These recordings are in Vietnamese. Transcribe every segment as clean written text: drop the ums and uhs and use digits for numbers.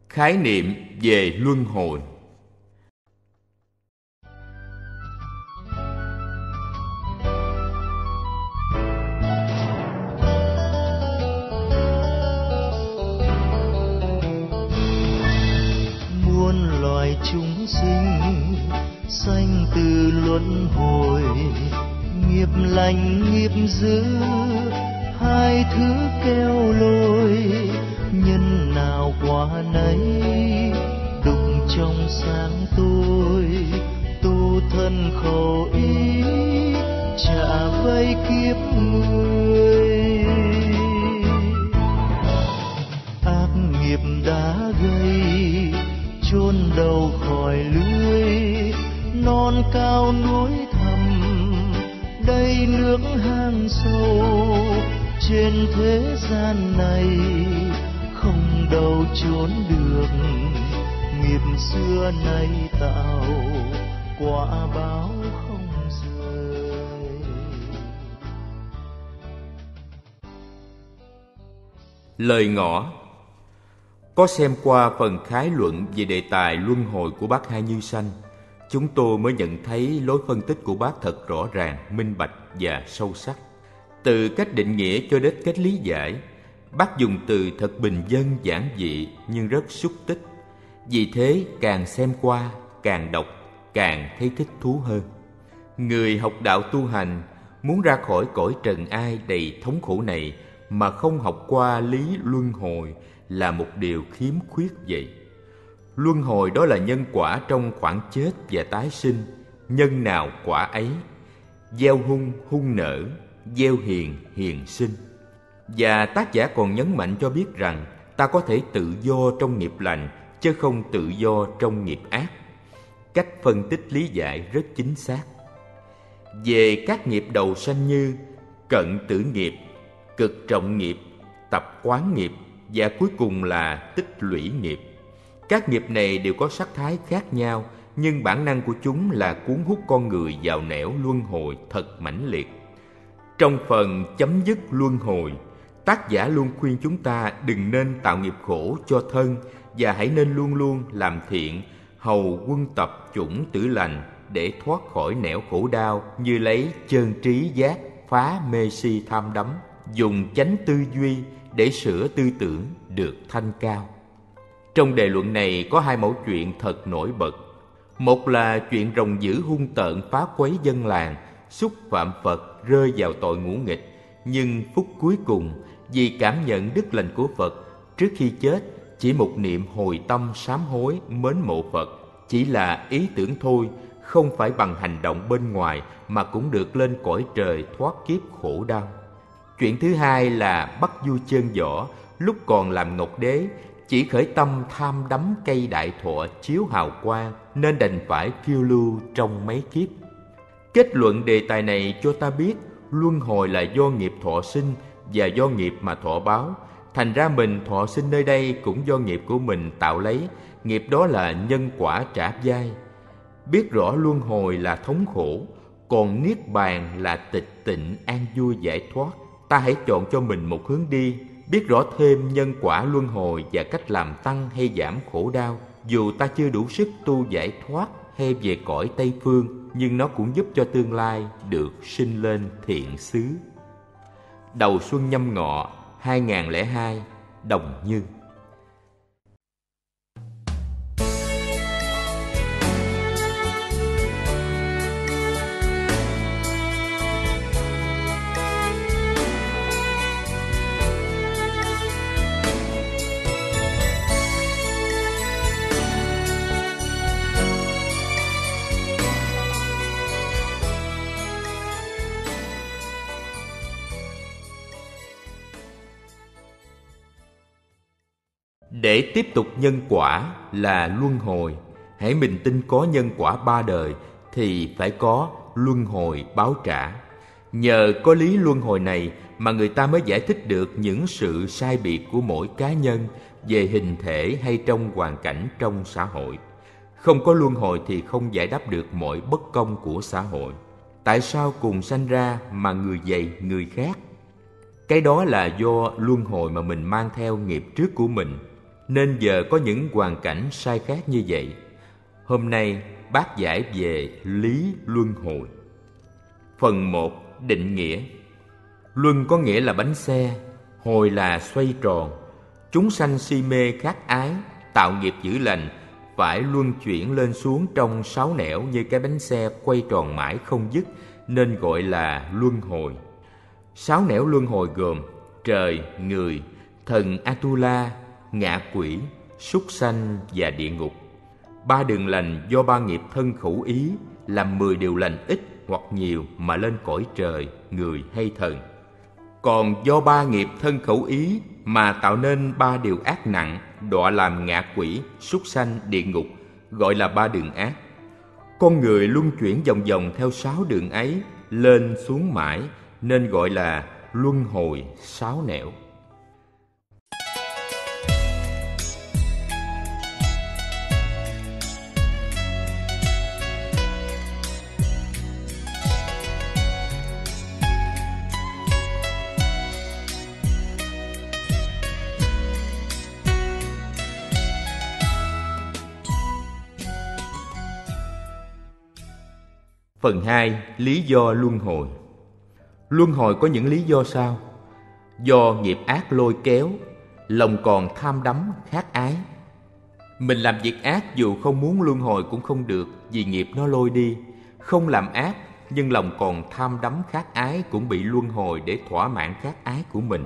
Khái niệm về luân hồi. Muôn loài chúng sinh sanh từ luân hồi, nghiệp lành nghiệp dữ hai thứ keo lôi, nhân nào quả nấy đụng trong sáng tôi, tu thân khổ ý trả vây kiếp người. Ác nghiệp đã gây chôn đầu khỏi lưới, non cao núi thẳm đầy nước hang sâu, trên thế gian này không đâu trốn được, nghiệp xưa nay tạo quả báo không rời. Lời ngỏ. Có xem qua phần khái luận về đề tài luân hồi của bác Hai Như Sanh, chúng tôi mới nhận thấy lối phân tích của bác thật rõ ràng, minh bạch và sâu sắc. Từ cách định nghĩa cho đến cách lý giải, bác dùng từ thật bình dân giản dị nhưng rất xúc tích. Vì thế càng xem qua, càng đọc, càng thấy thích thú hơn. Người học đạo tu hành muốn ra khỏi cõi trần ai đầy thống khổ này mà không học qua lý luân hồi là một điều khiếm khuyết vậy. Luân hồi đó là nhân quả trong khoảng chết và tái sinh. Nhân nào quả ấy. Gieo hung, hung nở. Gieo hiền, hiền sinh. Và tác giả còn nhấn mạnh cho biết rằng ta có thể tự do trong nghiệp lành, chứ không tự do trong nghiệp ác. Cách phân tích lý giải rất chính xác. Về các nghiệp đầu sanh như cận tử nghiệp, cực trọng nghiệp, tập quán nghiệp và cuối cùng là tích lũy nghiệp. Các nghiệp này đều có sắc thái khác nhau, nhưng bản năng của chúng là cuốn hút con người vào nẻo luân hồi thật mãnh liệt. Trong phần chấm dứt luân hồi, tác giả luôn khuyên chúng ta đừng nên tạo nghiệp khổ cho thân và hãy nên luôn luôn làm thiện, hầu quân tập chủng tử lành để thoát khỏi nẻo khổ đau, như lấy chân trí giác phá mê si tham đắm, dùng chánh tư duy để sửa tư tưởng được thanh cao. Trong đề luận này có hai mẩu chuyện thật nổi bật. Một là chuyện rồng dữ hung tợn phá quấy dân làng, xúc phạm Phật, rơi vào tội ngũ nghịch. Nhưng phút cuối cùng, vì cảm nhận đức lành của Phật, trước khi chết chỉ một niệm hồi tâm sám hối mến mộ Phật, chỉ là ý tưởng thôi, không phải bằng hành động bên ngoài mà cũng được lên cõi trời thoát kiếp khổ đau. Chuyện thứ hai là Bắc Du Chân Võ lúc còn làm ngọc đế chỉ khởi tâm tham đắm cây đại thọ chiếu hào quang nên đành phải phiêu lưu trong mấy kiếp. Kết luận đề tài này cho ta biết luân hồi là do nghiệp thọ sinh và do nghiệp mà thọ báo. Thành ra mình thọ sinh nơi đây cũng do nghiệp của mình tạo lấy, nghiệp đó là nhân quả trả vai. Biết rõ luân hồi là thống khổ, còn niết bàn là tịch tịnh an vui giải thoát. Ta hãy chọn cho mình một hướng đi, biết rõ thêm nhân quả luân hồi và cách làm tăng hay giảm khổ đau. Dù ta chưa đủ sức tu giải thoát hay về cõi Tây Phương, nhưng nó cũng giúp cho tương lai được sinh lên thiện xứ. Đầu xuân Nhâm Ngọ 2002, Đồng Như. Để tiếp tục nhân quả là luân hồi, hãy mình tin có nhân quả ba đời thì phải có luân hồi báo trả. Nhờ có lý luân hồi này mà người ta mới giải thích được những sự sai biệt của mỗi cá nhân về hình thể hay trong hoàn cảnh trong xã hội. Không có luân hồi thì không giải đáp được mọi bất công của xã hội. Tại sao cùng sanh ra mà người này người khác? Cái đó là do luân hồi mà mình mang theo nghiệp trước của mình. nên giờ có những hoàn cảnh sai khác như vậy. Hôm nay bác giải về lý luân hồi. Phần 1. Định nghĩa. Luân có nghĩa là bánh xe, hồi là xoay tròn. Chúng sanh si mê khát ái, tạo nghiệp dữ lành, phải luân chuyển lên xuống trong sáu nẻo như cái bánh xe quay tròn mãi không dứt, nên gọi là luân hồi. Sáu nẻo luân hồi gồm trời, người, thần Atula, ngạ quỷ, súc sanh và địa ngục. Ba đường lành do ba nghiệp thân khẩu ý làm 10 điều lành ít hoặc nhiều mà lên cõi trời, người hay thần. Còn do ba nghiệp thân khẩu ý mà tạo nên ba điều ác nặng, đọa làm ngạ quỷ, súc sanh, địa ngục, gọi là ba đường ác. Con người luân chuyển vòng vòng theo sáu đường ấy, lên xuống mãi, nên gọi là luân hồi sáu nẻo. Phần 2. Lý do luân hồi. Luân hồi có những lý do sau: do nghiệp ác lôi kéo, lòng còn tham đắm khát ái. Mình làm việc ác dù không muốn luân hồi cũng không được, vì nghiệp nó lôi đi. Không làm ác nhưng lòng còn tham đắm khát ái cũng bị luân hồi để thỏa mãn khát ái của mình.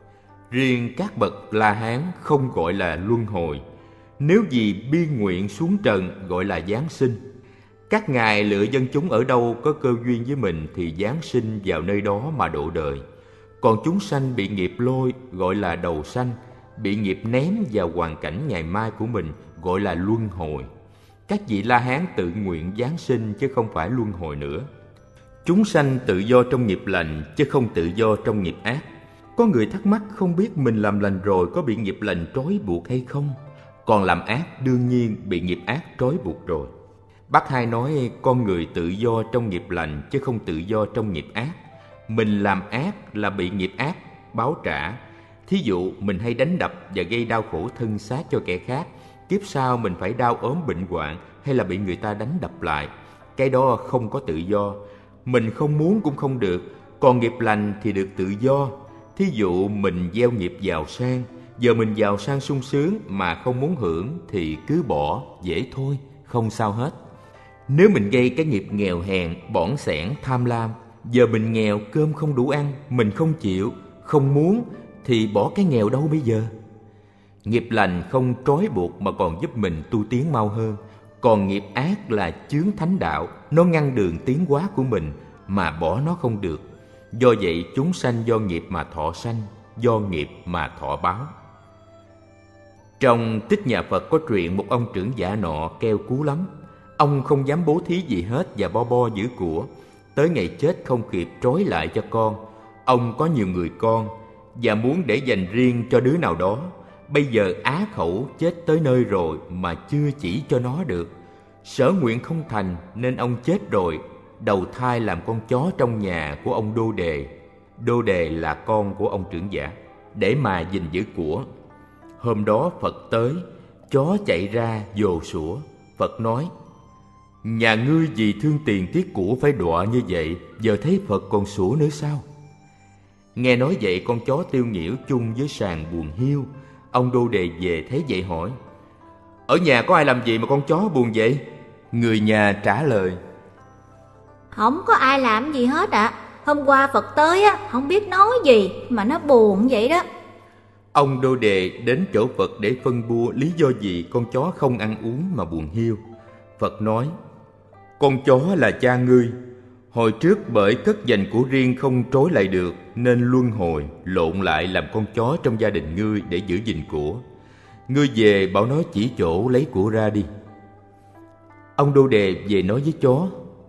Riêng các bậc La Hán không gọi là luân hồi. Nếu vì bi nguyện xuống trần gọi là giáng sinh. Các ngài lựa dân chúng ở đâu có cơ duyên với mình thì giáng sinh vào nơi đó mà độ đời. Còn chúng sanh bị nghiệp lôi gọi là đầu sanh, bị nghiệp ném vào hoàn cảnh ngày mai của mình gọi là luân hồi. Các vị La Hán tự nguyện giáng sinh chứ không phải luân hồi nữa. Chúng sanh tự do trong nghiệp lành chứ không tự do trong nghiệp ác. Có người thắc mắc không biết mình làm lành rồi có bị nghiệp lành trói buộc hay không? Còn làm ác đương nhiên bị nghiệp ác trói buộc rồi. Bác Hai nói con người tự do trong nghiệp lành chứ không tự do trong nghiệp ác. Mình làm ác là bị nghiệp ác báo trả. Thí dụ mình hay đánh đập và gây đau khổ thân xác cho kẻ khác, kiếp sau mình phải đau ốm bệnh hoạn hay là bị người ta đánh đập lại. Cái đó không có tự do. Mình không muốn cũng không được. Còn nghiệp lành thì được tự do. Thí dụ mình gieo nghiệp giàu sang, giờ mình giàu sang sung sướng mà không muốn hưởng thì cứ bỏ, dễ thôi, không sao hết. Nếu mình gây cái nghiệp nghèo hèn, bỏng sẻn, tham lam, giờ mình nghèo cơm không đủ ăn, mình không chịu, không muốn thì bỏ cái nghèo đâu bây giờ? Nghiệp lành không trói buộc mà còn giúp mình tu tiến mau hơn. Còn nghiệp ác là chướng thánh đạo, nó ngăn đường tiến hóa của mình mà bỏ nó không được. Do vậy chúng sanh do nghiệp mà thọ sanh, do nghiệp mà thọ báo. Trong Tích Nhà Phật có truyện một ông trưởng giả nọ keo cú lắm. Ông không dám bố thí gì hết và bo giữ của. Tới ngày chết không kịp trói lại cho con. Ông có nhiều người con và muốn để dành riêng cho đứa nào đó. Bây giờ á khẩu chết tới nơi rồi mà chưa chỉ cho nó được. Sở nguyện không thành nên ông chết rồi, đầu thai làm con chó trong nhà của ông Đô Đề. Đô Đề là con của ông trưởng giả, để mà gìn giữ của. Hôm đó Phật tới, chó chạy ra vồ sủa. Phật nói: nhà ngươi vì thương tiền tiếc của phải đọa như vậy, giờ thấy Phật còn sủa nữa sao? Nghe nói vậy con chó tiêu nghỉu chung với sàn buồn hiu. Ông Đô Đề về thấy vậy hỏi: ở nhà có ai làm gì mà con chó buồn vậy? Người nhà trả lời: không có ai làm gì hết ạ. Hôm qua Phật tới á, không biết nói gì mà nó buồn vậy đó. Ông Đô Đề đến chỗ Phật để phân bua lý do gì con chó không ăn uống mà buồn hiu. Phật nói: con chó là cha ngươi. Hồi trước bởi cất dành của riêng không trối lại được, nên luân hồi lộn lại làm con chó trong gia đình ngươi để giữ gìn của. Ngươi về bảo nó chỉ chỗ lấy của ra đi. Ông Đô Đề về nói với chó: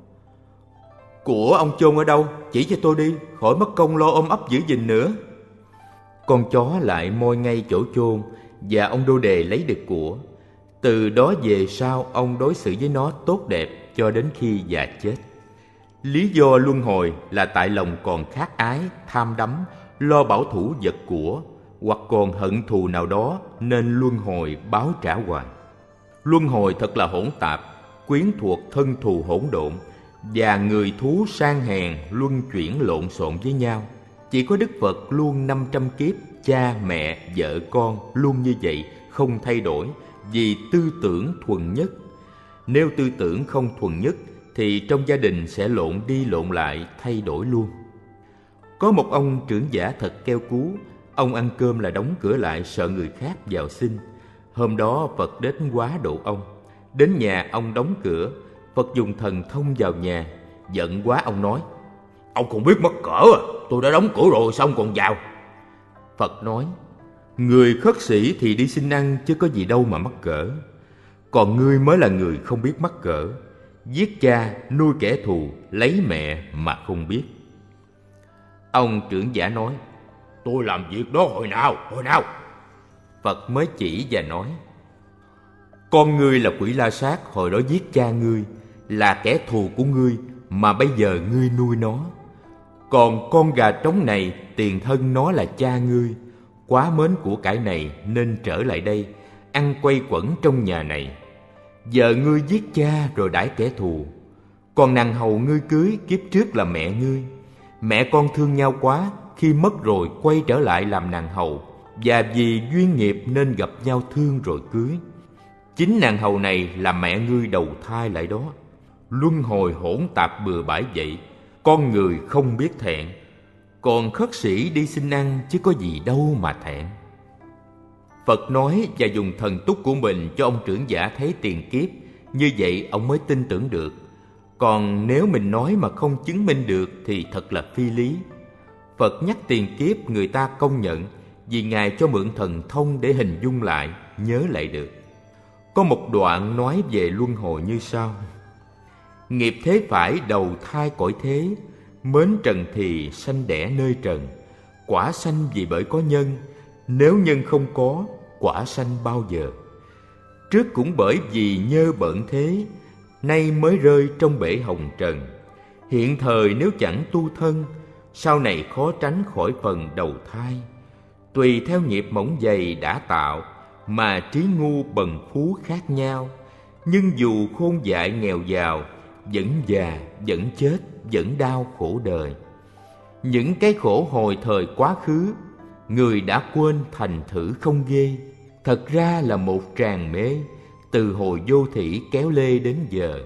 của ông chôn ở đâu? Chỉ cho tôi đi, khỏi mất công lo ôm ấp giữ gìn nữa. Con chó lại moi ngay chỗ chôn và ông Đô Đề lấy được của. Từ đó về sau ông đối xử với nó tốt đẹp cho đến khi già chết. Lý do luân hồi là tại lòng còn khát ái, tham đắm, lo bảo thủ vật của, hoặc còn hận thù nào đó nên luân hồi báo trả hoài. Luân hồi thật là hỗn tạp, quyến thuộc thân thù hỗn độn, và người thú sang hèn luân chuyển lộn xộn với nhau. Chỉ có Đức Phật luôn 500 kiếp, cha, mẹ, vợ, con luôn như vậy, không thay đổi, vì tư tưởng thuần nhất. Nếu tư tưởng không thuần nhất thì trong gia đình sẽ lộn đi lộn lại, thay đổi luôn. Có một ông trưởng giả thật keo cú. Ông ăn cơm là đóng cửa lại, sợ người khác vào xin. Hôm đó Phật đến hóa độ ông. Đến nhà ông đóng cửa, Phật dùng thần thông vào nhà. Giận quá ông nói: "Ông không biết mắc cỡ à? Tôi đã đóng cửa rồi sao ông còn vào?" Phật nói: "Người khất sĩ thì đi xin ăn chứ có gì đâu mà mắc cỡ. Còn ngươi mới là người không biết mắc cỡ, giết cha, nuôi kẻ thù, lấy mẹ mà không biết." Ông trưởng giả nói: "Tôi làm việc đó hồi nào? Phật mới chỉ và nói: "Con ngươi là quỷ La Sát, hồi đó giết cha ngươi, là kẻ thù của ngươi, mà bây giờ ngươi nuôi nó. Còn con gà trống này, tiền thân nó là cha ngươi, quá mến của cải này nên trở lại đây, ăn quay quẩn trong nhà này. Giờ ngươi giết cha rồi đãi kẻ thù. Còn nàng hầu ngươi cưới kiếp trước là mẹ ngươi. Mẹ con thương nhau quá, khi mất rồi quay trở lại làm nàng hầu, và vì duyên nghiệp nên gặp nhau thương rồi cưới. Chính nàng hầu này là mẹ ngươi đầu thai lại đó. Luân hồi hỗn tạp bừa bãi vậy, con người không biết thẹn. Còn khất sĩ đi xin ăn chứ có gì đâu mà thẹn." Phật nói và dùng thần túc của mình cho ông trưởng giả thấy tiền kiếp. Như vậy ông mới tin tưởng được. Còn nếu mình nói mà không chứng minh được thì thật là phi lý. Phật nhắc tiền kiếp người ta công nhận, vì Ngài cho mượn thần thông để hình dung lại, nhớ lại được. Có một đoạn nói về luân hồi như sau: "Nghiệp thế phải đầu thai cõi thế, mến trần thì sanh đẻ nơi trần. Quả sanh vì bởi có nhân, nếu nhân không có, quả sanh bao giờ. Trước cũng bởi vì nhơ bợn thế, nay mới rơi trong bể hồng trần. Hiện thời nếu chẳng tu thân, sau này khó tránh khỏi phần đầu thai. Tùy theo nghiệp mỏng dày đã tạo, mà trí ngu bần phú khác nhau. Nhưng dù khôn dại nghèo giàu, vẫn già, vẫn chết, vẫn đau khổ đời. Những cái khổ hồi thời quá khứ, người đã quên thành thử không ghê. Thật ra là một tràng mê, từ hồi vô thủy kéo lê đến giờ.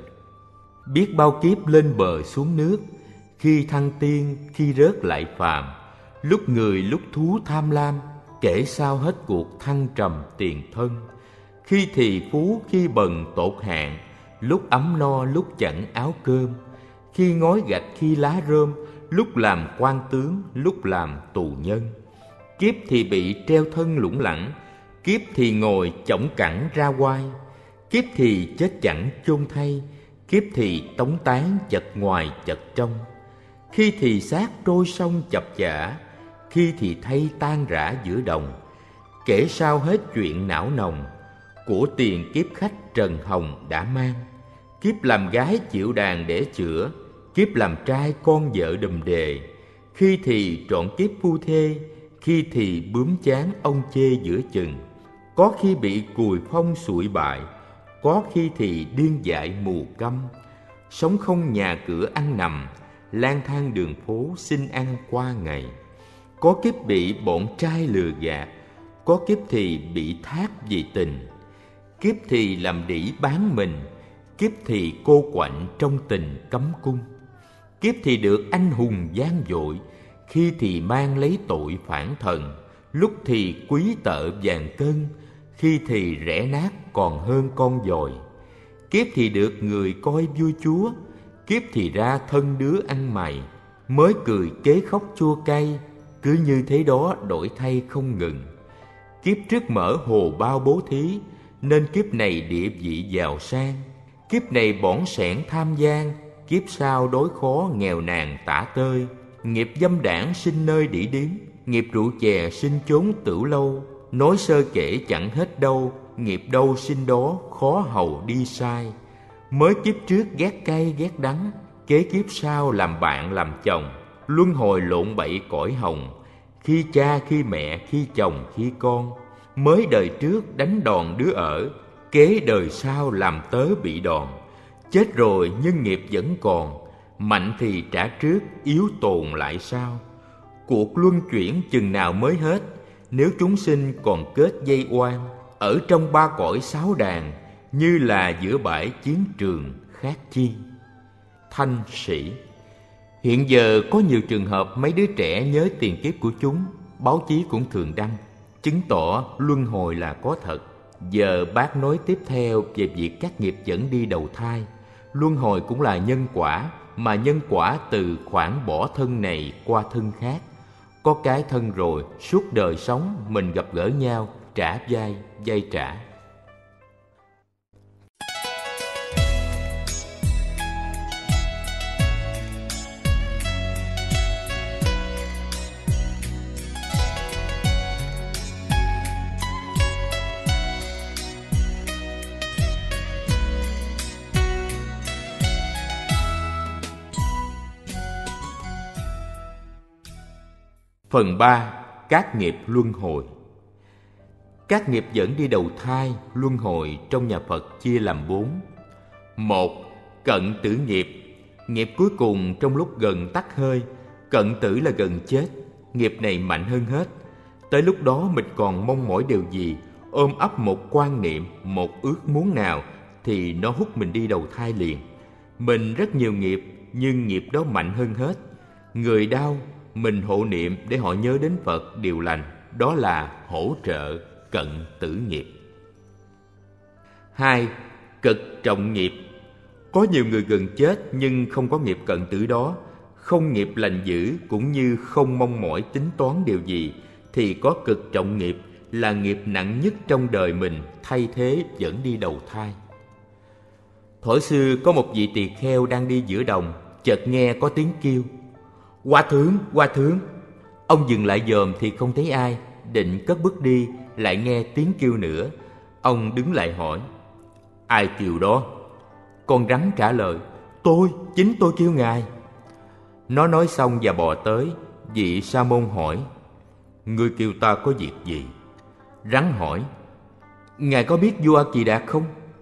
Biết bao kiếp lên bờ xuống nước, khi thăng tiên, khi rớt lại phàm. Lúc người lúc thú tham lam, kể sao hết cuộc thăng trầm tiền thân. Khi thì phú, khi bần tột hạn, lúc ấm no, lúc chẳng áo cơm. Khi ngói gạch, khi lá rơm, lúc làm quan tướng, lúc làm tù nhân. Kiếp thì bị treo thân lủng lẳng, kiếp thì ngồi chõng cẳng ra oai. Kiếp thì chết chẳng chôn thay, kiếp thì tống tán chật ngoài chật trong. Khi thì xác trôi sông chập chả, khi thì thay tan rã giữa đồng. Kể sao hết chuyện não nồng, của tiền kiếp khách trần hồng đã mang. Kiếp làm gái chịu đàn để chữa, kiếp làm trai con vợ đùm đề. Khi thì trọn kiếp phu thê, khi thì bướm chán ông chê giữa chừng. Có khi bị cùi phong sụi bại, có khi thì điên dại mù câm. Sống không nhà cửa ăn nằm, lang thang đường phố xin ăn qua ngày. Có kiếp bị bọn trai lừa gạt, có kiếp thì bị thác vì tình. Kiếp thì làm đĩ bán mình, kiếp thì cô quạnh trong tình cấm cung. Kiếp thì được anh hùng gian dội, khi thì mang lấy tội phản thần. Lúc thì quý tợ vàng cân, khi thì rẽ nát còn hơn con dồi. Kiếp thì được người coi vua chúa, kiếp thì ra thân đứa ăn mày. Mới cười kế khóc chua cay, cứ như thế đó đổi thay không ngừng. Kiếp trước mở hồ bao bố thí, nên kiếp này địa vị giàu sang. Kiếp này bỏn sẻn tham gian, kiếp sau đối khó nghèo nàn tả tơi. Nghiệp dâm đảng sinh nơi đỉ điếm, nghiệp rượu chè sinh chốn tửu lâu. Nói sơ kể chẳng hết đâu, nghiệp đâu sinh đó khó hầu đi sai. Mới kiếp trước ghét cay ghét đắng, kế kiếp sau làm bạn làm chồng. Luân hồi lộn bậy cõi hồng, khi cha khi mẹ, khi chồng khi con. Mới đời trước đánh đòn đứa ở, kế đời sau làm tớ bị đòn. Chết rồi nhưng nghiệp vẫn còn, mạnh thì trả trước, yếu tồn lại sau. Cuộc luân chuyển chừng nào mới hết, nếu chúng sinh còn kết dây oan. Ở trong ba cõi sáu đàn, như là giữa bãi chiến trường khác chi. Thanh Sĩ. Hiện giờ có nhiều trường hợp mấy đứa trẻ nhớ tiền kiếp của chúng, báo chí cũng thường đăng, chứng tỏ luân hồi là có thật. Giờ bác nói tiếp theo về việc các nghiệp dẫn đi đầu thai. Luân hồi cũng là nhân quả, mà nhân quả từ khoảng bỏ thân này qua thân khác. Có cái thân rồi, suốt đời sống mình gặp gỡ nhau, trả vai, vai trả. Phần 3. Các nghiệp luân hồi. Các nghiệp dẫn đi đầu thai, luân hồi trong nhà Phật chia làm 4. 1. Cận tử nghiệp. Nghiệp cuối cùng trong lúc gần tắt hơi. Cận tử là gần chết. Nghiệp này mạnh hơn hết. Tới lúc đó mình còn mong mỏi điều gì, ôm ấp một quan niệm, một ước muốn nào, thì nó hút mình đi đầu thai liền. Mình rất nhiều nghiệp, nhưng nghiệp đó mạnh hơn hết. Người đau, mình hộ niệm để họ nhớ đến Phật điều lành, đó là hỗ trợ cận tử nghiệp. 2. Cực trọng nghiệp. Có nhiều người gần chết nhưng không có nghiệp cận tử đó, không nghiệp lành dữ cũng như không mong mỏi tính toán điều gì, thì có cực trọng nghiệp là nghiệp nặng nhất trong đời mình, thay thế dẫn đi đầu thai. Thuở xưa có một vị tỳ kheo đang đi giữa đồng, chợt nghe có tiếng kêu: "Hòa thượng, hòa thượng!" Ông dừng lại dòm thì không thấy ai, định cất bước đi, lại nghe tiếng kêu nữa. Ông đứng lại hỏi: "Ai kêu đó?" Con rắn trả lời: Chính tôi kêu ngài." Nó nói xong và bò tới. Vị Sa môn hỏi: "Ngươi kêu ta có việc gì?" Rắn hỏi: "Ngài có biết vua A Kỳ Đạt không?"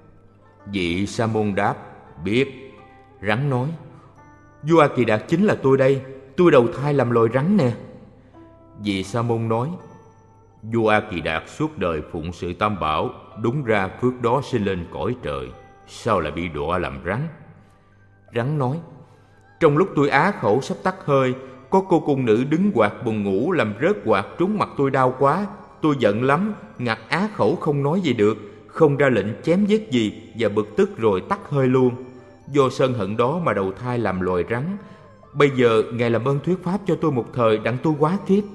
Vị Sa môn đáp: "Biết." Rắn nói: "Vua A Kỳ Đạt chính là tôi đây, tôi đầu thai làm loài rắn nè." Vị Sa môn nói: "Vua A Kỳ Đạt suốt đời phụng sự Tam Bảo, đúng ra phước đó sinh lên cõi trời, sao lại bị đọa làm rắn?" Rắn nói: "Trong lúc tôi á khẩu sắp tắt hơi, có cô cung nữ đứng quạt buồn ngủ làm rớt quạt trúng mặt tôi đau quá. Tôi giận lắm, ngặt á khẩu không nói gì được, không ra lệnh chém giết gì, và bực tức rồi tắt hơi luôn. Do sân hận đó mà đầu thai làm loài rắn. Bây giờ ngài làm ơn thuyết pháp cho tôi một thời, đặng tôi hóa kiếp."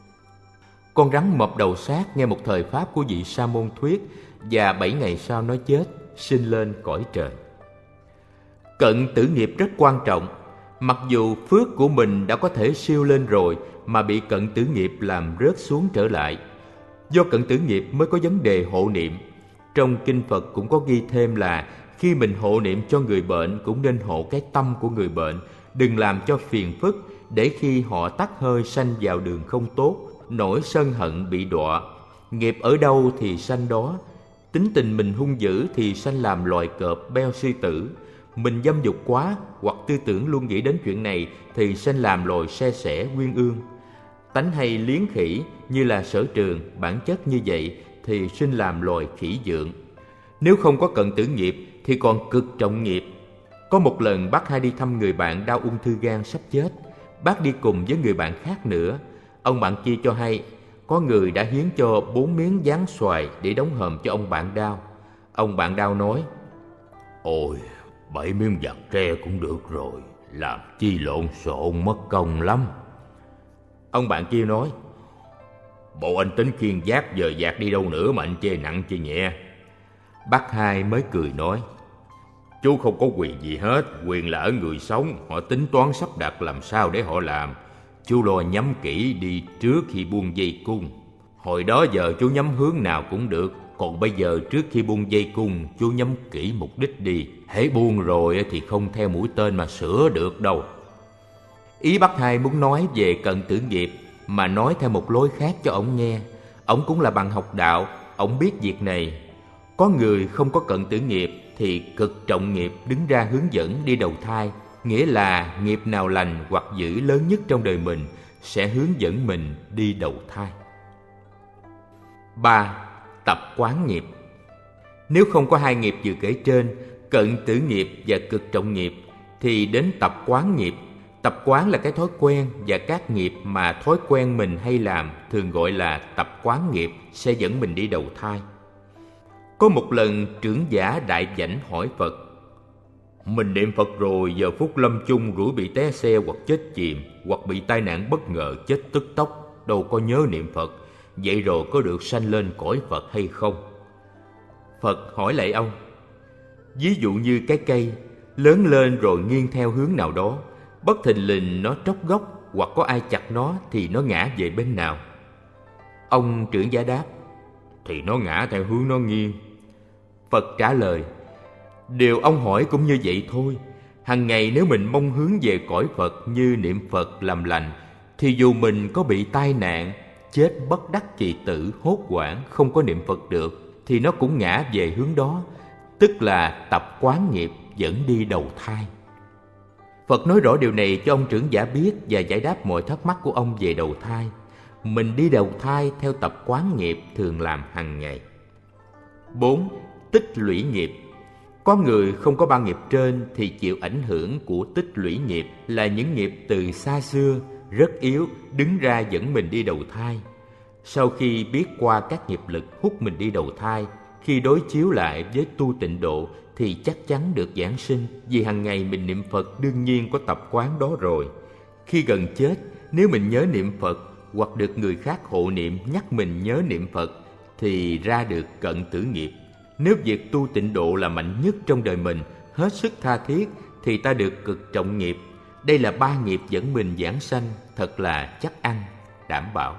Con rắn mập đầu sát nghe một thời pháp của vị Sa môn thuyết, và 7 ngày sau nó chết, sinh lên cõi trời. Cận tử nghiệp rất quan trọng. Mặc dù phước của mình đã có thể siêu lên rồi, mà bị cận tử nghiệp làm rớt xuống trở lại. Do cận tử nghiệp mới có vấn đề hộ niệm. Trong kinh Phật cũng có ghi thêm là khi mình hộ niệm cho người bệnh cũng nên hộ cái tâm của người bệnh, đừng làm cho phiền phức, để khi họ tắt hơi sanh vào đường không tốt, nỗi sân hận bị đọa. Nghiệp ở đâu thì sanh đó. Tính tình mình hung dữ thì sanh làm loài cọp, beo, sư tử. Mình dâm dục quá, hoặc tư tưởng luôn nghĩ đến chuyện này, thì sanh làm loài xe sẻ, uyên ương. Tánh hay liếng khỉ như là Sở Trường, bản chất như vậy, thì sinh làm loài khỉ dượng. Nếu không có cận tử nghiệp thì còn cực trọng nghiệp. Có một lần bác Hai đi thăm người bạn đau ung thư gan sắp chết. Bác đi cùng với người bạn khác nữa. Ông bạn kia cho hay có người đã hiến cho 4 miếng gián xoài để đóng hòm cho ông bạn đau. Ông bạn đau nói: "Ôi, 7 miếng vặt tre cũng được rồi, làm chi lộn xộn mất công lắm." Ông bạn kia nói: "Bộ anh tính khiêng vác giờ vặt đi đâu nữa mà anh chê nặng chê nhẹ?" Bác Hai mới cười nói: "Chú không có quyền gì hết, quyền là ở người sống, họ tính toán sắp đặt làm sao để họ làm. Chú lo nhắm kỹ đi trước khi buông dây cung. Hồi đó giờ chú nhắm hướng nào cũng được, còn bây giờ trước khi buông dây cung, chú nhắm kỹ mục đích đi. Hễ buông rồi thì không theo mũi tên mà sửa được đâu." Ý bác Hai muốn nói về cận tử nghiệp, mà nói theo một lối khác cho ổng nghe. Ổng cũng là bằng học đạo, ổng biết việc này. Có người không có cận tử nghiệp thì cực trọng nghiệp đứng ra hướng dẫn đi đầu thai, nghĩa là nghiệp nào lành hoặc dữ lớn nhất trong đời mình sẽ hướng dẫn mình đi đầu thai. 3. Tập quán nghiệp. Nếu không có hai nghiệp vừa kể trên, cận tử nghiệp và cực trọng nghiệp, thì đến tập quán nghiệp. Tập quán là cái thói quen, và các nghiệp mà thói quen mình hay làm thường gọi là tập quán nghiệp sẽ dẫn mình đi đầu thai. Có một lần trưởng giả Đại Vãnh hỏi Phật: mình niệm Phật rồi, giờ phút lâm chung rủi bị té xe hoặc chết chìm, hoặc bị tai nạn bất ngờ chết tức tốc, đâu có nhớ niệm Phật, vậy rồi có được sanh lên cõi Phật hay không? Phật hỏi lại ông: ví dụ như cái cây lớn lên rồi nghiêng theo hướng nào đó, bất thình lình nó tróc gốc hoặc có ai chặt nó thì nó ngã về bên nào? Ông trưởng giả đáp: thì nó ngã theo hướng nó nghiêng. Phật trả lời: điều ông hỏi cũng như vậy thôi. Hằng ngày nếu mình mong hướng về cõi Phật như niệm Phật làm lành, thì dù mình có bị tai nạn, chết bất đắc kỳ tử, hốt hoảng, không có niệm Phật được, thì nó cũng ngã về hướng đó, tức là tập quán nghiệp dẫn đi đầu thai. Phật nói rõ điều này cho ông trưởng giả biết và giải đáp mọi thắc mắc của ông về đầu thai. Mình đi đầu thai theo tập quán nghiệp thường làm hàng ngày. 4. Tích lũy nghiệp. Có người không có ba nghiệp trên thì chịu ảnh hưởng của tích lũy nghiệp, là những nghiệp từ xa xưa, rất yếu, đứng ra dẫn mình đi đầu thai. Sau khi biết qua các nghiệp lực hút mình đi đầu thai, khi đối chiếu lại với tu tịnh độ thì chắc chắn được giảng sinh, vì hàng ngày mình niệm Phật đương nhiên có tập quán đó rồi. Khi gần chết, nếu mình nhớ niệm Phật hoặc được người khác hộ niệm nhắc mình nhớ niệm Phật thì ra được cận tử nghiệp. Nếu việc tu tịnh độ là mạnh nhất trong đời mình, hết sức tha thiết, thì ta được cực trọng nghiệp. Đây là 3 nghiệp dẫn mình giảng sanh, thật là chắc ăn, đảm bảo.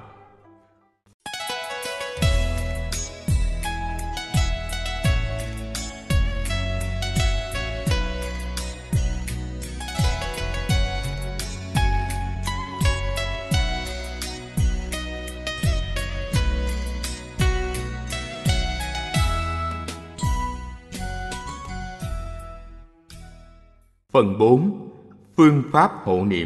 Phần 4. Phương pháp hộ niệm.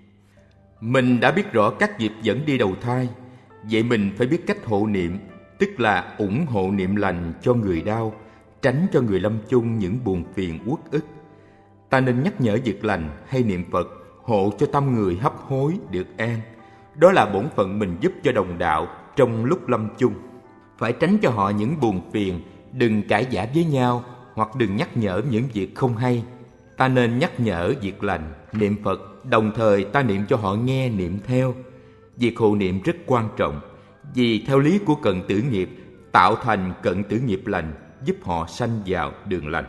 Mình đã biết rõ các nghiệp dẫn đi đầu thai, vậy mình phải biết cách hộ niệm, tức là ủng hộ niệm lành cho người đau, tránh cho người lâm chung những buồn phiền uất ức. Ta nên nhắc nhở việc lành hay niệm Phật, hộ cho tâm người hấp hối được an. Đó là bổn phận mình giúp cho đồng đạo trong lúc lâm chung. Phải tránh cho họ những buồn phiền, đừng cãi vã với nhau, hoặc đừng nhắc nhở những việc không hay. Ta nên nhắc nhở việc lành, niệm Phật, đồng thời ta niệm cho họ nghe niệm theo. Việc hộ niệm rất quan trọng, vì theo lý của cận tử nghiệp, tạo thành cận tử nghiệp lành, giúp họ sanh vào đường lành.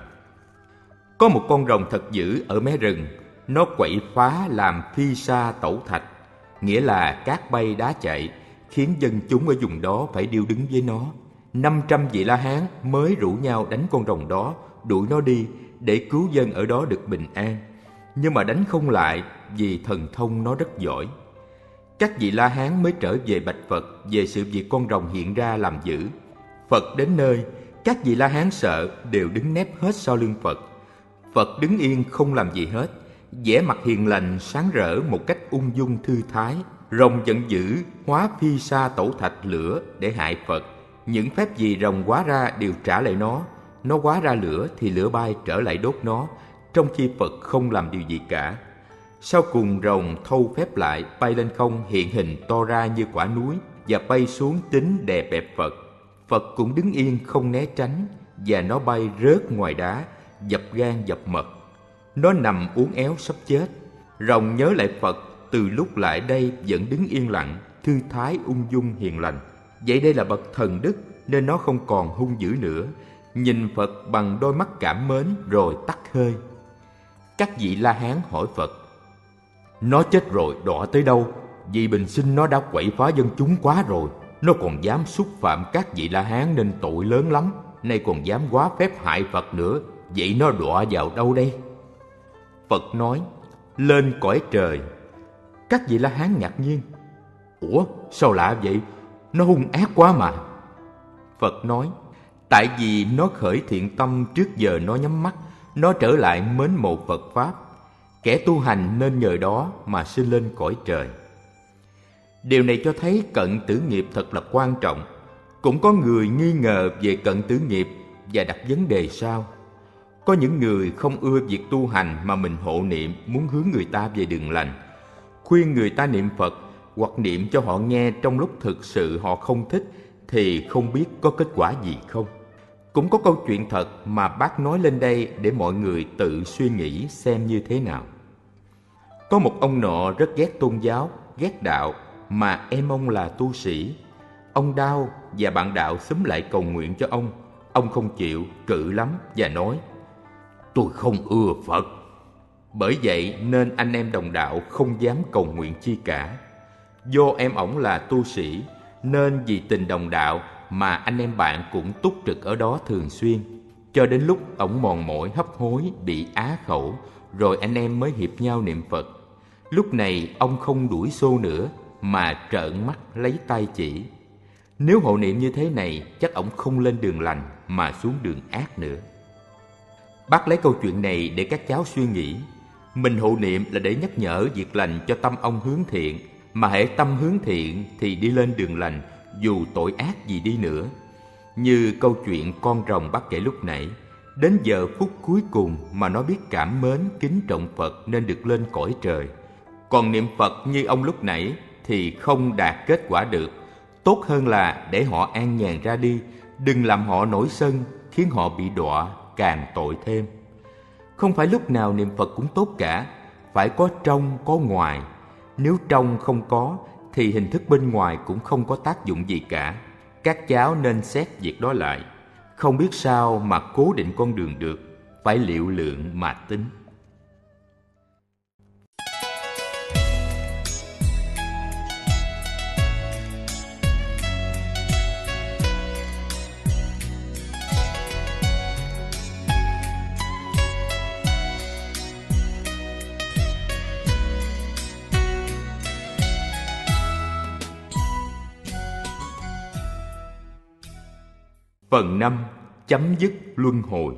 Có một con rồng thật dữ ở mé rừng, nó quậy phá làm phi sa tẩu thạch, nghĩa là cát bay đá chạy, khiến dân chúng ở vùng đó phải điêu đứng với nó. 500 vị La Hán mới rủ nhau đánh con rồng đó, đuổi nó đi để cứu dân ở đó được bình an. Nhưng mà đánh không lại vì thần thông nó rất giỏi. Các vị La Hán mới trở về bạch Phật về sự việc con rồng hiện ra làm dữ. Phật đến nơi, các vị La Hán sợ đều đứng nép hết sau lưng Phật. Phật đứng yên không làm gì hết, vẻ mặt hiền lành sáng rỡ một cách ung dung thư thái. Rồng giận dữ hóa phi sa tẩu thạch lửa để hại Phật. Những phép gì rồng hóa ra đều trả lại nó hóa ra lửa thì lửa bay trở lại đốt nó, trong khi Phật không làm điều gì cả. Sau cùng rồng thâu phép lại, bay lên không hiện hình to ra như quả núi và bay xuống tính đè bẹp Phật. Phật cũng đứng yên không né tránh, và nó bay rớt ngoài đá, dập gan dập mật. Nó nằm uốn éo sắp chết. Rồng nhớ lại Phật, từ lúc lại đây vẫn đứng yên lặng, thư thái ung dung hiền lành. Vậy đây là bậc thần đức, nên nó không còn hung dữ nữa, nhìn Phật bằng đôi mắt cảm mến rồi tắt hơi. Các vị La Hán hỏi Phật: nó chết rồi đọa tới đâu? Vì bình sinh nó đã quậy phá dân chúng quá rồi, nó còn dám xúc phạm các vị La Hán nên tội lớn lắm, nay còn dám quá phép hại Phật nữa, vậy nó đọa vào đâu đây? Phật nói: lên cõi trời. Các vị La Hán ngạc nhiên: Ủa, sao lạ vậy? Nó hung ác quá mà. Phật nói, tại vì nó khởi thiện tâm trước giờ nó nhắm mắt, nó trở lại mến mộ Phật Pháp. Kẻ tu hành nên nhờ đó mà sinh lên cõi trời. Điều này cho thấy cận tử nghiệp thật là quan trọng. Cũng có người nghi ngờ về cận tử nghiệp và đặt vấn đề sau. Có những người không ưa việc tu hành mà mình hộ niệm, muốn hướng người ta về đường lành, khuyên người ta niệm Phật hoặc niệm cho họ nghe trong lúc thực sự họ không thích thì không biết có kết quả gì không. Cũng có câu chuyện thật mà bác nói lên đây để mọi người tự suy nghĩ xem như thế nào. Có một ông nọ rất ghét tôn giáo, ghét đạo, mà em ông là tu sĩ. Ông đau và bạn đạo xúm lại cầu nguyện cho ông. Ông không chịu, cự lắm và nói, tôi không ưa Phật. Bởi vậy nên anh em đồng đạo không dám cầu nguyện chi cả. Do em ổng là tu sĩ nên vì tình đồng đạo mà anh em bạn cũng túc trực ở đó thường xuyên, cho đến lúc ổng mòn mỏi hấp hối bị á khẩu, rồi anh em mới hiệp nhau niệm Phật. Lúc này ông không đuổi xô nữa mà trợn mắt lấy tay chỉ. Nếu hộ niệm như thế này chắc ổng không lên đường lành mà xuống đường ác nữa. Bác lấy câu chuyện này để các cháu suy nghĩ. Mình hộ niệm là để nhắc nhở việc lành cho tâm ông hướng thiện, mà hễ tâm hướng thiện thì đi lên đường lành dù tội ác gì đi nữa. Như câu chuyện con rồng bác kể lúc nãy, đến giờ phút cuối cùng mà nó biết cảm mến, kính trọng Phật nên được lên cõi trời. Còn niệm Phật như ông lúc nãy thì không đạt kết quả được. Tốt hơn là để họ an nhàn ra đi, đừng làm họ nổi sân, khiến họ bị đọa, càng tội thêm. Không phải lúc nào niệm Phật cũng tốt cả, phải có trong có ngoài. Nếu trong không có thì hình thức bên ngoài cũng không có tác dụng gì cả. Các cháu nên xét việc đó lại. Không biết sao mà cố định con đường được, phải liệu lượng mà tính. Phần 5. Chấm dứt luân hồi.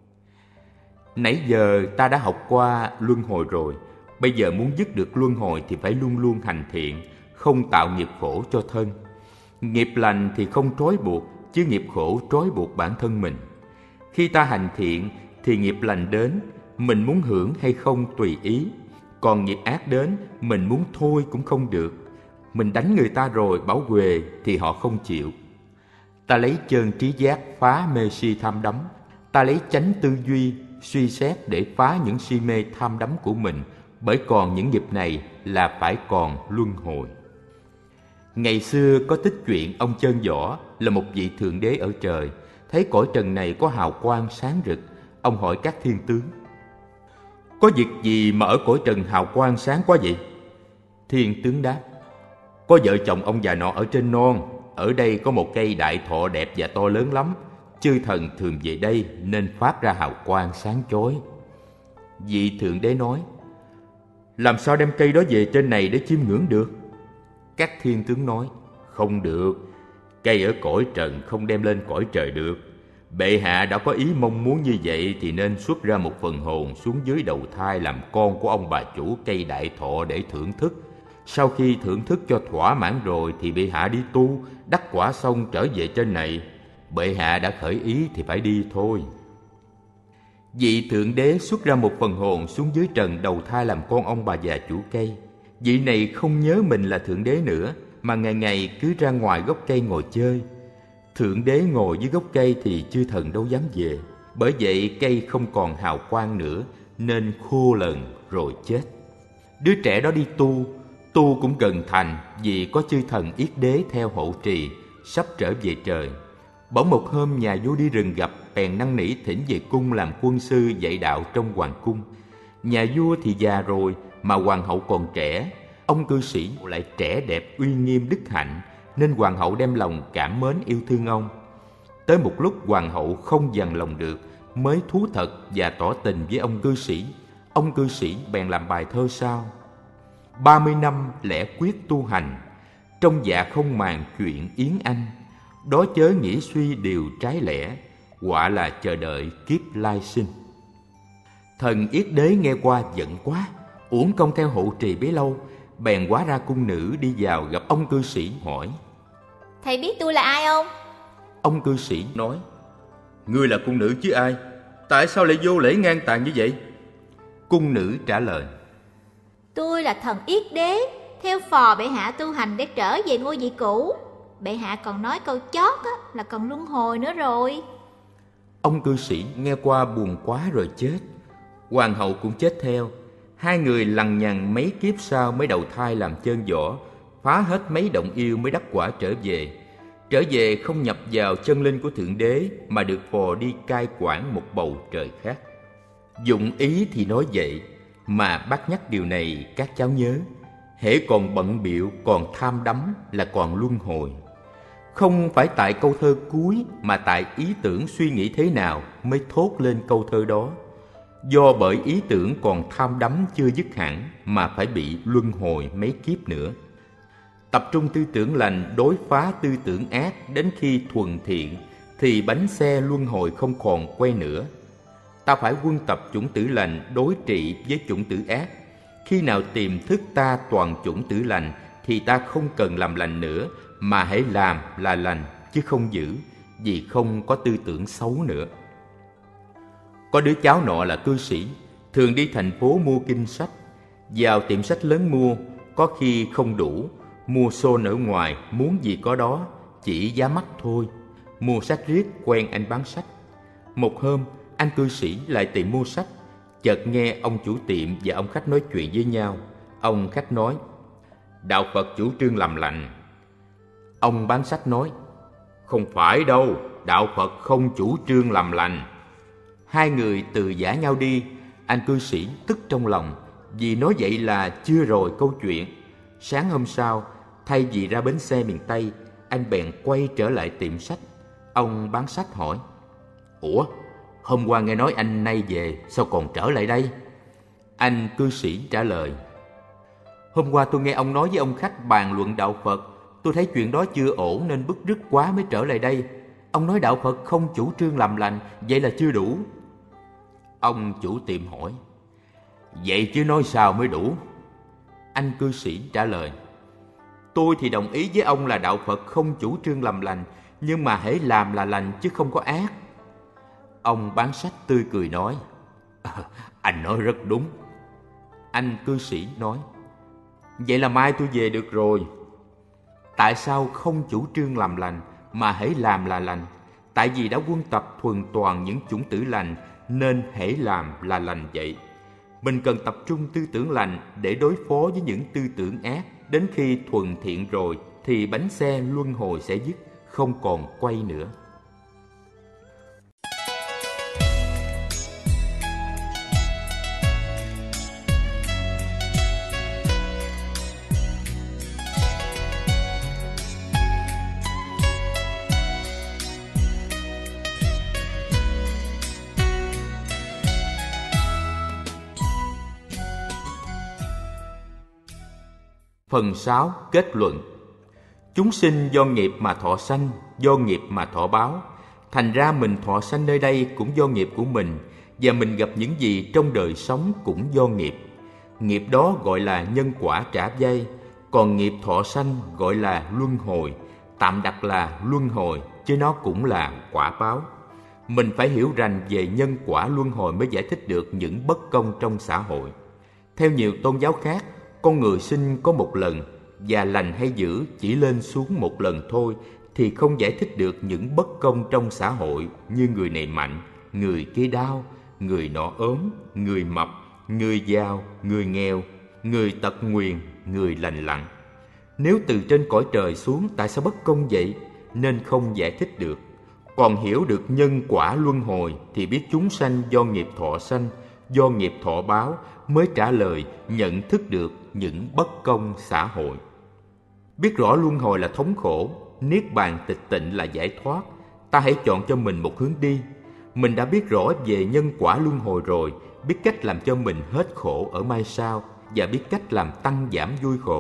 Nãy giờ ta đã học qua luân hồi rồi. Bây giờ muốn dứt được luân hồi thì phải luôn luôn hành thiện, không tạo nghiệp khổ cho thân. Nghiệp lành thì không trói buộc, chứ nghiệp khổ trói buộc bản thân mình. Khi ta hành thiện thì nghiệp lành đến, mình muốn hưởng hay không tùy ý. Còn nghiệp ác đến, mình muốn thôi cũng không được. Mình đánh người ta rồi bảo huề thì họ không chịu. Ta lấy chân trí giác phá mê si tham đắm. Ta lấy chánh tư duy suy xét để phá những si mê tham đắm của mình, bởi còn những nghiệp này là phải còn luân hồi. Ngày xưa có tích chuyện ông Chân Võ là một vị thượng đế ở trời, thấy cõi trần này có hào quang sáng rực. Ông hỏi các thiên tướng, có việc gì mà ở cõi trần hào quang sáng quá vậy? Thiên tướng đáp, có vợ chồng ông già nọ ở trên non. Ở đây có một cây đại thọ đẹp và to lớn lắm. Chư thần thường về đây nên phát ra hào quang sáng chói. Vị thượng đế nói, làm sao đem cây đó về trên này để chiêm ngưỡng được? Các thiên tướng nói, không được. Cây ở cõi trần không đem lên cõi trời được. Bệ hạ đã có ý mong muốn như vậy thì nên xuất ra một phần hồn xuống dưới đầu thai làm con của ông bà chủ cây đại thọ để thưởng thức. Sau khi thưởng thức cho thỏa mãn rồi thì bệ hạ đi tu, đắc quả xong trở về trên này. Bệ hạ đã khởi ý thì phải đi thôi. Vị thượng đế xuất ra một phần hồn xuống dưới trần đầu thai làm con ông bà già chủ cây. Vị này không nhớ mình là thượng đế nữa, mà ngày ngày cứ ra ngoài gốc cây ngồi chơi. Thượng đế ngồi dưới gốc cây thì chư thần đâu dám về. Bởi vậy cây không còn hào quang nữa, nên khô lần rồi chết. Đứa trẻ đó đi tu cũng gần thành, vì có chư thần yết đế theo hộ trì, sắp trở về trời. Bỗng một hôm nhà vua đi rừng gặp, bèn năn nỉ thỉnh về cung làm quân sư dạy đạo trong hoàng cung. Nhà vua thì già rồi mà hoàng hậu còn trẻ. Ông cư sĩ lại trẻ đẹp, uy nghiêm đức hạnh, nên hoàng hậu đem lòng cảm mến yêu thương ông. Tới một lúc hoàng hậu không dằn lòng được, mới thú thật và tỏ tình với ông cư sĩ. Ông cư sĩ bèn làm bài thơ sau: 30 năm lẽ quyết tu hành, trong dạ không màng chuyện yến anh, đó chớ nghĩ suy điều trái lẽ, quả là chờ đợi kiếp lai sinh. Thần Yết Đế nghe qua giận quá, uổng công theo hộ trì bấy lâu, bèn hóa ra cung nữ đi vào gặp ông cư sĩ hỏi: Thầy biết tôi là ai không? Ông cư sĩ nói: Ngươi là cung nữ chứ ai, tại sao lại vô lễ ngang tàn như vậy? Cung nữ trả lời: Tôi là thần Yết Đế, theo phò bệ hạ tu hành để trở về ngôi vị cũ. Bệ hạ còn nói câu chót là còn luân hồi nữa rồi. Ông cư sĩ nghe qua buồn quá rồi chết. Hoàng hậu cũng chết theo. Hai người lằng nhằng mấy kiếp sau mới đầu thai làm chân võ, phá hết mấy động yêu mới đắc quả trở về. Trở về không nhập vào chân linh của Thượng Đế, mà được phò đi cai quản một bầu trời khác. Dụng ý thì nói vậy, mà bác nhắc điều này các cháu nhớ. Hễ còn bận bịu, còn tham đắm là còn luân hồi. Không phải tại câu thơ cuối, mà tại ý tưởng suy nghĩ thế nào mới thốt lên câu thơ đó. Do bởi ý tưởng còn tham đắm chưa dứt hẳn, mà phải bị luân hồi mấy kiếp nữa. Tập trung tư tưởng lành đối phá tư tưởng ác, đến khi thuần thiện thì bánh xe luân hồi không còn quay nữa. Ta phải quân tập chủng tử lành đối trị với chủng tử ác. Khi nào tiềm thức ta toàn chủng tử lành thì ta không cần làm lành nữa, mà hãy làm là lành chứ không giữ, vì không có tư tưởng xấu nữa. Có đứa cháu nọ là cư sĩ, thường đi thành phố mua kinh sách. Vào tiệm sách lớn mua, có khi không đủ, mua xôn ở ngoài, muốn gì có đó, chỉ giá mắc thôi. Mua sách riết quen anh bán sách. Một hôm, anh cư sĩ lại tiệm mua sách, chợt nghe ông chủ tiệm và ông khách nói chuyện với nhau. Ông khách nói: Đạo Phật chủ trương làm lành. Ông bán sách nói: Không phải đâu, Đạo Phật không chủ trương làm lành. Hai người từ giã nhau đi. Anh cư sĩ tức trong lòng, vì nói vậy là chưa rồi câu chuyện. Sáng hôm sau, thay vì ra bến xe miền Tây, anh bèn quay trở lại tiệm sách. Ông bán sách hỏi: Ủa, hôm qua nghe nói anh nay về, sao còn trở lại đây? Anh cư sĩ trả lời: Hôm qua tôi nghe ông nói với ông khách bàn luận đạo Phật, tôi thấy chuyện đó chưa ổn nên bứt rứt quá mới trở lại đây. Ông nói đạo Phật không chủ trương làm lành, vậy là chưa đủ. Ông chủ tiệm hỏi: Vậy chứ nói sao mới đủ? Anh cư sĩ trả lời: Tôi thì đồng ý với ông là đạo Phật không chủ trương làm lành, nhưng mà hễ làm là lành chứ không có ác. Ông bán sách tươi cười nói: Anh nói rất đúng. Anh cư sĩ nói: Vậy là mai tôi về được rồi. Tại sao không chủ trương làm lành, mà hễ làm là lành? Tại vì đã quân tập thuần toàn những chủng tử lành, nên hễ làm là lành vậy. Mình cần tập trung tư tưởng lành để đối phó với những tư tưởng ác. Đến khi thuần thiện rồi thì bánh xe luân hồi sẽ dứt, không còn quay nữa. Phần 6. Kết luận. Chúng sinh do nghiệp mà thọ sanh, do nghiệp mà thọ báo. Thành ra mình thọ sanh nơi đây cũng do nghiệp của mình, và mình gặp những gì trong đời sống cũng do nghiệp. Nghiệp đó gọi là nhân quả trả vay, còn nghiệp thọ sanh gọi là luân hồi. Tạm đặt là luân hồi, chứ nó cũng là quả báo. Mình phải hiểu rành về nhân quả luân hồi mới giải thích được những bất công trong xã hội. Theo nhiều tôn giáo khác, con người sinh có một lần, và lành hay dữ chỉ lên xuống một lần thôi thì không giải thích được những bất công trong xã hội, như người này mạnh, người kia đau, người nọ ốm, người mập, người giàu, người nghèo, người tật nguyền, người lành lặn. Nếu từ trên cõi trời xuống, tại sao bất công vậy? Nên không giải thích được. Còn hiểu được nhân quả luân hồi thì biết chúng sanh do nghiệp thọ sanh, do nghiệp thọ báo, mới trả lời nhận thức được những bất công xã hội. Biết rõ luân hồi là thống khổ, niết bàn tịch tịnh là giải thoát. Ta hãy chọn cho mình một hướng đi. Mình đã biết rõ về nhân quả luân hồi rồi, biết cách làm cho mình hết khổ ở mai sau, và biết cách làm tăng giảm vui khổ.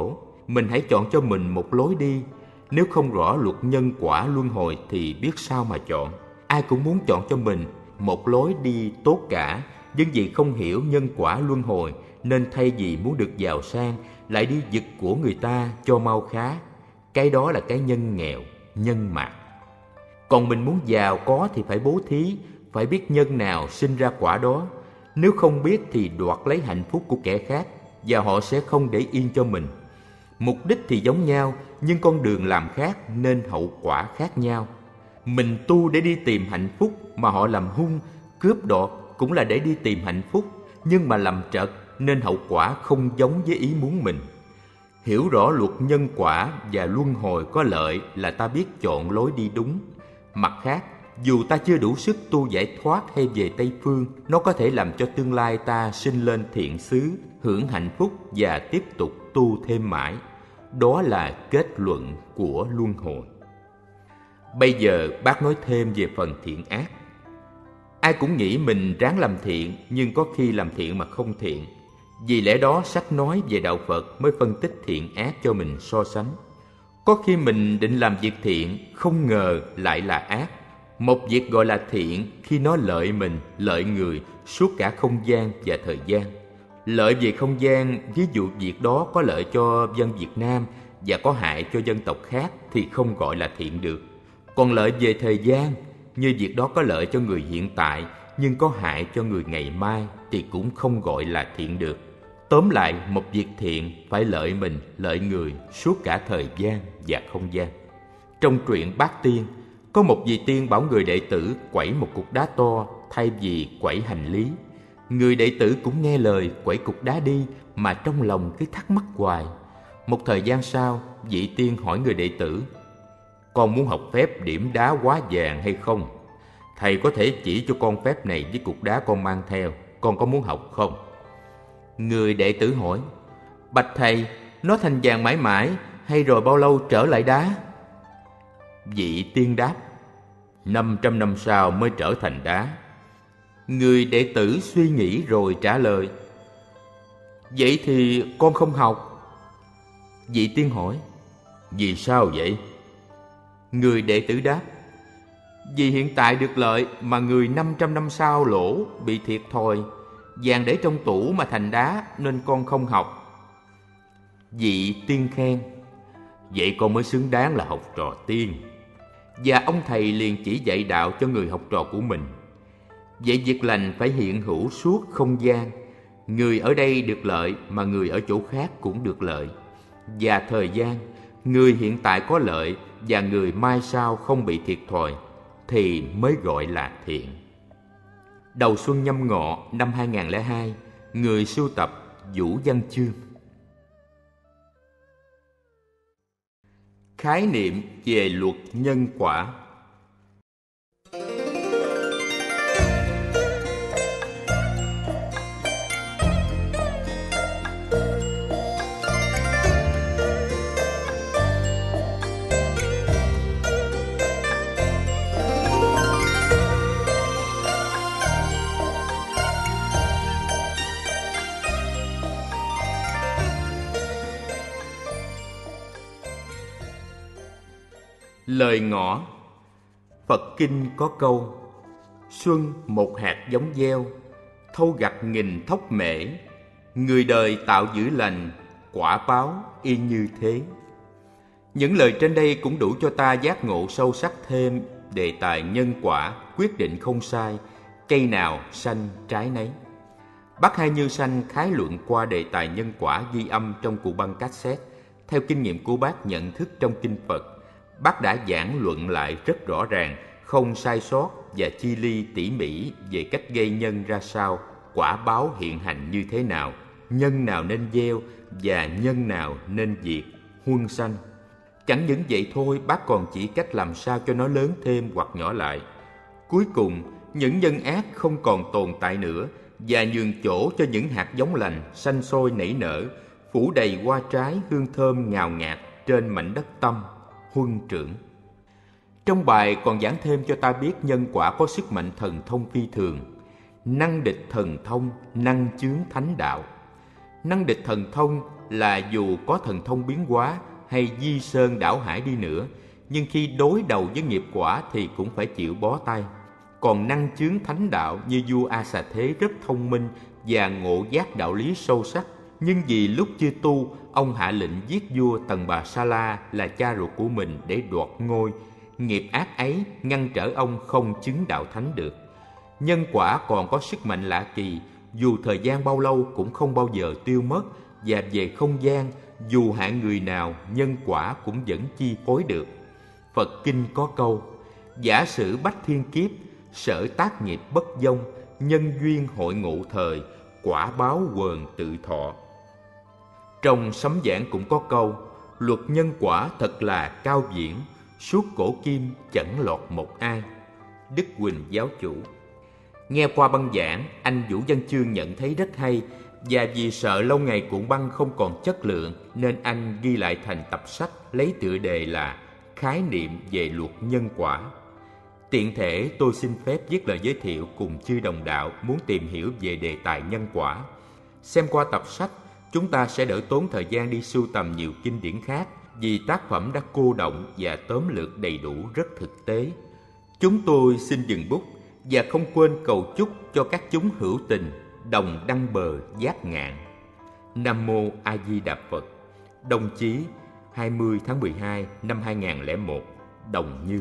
mình hãy chọn cho mình một lối đi. Nếu không rõ luật nhân quả luân hồi thì biết sao mà chọn. Ai cũng muốn chọn cho mình một lối đi tốt cả, nhưng vì không hiểu nhân quả luân hồi nên thay vì muốn được giàu sang lại đi giật của người ta cho mau khá. Cái đó là cái nhân nghèo, nhân mạt. Còn mình muốn giàu có thì phải bố thí, phải biết nhân nào sinh ra quả đó. Nếu không biết thì đoạt lấy hạnh phúc của kẻ khác và họ sẽ không để yên cho mình. Mục đích thì giống nhau, nhưng con đường làm khác nên hậu quả khác nhau. Mình tu để đi tìm hạnh phúc, mà họ làm hung, cướp đoạt cũng là để đi tìm hạnh phúc, nhưng mà làm trật nên hậu quả không giống với ý muốn mình. Hiểu rõ luật nhân quả và luân hồi có lợi là ta biết chọn lối đi đúng. Mặt khác, dù ta chưa đủ sức tu giải thoát hay về Tây Phương, nó có thể làm cho tương lai ta sinh lên thiện xứ, hưởng hạnh phúc và tiếp tục tu thêm mãi. Đó là kết luận của luân hồi. Bây giờ bác nói thêm về phần thiện ác. Ai cũng nghĩ mình ráng làm thiện, nhưng có khi làm thiện mà không thiện. Vì lẽ đó sách nói về đạo Phật mới phân tích thiện ác cho mình so sánh. Có khi mình định làm việc thiện, không ngờ lại là ác. Một việc gọi là thiện khi nó lợi mình, lợi người suốt cả không gian và thời gian. Lợi về không gian, ví dụ việc đó có lợi cho dân Việt Nam và có hại cho dân tộc khác thì không gọi là thiện được. Còn lợi về thời gian, như việc đó có lợi cho người hiện tại nhưng có hại cho người ngày mai thì cũng không gọi là thiện được. Tóm lại, một việc thiện phải lợi mình, lợi người suốt cả thời gian và không gian. Trong truyện Bát Tiên, có một vị tiên bảo người đệ tử quẩy một cục đá to thay vì quẩy hành lý. Người đệ tử cũng nghe lời quẩy cục đá đi, mà trong lòng cứ thắc mắc hoài. Một thời gian sau, vị tiên hỏi người đệ tử: con muốn học phép điểm đá hóa vàng hay không? Thầy có thể chỉ cho con phép này với cục đá con mang theo, con có muốn học không? Người đệ tử hỏi: bạch thầy, nó thành vàng mãi mãi hay rồi bao lâu trở lại đá? Vị tiên đáp: 500 năm sau mới trở thành đá. Người đệ tử suy nghĩ rồi trả lời: vậy thì con không học. Vị tiên hỏi: vì sao vậy? Người đệ tử đáp: vì hiện tại được lợi mà người 500 năm sau lỗ, bị thiệt thòi. Vàng để trong tủ mà thành đá nên con không học. Vị tiên khen: vậy con mới xứng đáng là học trò tiên. Và ông thầy liền chỉ dạy đạo cho người học trò của mình. Vậy việc lành phải hiện hữu suốt không gian. Người ở đây được lợi mà người ở chỗ khác cũng được lợi. Và thời gian, người hiện tại có lợi và người mai sau không bị thiệt thòi thì mới gọi là thiện. Đầu xuân Nhâm Ngọ năm 2002, người sưu tập Vũ Văn Chương. Khái niệm về luật nhân quả. Lời ngỏ. Phật Kinh có câu: xuân một hạt giống gieo, thâu gặt nghìn thóc mễ. Người đời tạo dữ lành, quả báo y như thế. Những lời trên đây cũng đủ cho ta giác ngộ sâu sắc thêm đề tài nhân quả, quyết định không sai, cây nào xanh trái nấy. Bác Hai Như Sanh khái luận qua đề tài nhân quả ghi âm trong cụ băng cassette. Theo kinh nghiệm của bác nhận thức trong kinh Phật, bác đã giảng luận lại rất rõ ràng, không sai sót và chi ly tỉ mỉ về cách gây nhân ra sao, quả báo hiện hành như thế nào, nhân nào nên gieo và nhân nào nên diệt, huân sanh. Chẳng những vậy thôi, bác còn chỉ cách làm sao cho nó lớn thêm hoặc nhỏ lại. Cuối cùng, những nhân ác không còn tồn tại nữa và nhường chỗ cho những hạt giống lành xanh sôi nảy nở, phủ đầy hoa trái hương thơm ngào ngạt trên mảnh đất tâm, huân trưởng. Trong bài còn giảng thêm cho ta biết nhân quả có sức mạnh thần thông phi thường, năng địch thần thông, năng chướng thánh đạo. Năng địch thần thông là dù có thần thông biến hóa hay di sơn đảo hải đi nữa, nhưng khi đối đầu với nghiệp quả thì cũng phải chịu bó tay. Còn năng chướng thánh đạo như vua A Xà Thế rất thông minh và ngộ giác đạo lý sâu sắc, nhưng vì lúc chưa tu, ông hạ lệnh giết vua Tần Bà Sa La là cha ruột của mình để đoạt ngôi. Nghiệp ác ấy ngăn trở ông không chứng đạo thánh được. Nhân quả còn có sức mạnh lạ kỳ, dù thời gian bao lâu cũng không bao giờ tiêu mất, và về không gian, dù hạng người nào, nhân quả cũng vẫn chi phối được. Phật Kinh có câu: giả sử bách thiên kiếp, sở tác nghiệp bất vong, nhân duyên hội ngộ thời, quả báo quần tự thọ. Trong Sấm Giảng cũng có câu: luật nhân quả thật là cao viễn, suốt cổ kim chẳng lọt một ai. Đức Huỳnh giáo chủ. Nghe qua băng giảng, anh Vũ Văn Chương nhận thấy rất hay, và vì sợ lâu ngày cuộn băng không còn chất lượng nên anh ghi lại thành tập sách lấy tựa đề là Khái niệm về luật nhân quả. Tiện thể tôi xin phép viết lời giới thiệu cùng chư đồng đạo muốn tìm hiểu về đề tài nhân quả. Xem qua tập sách, chúng ta sẽ đỡ tốn thời gian đi sưu tầm nhiều kinh điển khác, vì tác phẩm đã cô động và tóm lược đầy đủ rất thực tế. Chúng tôi xin dừng bút và không quên cầu chúc cho các chúng hữu tình đồng đăng bờ giác ngạn. Nam Mô A Di Đà Phật. Đồng chí 20 tháng 12 năm 2001, Đồng Như.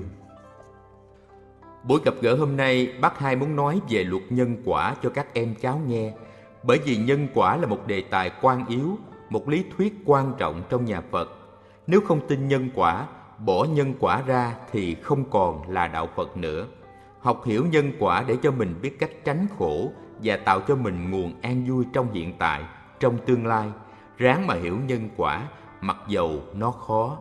Buổi gặp gỡ hôm nay, bác Hai muốn nói về luật nhân quả cho các em cháu nghe, bởi vì nhân quả là một đề tài quan yếu, một lý thuyết quan trọng trong nhà Phật. Nếu không tin nhân quả, bỏ nhân quả ra thì không còn là đạo Phật nữa. Học hiểu nhân quả để cho mình biết cách tránh khổ và tạo cho mình nguồn an vui trong hiện tại, trong tương lai. Ráng mà hiểu nhân quả, mặc dầu nó khó.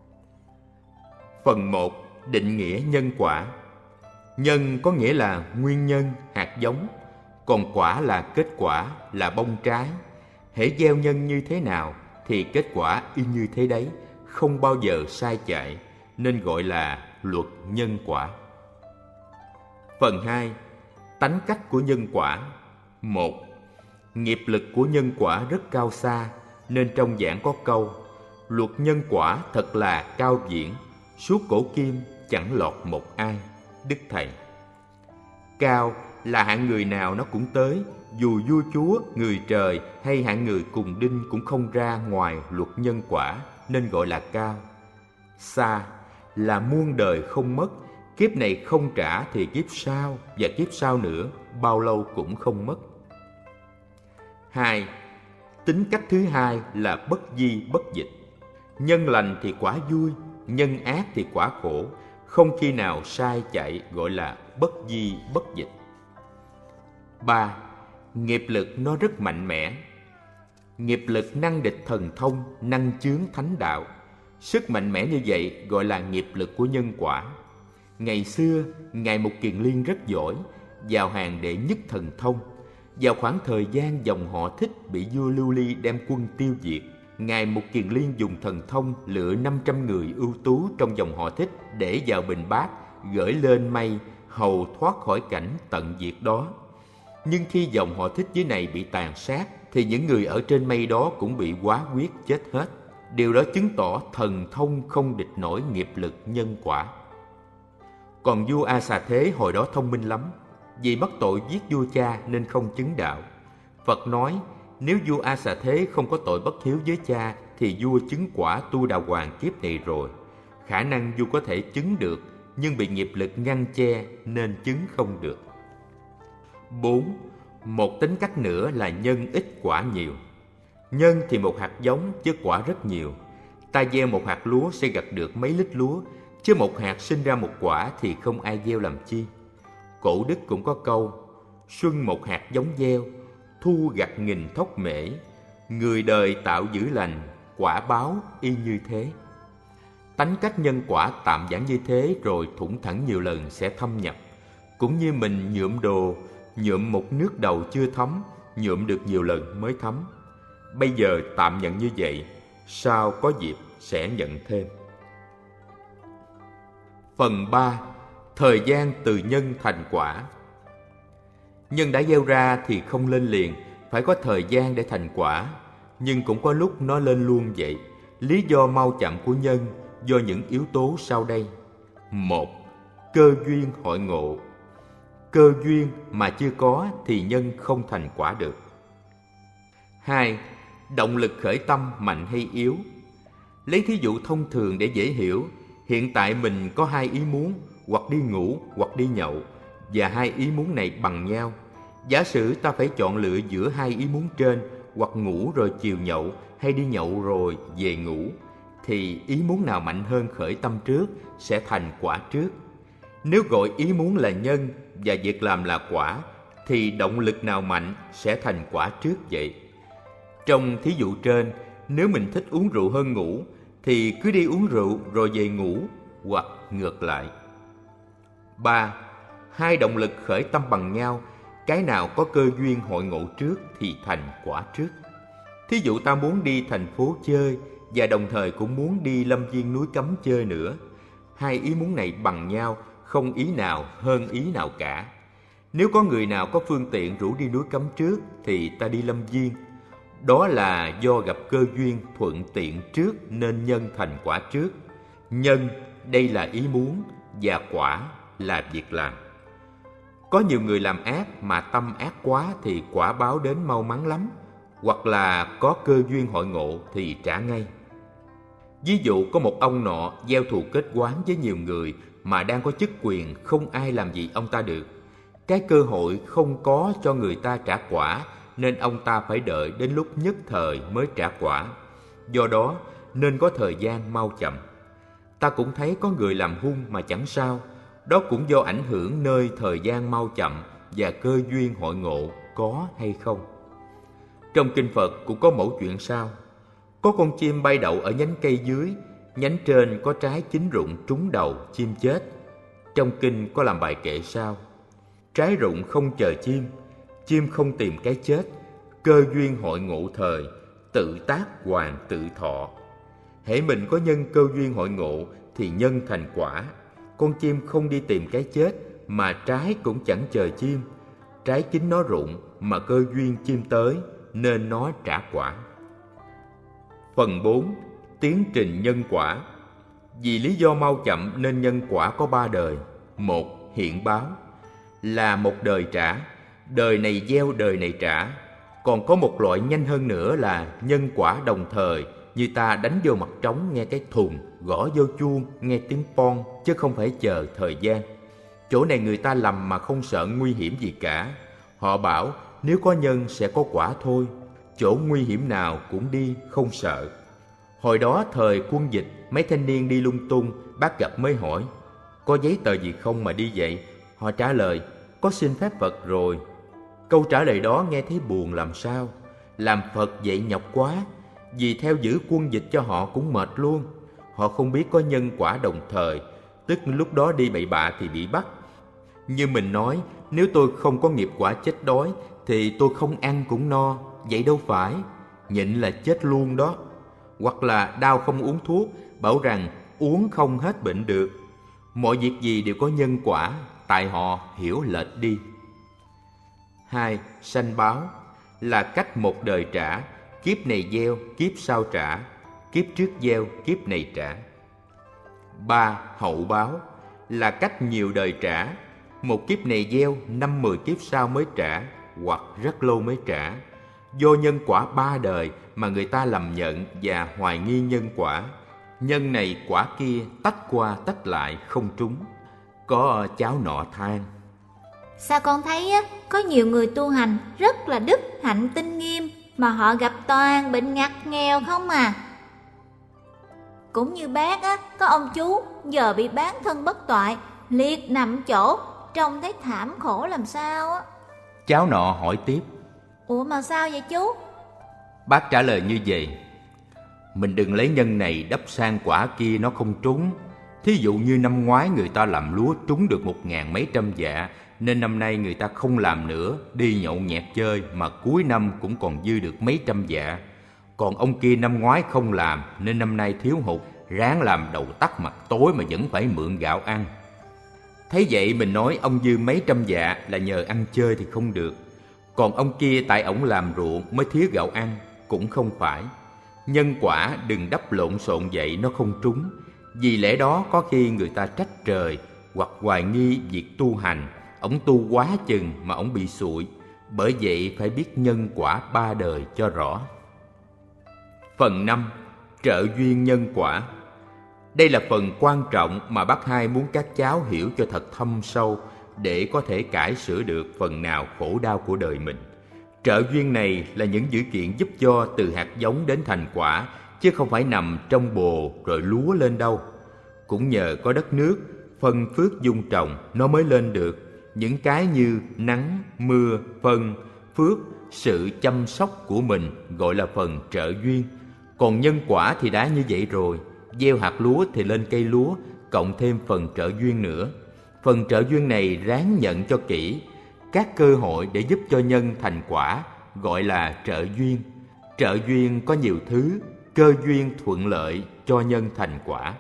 Phần 1. Định nghĩa nhân quả. Nhân có nghĩa là nguyên nhân, hạt giống, còn quả là kết quả, là bông trái. Hễ gieo nhân như thế nào thì kết quả y như thế đấy, không bao giờ sai chạy, nên gọi là luật nhân quả. Phần 2. Tánh cách của nhân quả. 1. Nghiệp lực của nhân quả rất cao xa, nên trong giảng có câu: luật nhân quả thật là cao viễn, suốt cổ kim chẳng lọt một ai. Đức Thầy. Cao là hạng người nào nó cũng tới, dù vua chúa, người trời hay hạng người cùng đinh cũng không ra ngoài luật nhân quả, nên gọi là cao. Xa là muôn đời không mất, kiếp này không trả thì kiếp sau và kiếp sau nữa, bao lâu cũng không mất. 2. Tính cách thứ hai là bất di bất dịch. Nhân lành thì quả vui, nhân ác thì quả khổ, không khi nào sai chạy, gọi là bất di bất dịch. 3. Nghiệp lực nó rất mạnh mẽ. Nghiệp lực năng địch thần thông, năng chướng thánh đạo. Sức mạnh mẽ như vậy gọi là nghiệp lực của nhân quả. Ngày xưa, Ngài Mục Kiền Liên rất giỏi, vào hàng đệ nhất thần thông. Vào khoảng thời gian dòng họ Thích bị vua Lưu Ly đem quân tiêu diệt, Ngài Mục Kiền Liên dùng thần thông lựa 500 người ưu tú trong dòng họ Thích để vào bình bát, gửi lên mây, hầu thoát khỏi cảnh tận diệt đó. Nhưng khi dòng họ Thích dưới này bị tàn sát, thì những người ở trên mây đó cũng bị hóa quyết chết hết. Điều đó chứng tỏ thần thông không địch nổi nghiệp lực nhân quả. Còn vua A Xà Thế hồi đó thông minh lắm, vì mắc tội giết vua cha nên không chứng đạo. Phật nói, nếu vua A Xà Thế không có tội bất hiếu với cha thì vua chứng quả Tu Đà Hoàng kiếp này rồi. Khả năng vua có thể chứng được, nhưng bị nghiệp lực ngăn che nên chứng không được. 4. Một tính cách nữa là nhân ít quả nhiều. Nhân thì một hạt giống chứ quả rất nhiều. Ta gieo một hạt lúa sẽ gặt được mấy lít lúa, chứ một hạt sinh ra một quả thì không ai gieo làm chi. Cổ đức cũng có câu: xuân một hạt giống gieo, thu gặt nghìn thóc mễ. Người đời tạo dữ lành, quả báo y như thế. Tánh cách nhân quả tạm giản như thế rồi thủng thẳng nhiều lần sẽ thâm nhập. Cũng như mình nhuộm đồ, nhuộm một nước đầu chưa thấm, nhuộm được nhiều lần mới thấm. Bây giờ tạm nhận như vậy, sau có dịp sẽ nhận thêm. Phần 3. Thời gian từ nhân thành quả. Nhân đã gieo ra thì không lên liền, phải có thời gian để thành quả. nhưng cũng có lúc nó lên luôn vậy. Lý do mau chậm của nhân do những yếu tố sau đây. 1. Cơ duyên hội ngộ. Cơ duyên mà chưa có thì nhân không thành quả được. 2. Động lực khởi tâm mạnh hay yếu. Lấy thí dụ thông thường để dễ hiểu, hiện tại mình có 2 ý muốn, hoặc đi ngủ hoặc đi nhậu, và 2 ý muốn này bằng nhau. Giả sử ta phải chọn lựa giữa 2 ý muốn trên, hoặc ngủ rồi chiều nhậu, hay đi nhậu rồi về ngủ, thì ý muốn nào mạnh hơn khởi tâm trước sẽ thành quả trước. Nếu gọi ý muốn là nhân và việc làm là quả, thì động lực nào mạnh sẽ thành quả trước vậy. Trong thí dụ trên, nếu mình thích uống rượu hơn ngủ, thì cứ đi uống rượu rồi về ngủ, hoặc ngược lại. 3. 2 động lực khởi tâm bằng nhau, cái nào có cơ duyên hội ngộ trước thì thành quả trước. Thí dụ ta muốn đi thành phố chơi và đồng thời cũng muốn đi lâm viên núi Cấm chơi nữa. 2 ý muốn này bằng nhau, không ý nào hơn ý nào cả. Nếu có người nào có phương tiện rủ đi núi Cấm trước thì ta đi lâm viên. Đó là do gặp cơ duyên thuận tiện trước nên nhân thành quả trước. Nhân đây là ý muốn và quả là việc làm. Có nhiều người làm ác mà tâm ác quá thì quả báo đến mau mắn lắm, hoặc là có cơ duyên hội ngộ thì trả ngay. Ví dụ có một ông nọ gieo thù kết oán với nhiều người mà đang có chức quyền, không ai làm gì ông ta được. Cái cơ hội không có cho người ta trả quả, nên ông ta phải đợi đến lúc nhất thời mới trả quả. Do đó nên có thời gian mau chậm. Ta cũng thấy có người làm hung mà chẳng sao. Đó cũng do ảnh hưởng nơi thời gian mau chậm và cơ duyên hội ngộ có hay không. Trong kinh Phật cũng có mẫu chuyện sau. Có con chim bay đậu ở nhánh cây dưới, nhánh trên có trái chín rụng trúng đầu, chim chết. Trong kinh có làm bài kệ sau: trái rụng không chờ chim không tìm cái chết, cơ duyên hội ngộ thời, tự tác hoàng tự thọ. Hễ mình có nhân cơ duyên hội ngộ thì nhân thành quả. Con chim không đi tìm cái chết mà trái cũng chẳng chờ chim. Trái chín nó rụng mà cơ duyên chim tới nên nó trả quả. Phần 4. Tiến trình nhân quả. Vì lý do mau chậm nên nhân quả có 3 đời. 1. Hiện báo là một đời trả, đời này gieo đời này trả. Còn có một loại nhanh hơn nữa là nhân quả đồng thời, như ta đánh vô mặt trống nghe cái thùng, gõ vô chuông nghe tiếng pon, chứ không phải chờ thời gian. Chỗ này người ta lầm mà không sợ nguy hiểm gì cả. Họ bảo nếu có nhân sẽ có quả thôi, chỗ nguy hiểm nào cũng đi không sợ. Hồi đó thời quân dịch, mấy thanh niên đi lung tung, bác gặp mới hỏi: có giấy tờ gì không mà đi vậy? Họ trả lời: có xin phép Phật rồi. Câu trả lời đó nghe thấy buồn làm sao. Làm Phật vậy nhọc quá, vì theo giữ quân dịch cho họ cũng mệt luôn. Họ không biết có nhân quả đồng thời, tức lúc đó đi bậy bạ thì bị bắt. Như mình nói, nếu tôi không có nghiệp quả chết đói thì tôi không ăn cũng no, vậy đâu phải, nhịn là chết luôn đó. Hoặc là đau không uống thuốc, bảo rằng uống không hết bệnh được. Mọi việc gì đều có nhân quả, tại họ hiểu lệch đi. 2. Sanh báo là cách một đời trả, kiếp này gieo, kiếp sau trả, kiếp trước gieo, kiếp này trả. 3. Hậu báo là cách nhiều đời trả, một kiếp này gieo, 5-10 kiếp sau mới trả, hoặc rất lâu mới trả. Do nhân quả 3 đời mà người ta lầm nhận và hoài nghi nhân quả. Nhân này quả kia tách qua tách lại không trúng. Có cháu nọ than: sao con thấy á, có nhiều người tu hành rất là đức hạnh tinh nghiêm mà họ gặp toàn bệnh ngặt nghèo không à. Cũng như bác á, có ông chú giờ bị bán thân bất toại, liệt nằm chỗ, trông thấy thảm khổ làm sao á. Cháu nọ hỏi tiếp: ủa mà sao vậy chú? Bác trả lời như vậy: mình đừng lấy nhân này đắp sang quả kia nó không trúng. Thí dụ như năm ngoái người ta làm lúa trúng được 1.000 mấy trăm dạ, nên năm nay người ta không làm nữa, đi nhậu nhẹt chơi mà cuối năm cũng còn dư được mấy trăm dạ. Còn ông kia năm ngoái không làm nên năm nay thiếu hụt, ráng làm đầu tắt mặt tối mà vẫn phải mượn gạo ăn. Thấy vậy mình nói ông dư mấy trăm dạ là nhờ ăn chơi thì không được. Còn ông kia tại ổng làm ruộng mới thiếu gạo ăn, cũng không phải. Nhân quả đừng đắp lộn xộn vậy nó không trúng. Vì lẽ đó có khi người ta trách trời hoặc hoài nghi việc tu hành. Ổng tu quá chừng mà ổng bị sụi. Bởi vậy phải biết nhân quả ba đời cho rõ. Phần 5. Trợ duyên nhân quả. Đây là phần quan trọng mà bác Hai muốn các cháu hiểu cho thật thâm sâu để có thể cải sửa được phần nào khổ đau của đời mình. Trợ duyên này là những dữ kiện giúp cho từ hạt giống đến thành quả, chứ không phải nằm trong bồ rồi lúa lên đâu. Cũng nhờ có đất nước, phân phước dung trồng nó mới lên được. Những cái như nắng, mưa, phân, phước, sự chăm sóc của mình gọi là phần trợ duyên. Còn nhân quả thì đã như vậy rồi. Gieo hạt lúa thì lên cây lúa, cộng thêm phần trợ duyên nữa. Phần trợ duyên này ráng nhận cho kỹ. Các cơ hội để giúp cho nhân thành quả gọi là trợ duyên. Trợ duyên có nhiều thứ, cơ duyên thuận lợi cho nhân thành quả.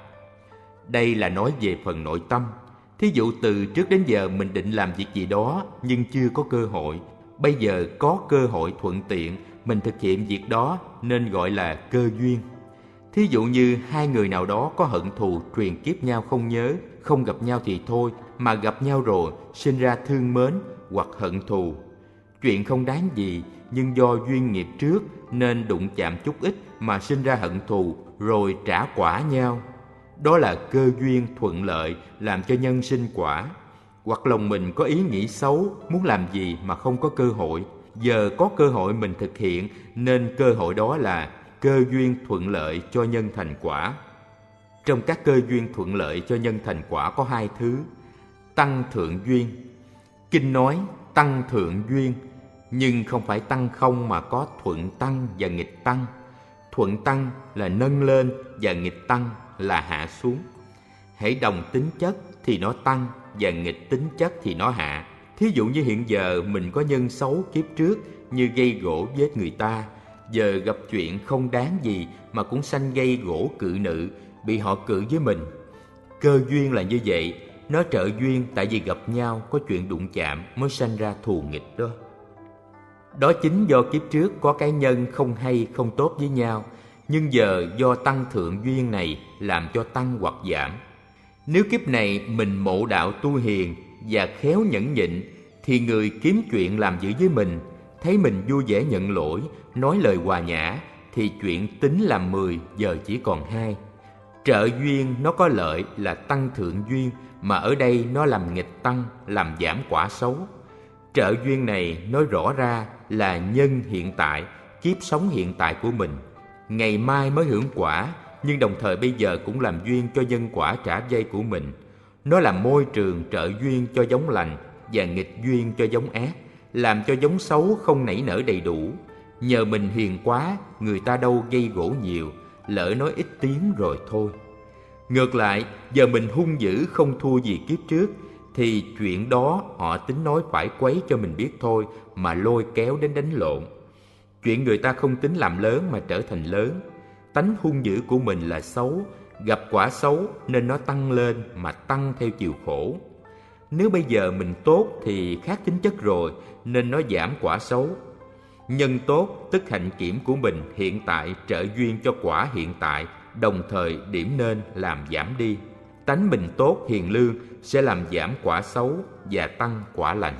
Đây là nói về phần nội tâm. Thí dụ từ trước đến giờ mình định làm việc gì đó nhưng chưa có cơ hội. Bây giờ có cơ hội thuận tiện, mình thực hiện việc đó nên gọi là cơ duyên. Thí dụ như hai người nào đó có hận thù truyền kiếp nhau không nhớ, không gặp nhau thì thôi, mà gặp nhau rồi sinh ra thương mến hoặc hận thù. Chuyện không đáng gì, nhưng do duyên nghiệp trước nên đụng chạm chút ít mà sinh ra hận thù rồi trả quả nhau. Đó là cơ duyên thuận lợi làm cho nhân sinh quả. Hoặc lòng mình có ý nghĩ xấu, muốn làm gì mà không có cơ hội. Giờ có cơ hội mình thực hiện nên cơ hội đó là cơ duyên thuận lợi cho nhân thành quả. Trong các cơ duyên thuận lợi cho nhân thành quả có hai thứ. Tăng thượng duyên. Kinh nói tăng thượng duyên, nhưng không phải tăng không mà có thuận tăng và nghịch tăng. Thuận tăng là nâng lên và nghịch tăng là hạ xuống. Hễ đồng tính chất thì nó tăng và nghịch tính chất thì nó hạ. Thí dụ như hiện giờ mình có nhân xấu kiếp trước như gây gổ với người ta, giờ gặp chuyện không đáng gì mà cũng sanh gây gổ cự nữ, bị họ cự với mình. Cơ duyên là như vậy, nó trợ duyên tại vì gặp nhau có chuyện đụng chạm mới sanh ra thù nghịch đó. Đó chính do kiếp trước có cái nhân không hay không tốt với nhau, nhưng giờ do tăng thượng duyên này làm cho tăng hoặc giảm. Nếu kiếp này mình mộ đạo tu hiền và khéo nhẫn nhịn, thì người kiếm chuyện làm dữ với mình, thấy mình vui vẻ nhận lỗi, nói lời hòa nhã, thì chuyện tính làm 10 giờ chỉ còn 2. Trợ duyên nó có lợi là tăng thượng duyên, mà ở đây nó làm nghịch tăng, làm giảm quả xấu. Trợ duyên này nói rõ ra là nhân hiện tại, kiếp sống hiện tại của mình. Ngày mai mới hưởng quả, nhưng đồng thời bây giờ cũng làm duyên cho nhân quả trả dây của mình. Nó làm môi trường trợ duyên cho giống lành và nghịch duyên cho giống ác, làm cho giống xấu không nảy nở đầy đủ. Nhờ mình hiền quá, người ta đâu gây gổ nhiều, lỡ nói ít tiếng rồi thôi. Ngược lại, giờ mình hung dữ không thua gì kiếp trước, thì chuyện đó họ tính nói phải quấy cho mình biết thôi, mà lôi kéo đến đánh lộn. Chuyện người ta không tính làm lớn mà trở thành lớn. Tánh hung dữ của mình là xấu, gặp quả xấu nên nó tăng lên mà tăng theo chiều khổ. Nếu bây giờ mình tốt thì khác tính chất rồi, nên nó giảm quả xấu. Nhân tốt tức hạnh kiểm của mình hiện tại trợ duyên cho quả hiện tại, đồng thời điểm nên làm giảm đi. Tánh mình tốt hiền lương sẽ làm giảm quả xấu và tăng quả lành.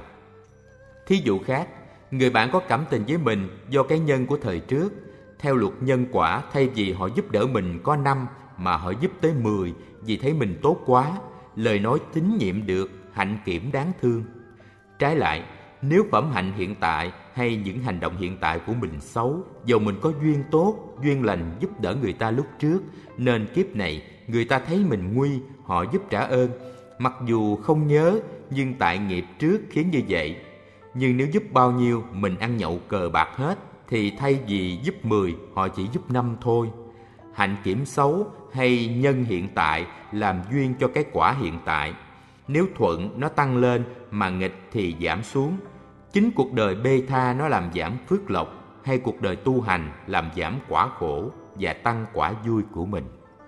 Thí dụ khác, người bạn có cảm tình với mình do cái nhân của thời trước. Theo luật nhân quả, thay vì họ giúp đỡ mình có 5 mà họ giúp tới 10 vì thấy mình tốt quá, lời nói tín nhiệm được, hạnh kiểm đáng thương. Trái lại, nếu phẩm hạnh hiện tại hay những hành động hiện tại của mình xấu, dầu mình có duyên tốt, duyên lành giúp đỡ người ta lúc trước, nên kiếp này người ta thấy mình nguy, họ giúp trả ơn. Mặc dù không nhớ, nhưng tại nghiệp trước khiến như vậy. Nhưng nếu giúp bao nhiêu mình ăn nhậu cờ bạc hết, thì thay vì giúp 10, họ chỉ giúp 5 thôi. Hạnh kiểm xấu hay nhân hiện tại làm duyên cho cái quả hiện tại. Nếu thuận nó tăng lên mà nghịch thì giảm xuống. Chính cuộc đời bê tha nó làm giảm phước lộc, hay cuộc đời tu hành làm giảm quả khổ và tăng quả vui của mình.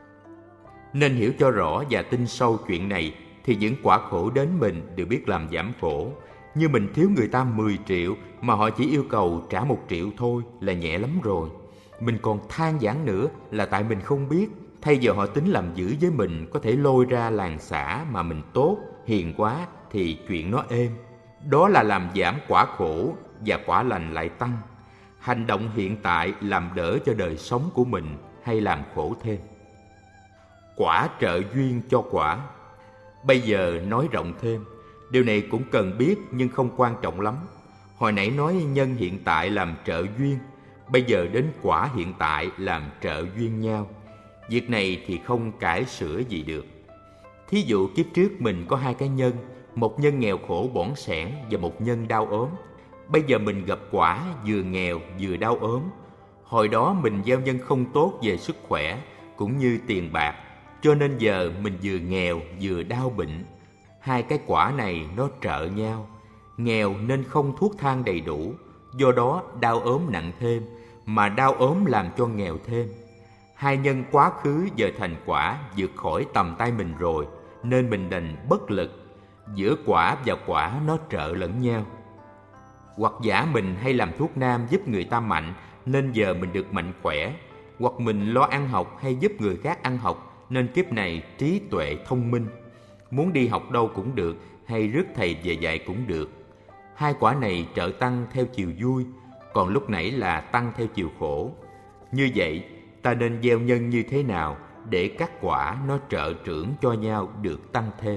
Nên hiểu cho rõ và tin sâu chuyện này thì những quả khổ đến mình đều biết làm giảm khổ. Như mình thiếu người ta 10 triệu mà họ chỉ yêu cầu trả 1 triệu thôi là nhẹ lắm rồi. mình còn than vãn nữa là tại mình không biết. Thay giờ họ tính làm dữ với mình, có thể lôi ra làng xã mà mình tốt, hiền quá thì chuyện nó êm. Đó là làm giảm quả khổ và quả lành lại tăng. Hành động hiện tại làm đỡ cho đời sống của mình hay làm khổ thêm. Quả trợ duyên cho quả. Bây giờ nói rộng thêm, điều này cũng cần biết nhưng không quan trọng lắm. Hồi nãy nói nhân hiện tại làm trợ duyên, bây giờ đến quả hiện tại làm trợ duyên nhau. Việc này thì không cãi sửa gì được. Thí dụ kiếp trước mình có hai cái nhân, một nhân nghèo khổ bỏn sẻn và một nhân đau ốm. Bây giờ mình gặp quả vừa nghèo vừa đau ốm. Hồi đó mình gieo nhân không tốt về sức khỏe cũng như tiền bạc, cho nên giờ mình vừa nghèo vừa đau bệnh. Hai cái quả này nó trợ nhau. Nghèo nên không thuốc thang đầy đủ, do đó đau ốm nặng thêm, mà đau ốm làm cho nghèo thêm. Hai nhân quá khứ giờ thành quả vượt khỏi tầm tay mình rồi, nên mình đành bất lực. Giữa quả và quả nó trợ lẫn nhau. Hoặc giả mình hay làm thuốc nam giúp người ta mạnh, nên giờ mình được mạnh khỏe. Hoặc mình lo ăn học hay giúp người khác ăn học, nên kiếp này trí tuệ thông minh. Muốn đi học đâu cũng được, hay rước thầy về dạy cũng được. Hai quả này trợ tăng theo chiều vui, còn lúc nãy là tăng theo chiều khổ. Như vậy, ta nên gieo nhân như thế nào để các quả nó trợ trưởng cho nhau được tăng thêm.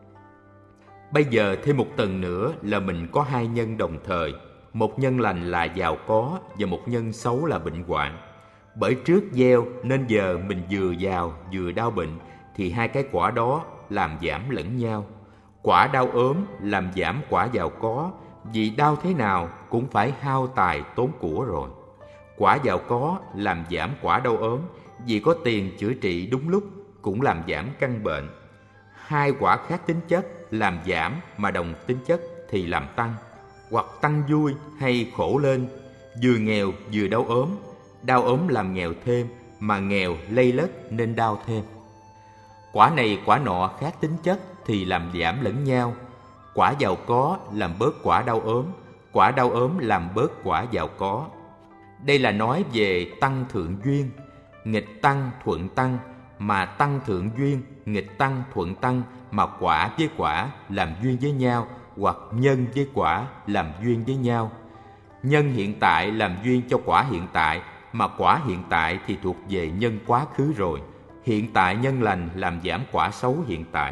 Bây giờ thêm một tầng nữa là mình có hai nhân đồng thời. Một nhân lành là giàu có và một nhân xấu là bệnh hoạn. Bởi trước gieo nên giờ mình vừa giàu vừa đau bệnh, thì hai cái quả đó làm giảm lẫn nhau. Quả đau ốm làm giảm quả giàu có, vì đau thế nào cũng phải hao tài tốn của rồi. Quả giàu có làm giảm quả đau ốm, vì có tiền chữa trị đúng lúc cũng làm giảm căn bệnh. Hai quả khác tính chất làm giảm mà đồng tính chất thì làm tăng, hoặc tăng vui hay khổ lên, vừa nghèo vừa đau ốm. Đau ốm làm nghèo thêm, mà nghèo lây lất nên đau thêm. Quả này quả nọ khác tính chất thì làm giảm lẫn nhau. Quả giàu có làm bớt quả đau ốm, quả đau ốm làm bớt quả giàu có. Đây là nói về tăng thượng duyên, nghịch tăng thuận tăng, mà tăng thượng duyên, nghịch tăng thuận tăng, mà quả với quả làm duyên với nhau, hoặc nhân với quả làm duyên với nhau. Nhân hiện tại làm duyên cho quả hiện tại, mà quả hiện tại thì thuộc về nhân quá khứ rồi. Hiện tại nhân lành làm giảm quả xấu hiện tại.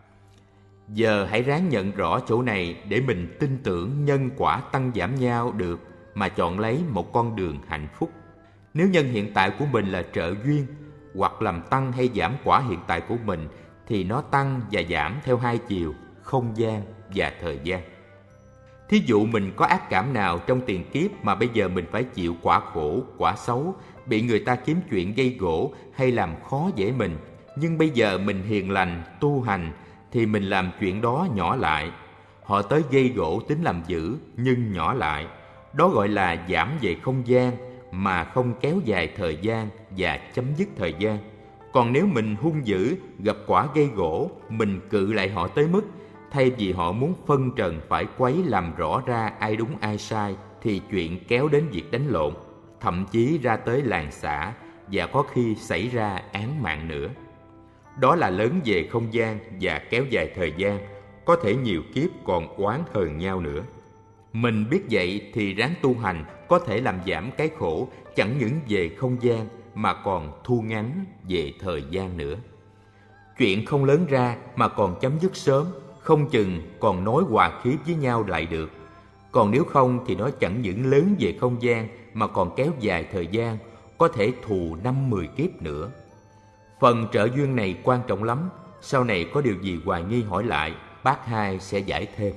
Giờ hãy ráng nhận rõ chỗ này để mình tin tưởng nhân quả tăng giảm nhau được, mà chọn lấy một con đường hạnh phúc. Nếu nhân hiện tại của mình là trợ duyên, hoặc làm tăng hay giảm quả hiện tại của mình, thì nó tăng và giảm theo hai chiều, không gian và thời gian. Thí dụ mình có ác cảm nào trong tiền kiếp mà bây giờ mình phải chịu quả khổ, quả xấu, bị người ta kiếm chuyện gây gổ hay làm khó dễ mình. Nhưng bây giờ mình hiền lành, tu hành, thì mình làm chuyện đó nhỏ lại. Họ tới gây gổ tính làm dữ, nhưng nhỏ lại. Đó gọi là giảm về không gian, mà không kéo dài thời gian và chấm dứt thời gian. Còn nếu mình hung dữ, gặp quả gây gổ, mình cự lại họ tới mức thay vì họ muốn phân trần phải quấy làm rõ ra ai đúng ai sai, thì chuyện kéo đến việc đánh lộn, thậm chí ra tới làng xã, và có khi xảy ra án mạng nữa. Đó là lớn về không gian và kéo dài thời gian, có thể nhiều kiếp còn oán hờn nhau nữa. Mình biết vậy thì ráng tu hành, có thể làm giảm cái khổ chẳng những về không gian mà còn thu ngắn về thời gian nữa. Chuyện không lớn ra mà còn chấm dứt sớm, không chừng còn nói hòa khí với nhau lại được. Còn nếu không thì nó chẳng những lớn về không gian mà còn kéo dài thời gian, có thể thù 5-10 kiếp nữa. Phần trợ duyên này quan trọng lắm, sau này có điều gì hoài nghi hỏi lại, bác Hai sẽ giải thêm.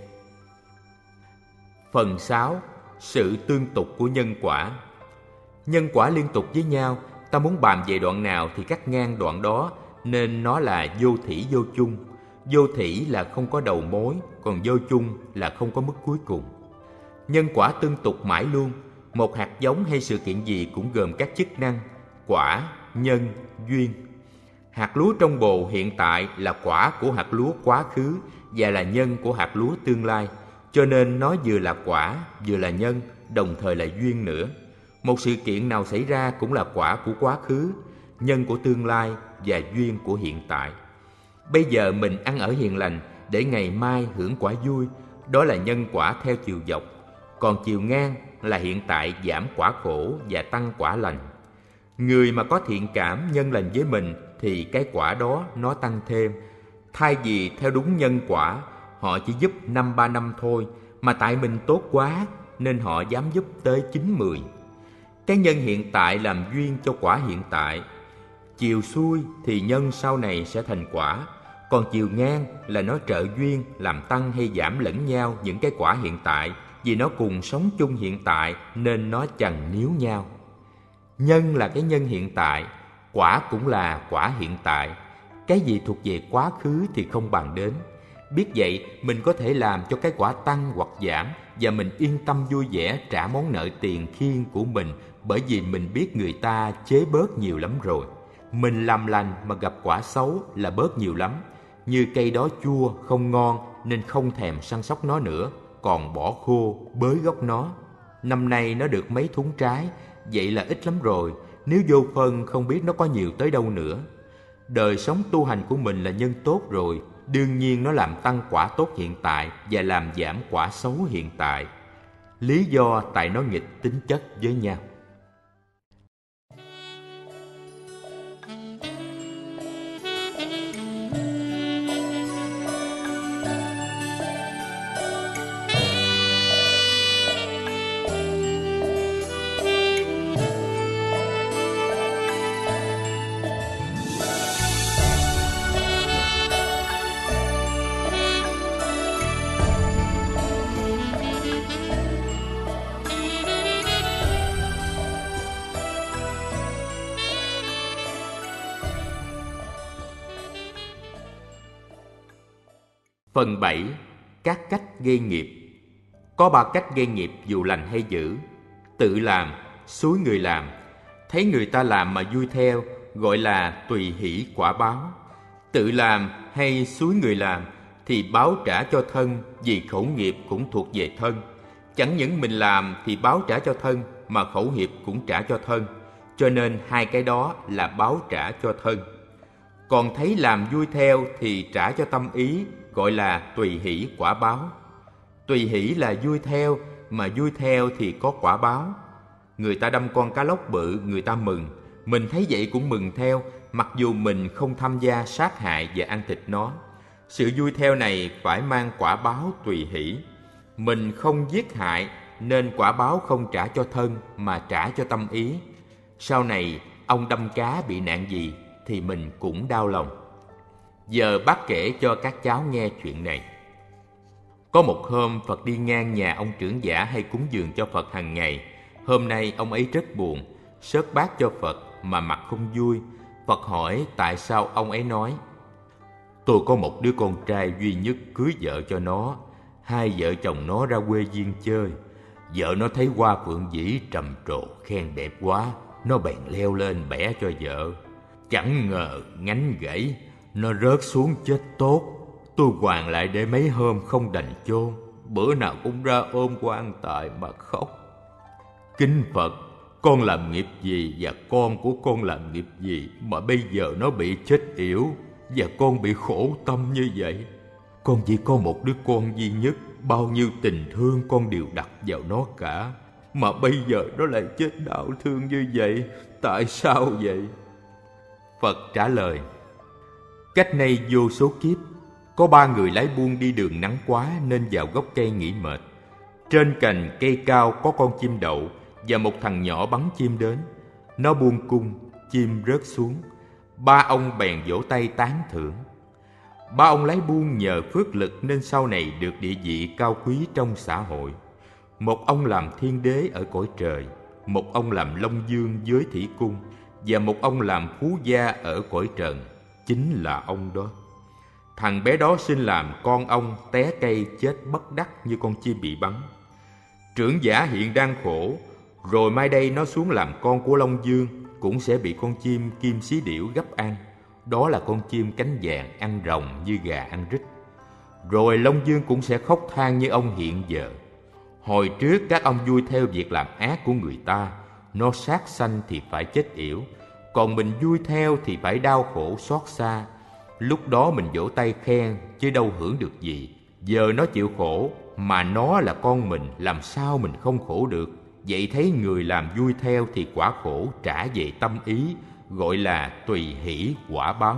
Phần 6. Sự tương tục của nhân quả. Nhân quả liên tục với nhau, ta muốn bàn về đoạn nào thì cắt ngang đoạn đó, nên nó là vô thủy vô chung. Vô thủy là không có đầu mối, còn vô chung là không có mức cuối cùng. Nhân quả tương tục mãi luôn. Một hạt giống hay sự kiện gì cũng gồm các chức năng: quả, nhân, duyên. Hạt lúa trong bồ hiện tại là quả của hạt lúa quá khứ và là nhân của hạt lúa tương lai, cho nên nó vừa là quả, vừa là nhân, đồng thời là duyên nữa. Một sự kiện nào xảy ra cũng là quả của quá khứ, nhân của tương lai và duyên của hiện tại. Bây giờ mình ăn ở hiền lành để ngày mai hưởng quả vui, đó là nhân quả theo chiều dọc. Còn chiều ngang là hiện tại giảm quả khổ và tăng quả lành. Người mà có thiện cảm nhân lành với mình thì cái quả đó nó tăng thêm. Thay vì theo đúng nhân quả, họ chỉ giúp 5-3 năm thôi, mà tại mình tốt quá nên họ dám giúp tới 9-10. Cái nhân hiện tại làm duyên cho quả hiện tại. Chiều xuôi thì nhân sau này sẽ thành quả, còn chiều ngang là nó trợ duyên làm tăng hay giảm lẫn nhau những cái quả hiện tại, vì nó cùng sống chung hiện tại nên nó chằng níu nhau. Nhân là cái nhân hiện tại, quả cũng là quả hiện tại. Cái gì thuộc về quá khứ thì không bàn đến. Biết vậy mình có thể làm cho cái quả tăng hoặc giảm, và mình yên tâm vui vẻ trả món nợ tiền khiên của mình, bởi vì mình biết người ta chế bớt nhiều lắm rồi. Mình làm lành mà gặp quả xấu là bớt nhiều lắm. Như cây đó chua không ngon nên không thèm săn sóc nó nữa, còn bỏ khô bới gốc nó. Năm nay nó được mấy thúng trái, vậy là ít lắm rồi. Nếu vô phân không biết nó có nhiều tới đâu nữa. Đời sống tu hành của mình là nhân tốt rồi, đương nhiên nó làm tăng quả tốt hiện tại và làm giảm quả xấu hiện tại. Lý do tại nó nghịch tính chất với nhau. Phần 7. Các cách gây nghiệp. Có 3 cách gây nghiệp dù lành hay dữ. Tự làm, xúi người làm. Thấy người ta làm mà vui theo, gọi là tùy hỷ quả báo. Tự làm hay xúi người làm thì báo trả cho thân, vì khẩu nghiệp cũng thuộc về thân. Chẳng những mình làm thì báo trả cho thân, mà khẩu nghiệp cũng trả cho thân. Cho nên hai cái đó là báo trả cho thân. Còn thấy làm vui theo thì trả cho tâm ý, gọi là tùy hỷ quả báo. Tùy hỷ là vui theo, mà vui theo thì có quả báo. Người ta đâm con cá lóc bự, người ta mừng. Mình thấy vậy cũng mừng theo, mặc dù mình không tham gia sát hại và ăn thịt nó. Sự vui theo này phải mang quả báo tùy hỷ. Mình không giết hại nên quả báo không trả cho thân mà trả cho tâm ý. Sau này ông đâm cá bị nạn gì thì mình cũng đau lòng. Giờ bác kể cho các cháu nghe chuyện này. Có một hôm Phật đi ngang nhà ông trưởng giả hay cúng dường cho Phật hàng ngày. Hôm nay ông ấy rất buồn, xớt bát cho Phật mà mặt không vui. Phật hỏi tại sao, ông ấy nói: tôi có một đứa con trai duy nhất, cưới vợ cho nó. Hai vợ chồng nó ra quê Duyên chơi. Vợ nó thấy hoa phượng vĩ trầm trồ khen đẹp quá, nó bèn leo lên bẻ cho vợ. Chẳng ngờ nhánh gãy, nó rớt xuống chết tốt. Tôi hoàn lại để mấy hôm không đành chôn, bữa nào cũng ra ôm quan tài mà khóc. Kính Phật, con làm nghiệp gì và con của con làm nghiệp gì mà bây giờ nó bị chết yểu và con bị khổ tâm như vậy? Con chỉ có một đứa con duy nhất, bao nhiêu tình thương con đều đặt vào nó cả, mà bây giờ nó lại chết đau thương như vậy. Tại sao vậy? Phật trả lời: cách nay vô số kiếp, có 3 người lái buôn đi đường nắng quá nên vào gốc cây nghỉ mệt. Trên cành cây cao có con chim đậu và một thằng nhỏ bắn chim đến. Nó buông cung, chim rớt xuống. 3 ông bèn vỗ tay tán thưởng. 3 ông lái buôn nhờ phước lực nên sau này được địa vị cao quý trong xã hội. Một ông làm thiên đế ở cõi trời, một ông làm Long Dương với thủy cung, và một ông làm phú gia ở cõi trần. Chính là ông đó. Thằng bé đó sinh làm con ông, té cây chết bất đắc như con chim bị bắn. Trưởng giả hiện đang khổ, rồi mai đây nó xuống làm con của Long Dương, cũng sẽ bị con chim kim xí điểu gấp ăn. Đó là con chim cánh vàng ăn rồng như gà ăn rít. Rồi Long Dương cũng sẽ khóc than như ông hiện giờ. Hồi trước các ông vui theo việc làm ác của người ta, nó sát sanh thì phải chết yểu, còn mình vui theo thì phải đau khổ xót xa. Lúc đó mình vỗ tay khen chứ đâu hưởng được gì. Giờ nó chịu khổ mà nó là con mình, làm sao mình không khổ được. Vậy thấy người làm vui theo thì quả khổ trả về tâm ý, gọi là tùy hỷ quả báo.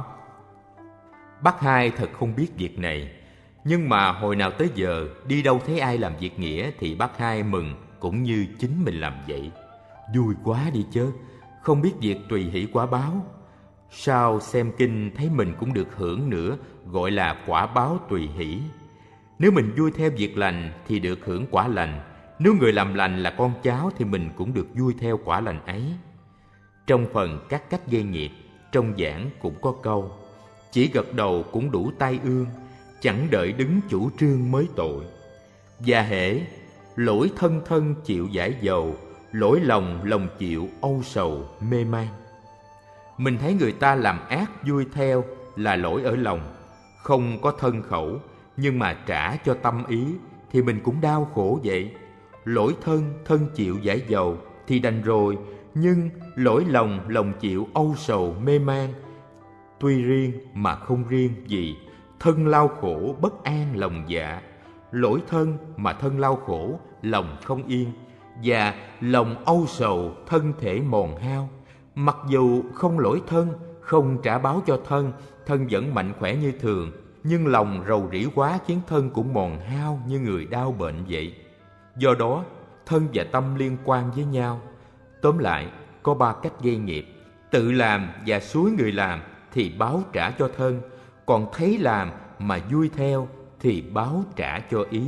Bác Hai thật không biết việc này, nhưng mà hồi nào tới giờ đi đâu thấy ai làm việc nghĩa thì bác Hai mừng cũng như chính mình làm vậy. Vui quá đi chớ, không biết việc tùy hỷ quả báo. Sao xem kinh thấy mình cũng được hưởng nữa, gọi là quả báo tùy hỷ. Nếu mình vui theo việc lành thì được hưởng quả lành. Nếu người làm lành là con cháu thì mình cũng được vui theo quả lành ấy. Trong phần các cách gây nghiệp, trong giảng cũng có câu: chỉ gật đầu cũng đủ tai ương, chẳng đợi đứng chủ trương mới tội. Và hễ lỗi thân thân chịu giải dầu, lỗi lòng lòng chịu âu sầu mê man. Mình thấy người ta làm ác vui theo là lỗi ở lòng, không có thân khẩu, nhưng mà trả cho tâm ý thì mình cũng đau khổ vậy. Lỗi thân thân chịu giải dầu thì đành rồi, nhưng lỗi lòng lòng chịu âu sầu mê man. Tuy riêng mà không riêng gì, thân lao khổ bất an lòng dạ. Lỗi thân mà thân lao khổ, lòng không yên, và lòng âu sầu thân thể mòn hao. Mặc dù không lỗi thân, không trả báo cho thân, thân vẫn mạnh khỏe như thường, nhưng lòng rầu rĩ quá khiến thân cũng mòn hao như người đau bệnh vậy. Do đó, thân và tâm liên quan với nhau. Tóm lại, có 3 cách gây nghiệp: tự làm và xúi người làm thì báo trả cho thân, còn thấy làm mà vui theo thì báo trả cho ý.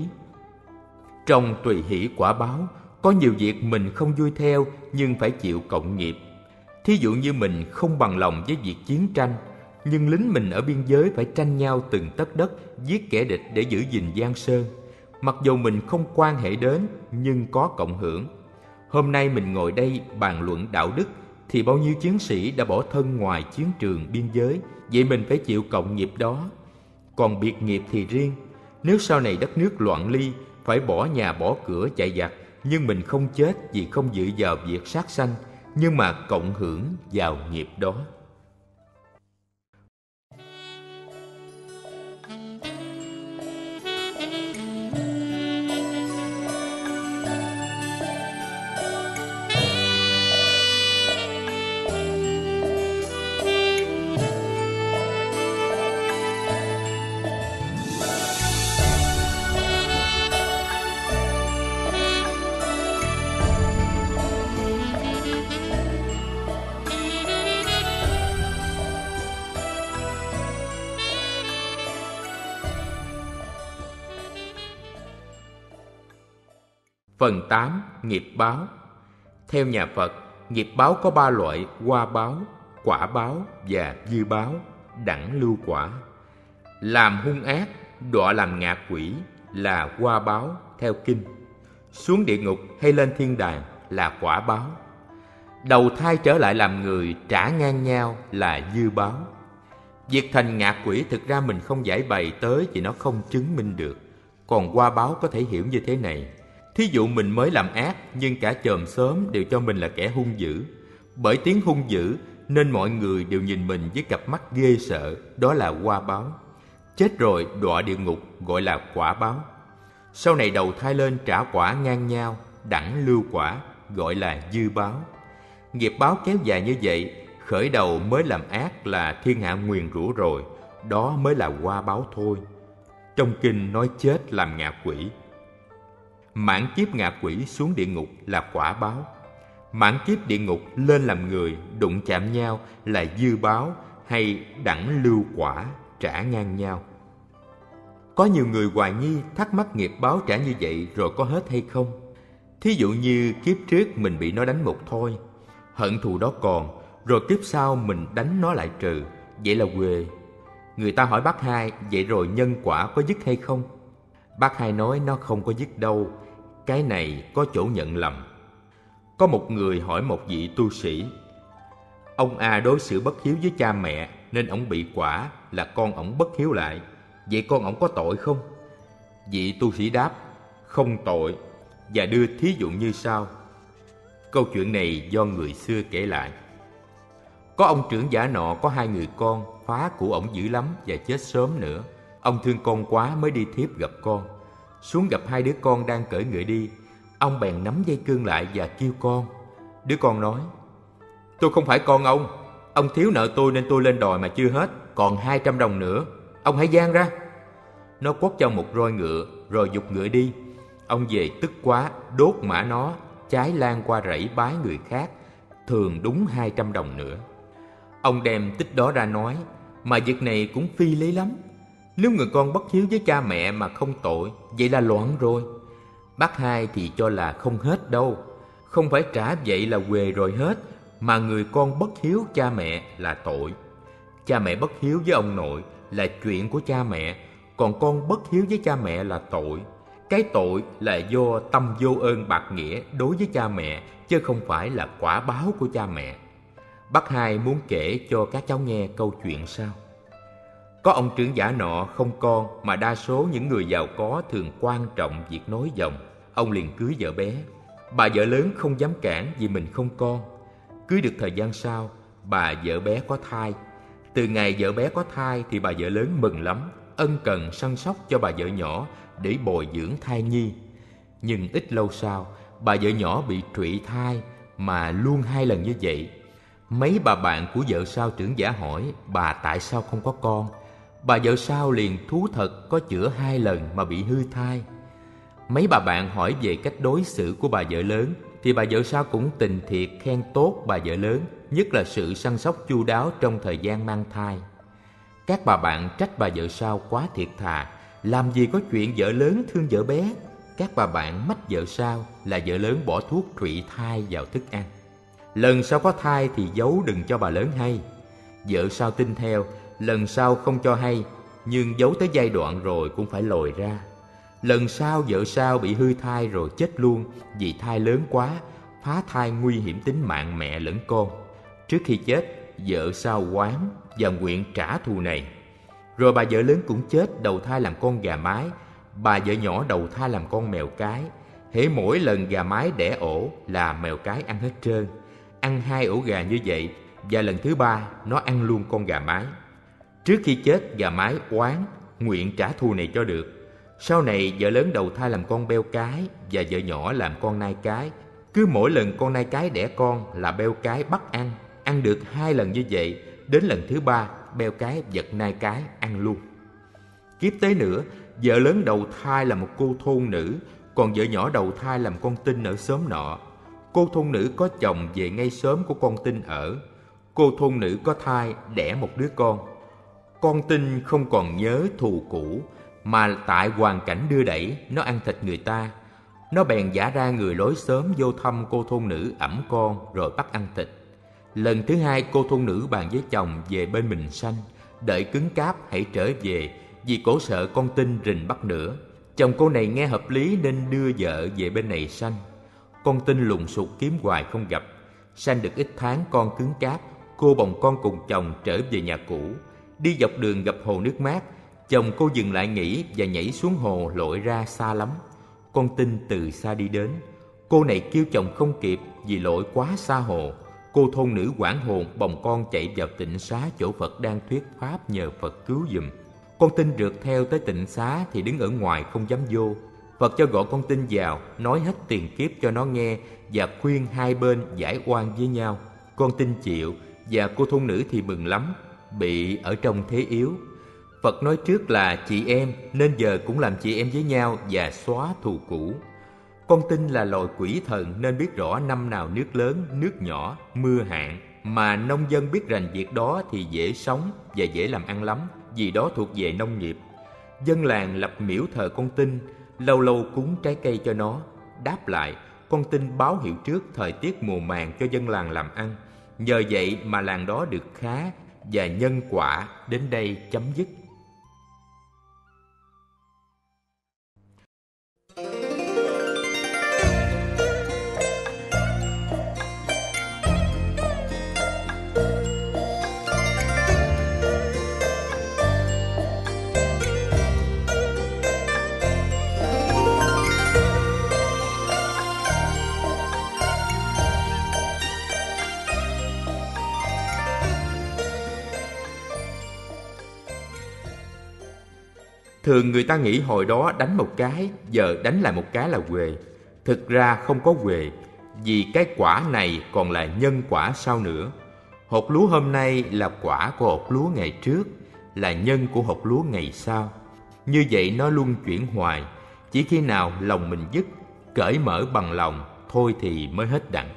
Trong tùy hỷ quả báo, có nhiều việc mình không vui theo nhưng phải chịu cộng nghiệp. Thí dụ như mình không bằng lòng với việc chiến tranh, nhưng lính mình ở biên giới phải tranh nhau từng tấc đất, giết kẻ địch để giữ gìn Giang Sơn. Mặc dù mình không quan hệ đến, nhưng có cộng hưởng. Hôm nay mình ngồi đây bàn luận đạo đức, thì bao nhiêu chiến sĩ đã bỏ thân ngoài chiến trường biên giới, vậy mình phải chịu cộng nghiệp đó. Còn biệt nghiệp thì riêng, nếu sau này đất nước loạn ly, phải bỏ nhà bỏ cửa chạy giặc, nhưng mình không chết vì không dự vào việc sát sanh, nhưng mà cộng hưởng vào nghiệp đó. Phần 8. Nghiệp báo. Theo nhà Phật, nghiệp báo có 3 loại: hoa báo, quả báo và dư báo, đẳng lưu quả. Làm hung ác, đọa làm ngạ quỷ là hoa báo theo kinh. Xuống địa ngục hay lên thiên đàng là quả báo. Đầu thai trở lại làm người trả ngang nhau là dư báo. Việc thành ngạ quỷ thực ra mình không giải bày tới vì nó không chứng minh được. Còn hoa báo có thể hiểu như thế này: thí dụ mình mới làm ác nhưng cả chòm xóm đều cho mình là kẻ hung dữ. Bởi tiếng hung dữ nên mọi người đều nhìn mình với cặp mắt ghê sợ, đó là hoa báo. Chết rồi đọa địa ngục gọi là quả báo. Sau này đầu thai lên trả quả ngang nhau, đẳng lưu quả, gọi là dư báo. Nghiệp báo kéo dài như vậy, khởi đầu mới làm ác là thiên hạ nguyền rủa rồi, đó mới là hoa báo thôi. Trong kinh nói chết làm ngạ quỷ. Mãn kiếp ngạ quỷ xuống địa ngục là quả báo. Mãn kiếp địa ngục lên làm người đụng chạm nhau là dư báo hay đẳng lưu quả, trả ngang nhau. Có nhiều người hoài nghi thắc mắc nghiệp báo trả như vậy rồi có hết hay không. Thí dụ như kiếp trước mình bị nó đánh một thôi, hận thù đó còn, rồi kiếp sau mình đánh nó lại trừ, vậy là huề. Người ta hỏi bác Hai, vậy rồi nhân quả có dứt hay không? Bác Hai nói nó không có dứt đâu, cái này có chỗ nhận lầm. Có một người hỏi một vị tu sĩ: ông A đối xử bất hiếu với cha mẹ nên ông bị quả là con ổng bất hiếu lại, vậy con ổng có tội không? Vị tu sĩ đáp: không tội, và đưa thí dụ như sau: Câu chuyện này do người xưa kể lại. Có ông trưởng giả nọ có 2 người con, phá của ổng dữ lắm và chết sớm nữa. Ông thương con quá mới đi thiếp gặp con. Xuống gặp 2 đứa con đang cởi ngựa đi, ông bèn nắm dây cương lại và kêu con. Đứa con nói: Tôi không phải con ông thiếu nợ tôi nên tôi lên đòi mà chưa hết, còn 200 đồng nữa, ông hãy giang ra. Nó quất cho một roi ngựa rồi giục ngựa đi. Ông về tức quá, đốt mã nó, cháy lan qua rẫy bái người khác, thường đúng 200 đồng nữa. Ông đem tích đó ra nói, mà việc này cũng phi lý lắm. Nếu người con bất hiếu với cha mẹ mà không tội, vậy là loạn rồi. Bác Hai thì cho là không hết đâu, không phải trả vậy là huề rồi hết, mà người con bất hiếu cha mẹ là tội. Cha mẹ bất hiếu với ông nội là chuyện của cha mẹ, còn con bất hiếu với cha mẹ là tội. Cái tội là do tâm vô ơn bạc nghĩa đối với cha mẹ, chứ không phải là quả báo của cha mẹ. Bác Hai muốn kể cho các cháu nghe câu chuyện sau. Có ông trưởng giả nọ không con, mà đa số những người giàu có thường quan trọng việc nối dòng. Ông liền cưới vợ bé. Bà vợ lớn không dám cản vì mình không con. Cưới được thời gian sau, bà vợ bé có thai. Từ ngày vợ bé có thai thì bà vợ lớn mừng lắm, ân cần săn sóc cho bà vợ nhỏ để bồi dưỡng thai nhi. Nhưng ít lâu sau, bà vợ nhỏ bị trụy thai, mà luôn 2 lần như vậy. Mấy bà bạn của vợ sau trưởng giả hỏi bà tại sao không có con. Bà vợ sau liền thú thật có chữa 2 lần mà bị hư thai. Mấy bà bạn hỏi về cách đối xử của bà vợ lớn, thì bà vợ sau cũng tình thiệt khen tốt bà vợ lớn, nhất là sự săn sóc chu đáo trong thời gian mang thai. Các bà bạn trách bà vợ sau quá thiệt thà, làm gì có chuyện vợ lớn thương vợ bé. Các bà bạn mách vợ sau là vợ lớn bỏ thuốc trụy thai vào thức ăn. Lần sau có thai thì giấu đừng cho bà lớn hay. Vợ sau tin theo, lần sau không cho hay, nhưng giấu tới giai đoạn rồi cũng phải lòi ra. Lần sau vợ sau bị hư thai rồi chết luôn vì thai lớn quá, phá thai nguy hiểm tính mạng mẹ lẫn con. Trước khi chết, vợ sau oán và nguyện trả thù này. Rồi bà vợ lớn cũng chết đầu thai làm con gà mái, bà vợ nhỏ đầu thai làm con mèo cái. Hễ mỗi lần gà mái đẻ ổ là mèo cái ăn hết trơn. Ăn 2 ổ gà như vậy, và lần thứ 3 nó ăn luôn con gà mái. Trước khi chết, gà mái oán nguyện trả thù này cho được. Sau này vợ lớn đầu thai làm con beo cái và vợ nhỏ làm con nai cái. Cứ mỗi lần con nai cái đẻ con là beo cái bắt ăn. Ăn được 2 lần như vậy, đến lần thứ 3 beo cái giật nai cái ăn luôn. Kiếp tới nữa, vợ lớn đầu thai là một cô thôn nữ, còn vợ nhỏ đầu thai làm con tinh ở xóm nọ. Cô thôn nữ có chồng về ngay xóm của con tinh ở. Cô thôn nữ có thai đẻ một đứa con. Con tinh không còn nhớ thù cũ, mà tại hoàn cảnh đưa đẩy nó ăn thịt người ta. Nó bèn giả ra người lối xóm vô thăm cô thôn nữ ẵm con rồi bắt ăn thịt. Lần thứ 2 cô thôn nữ bàn với chồng về bên mình sanh, đợi cứng cáp hãy trở về, vì cổ sợ con tinh rình bắt nữa. Chồng cô này nghe hợp lý nên đưa vợ về bên này sanh. Con tinh lùng sục kiếm hoài không gặp. Sanh được ít tháng con cứng cáp, cô bồng con cùng chồng trở về nhà cũ. Đi dọc đường gặp hồ nước mát, chồng cô dừng lại nghỉ và nhảy xuống hồ lội ra xa lắm. Con tinh từ xa đi đến. Cô này kêu chồng không kịp vì lội quá xa hồ. Cô thôn nữ hoảng hồn bồng con chạy vào tịnh xá chỗ Phật đang thuyết pháp nhờ Phật cứu giùm. Con tinh rượt theo tới tịnh xá thì đứng ở ngoài không dám vô. Phật cho gọi con tinh vào, nói hết tiền kiếp cho nó nghe và khuyên hai bên giải oan với nhau. Con tinh chịu và cô thôn nữ thì mừng lắm, bị ở trong thế yếu. Phật nói trước là chị em nên giờ cũng làm chị em với nhau và xóa thù cũ. Con tinh là loài quỷ thần nên biết rõ năm nào nước lớn, nước nhỏ, mưa hạn. Mà nông dân biết rành việc đó thì dễ sống và dễ làm ăn lắm, vì đó thuộc về nông nghiệp. Dân làng lập miễu thờ con tinh, lâu lâu cúng trái cây cho nó. Đáp lại, con tinh báo hiệu trước thời tiết mùa màng cho dân làng làm ăn. Nhờ vậy mà làng đó được khá và nhân quả đến đây chấm dứt. Thường người ta nghĩ hồi đó đánh một cái, giờ đánh lại một cái là huề. Thực ra không có huề, vì cái quả này còn là nhân quả sau nữa. Hột lúa hôm nay là quả của hột lúa ngày trước, là nhân của hột lúa ngày sau. Như vậy nó luôn chuyển hoài, chỉ khi nào lòng mình dứt, cởi mở bằng lòng, thôi thì mới hết đặng.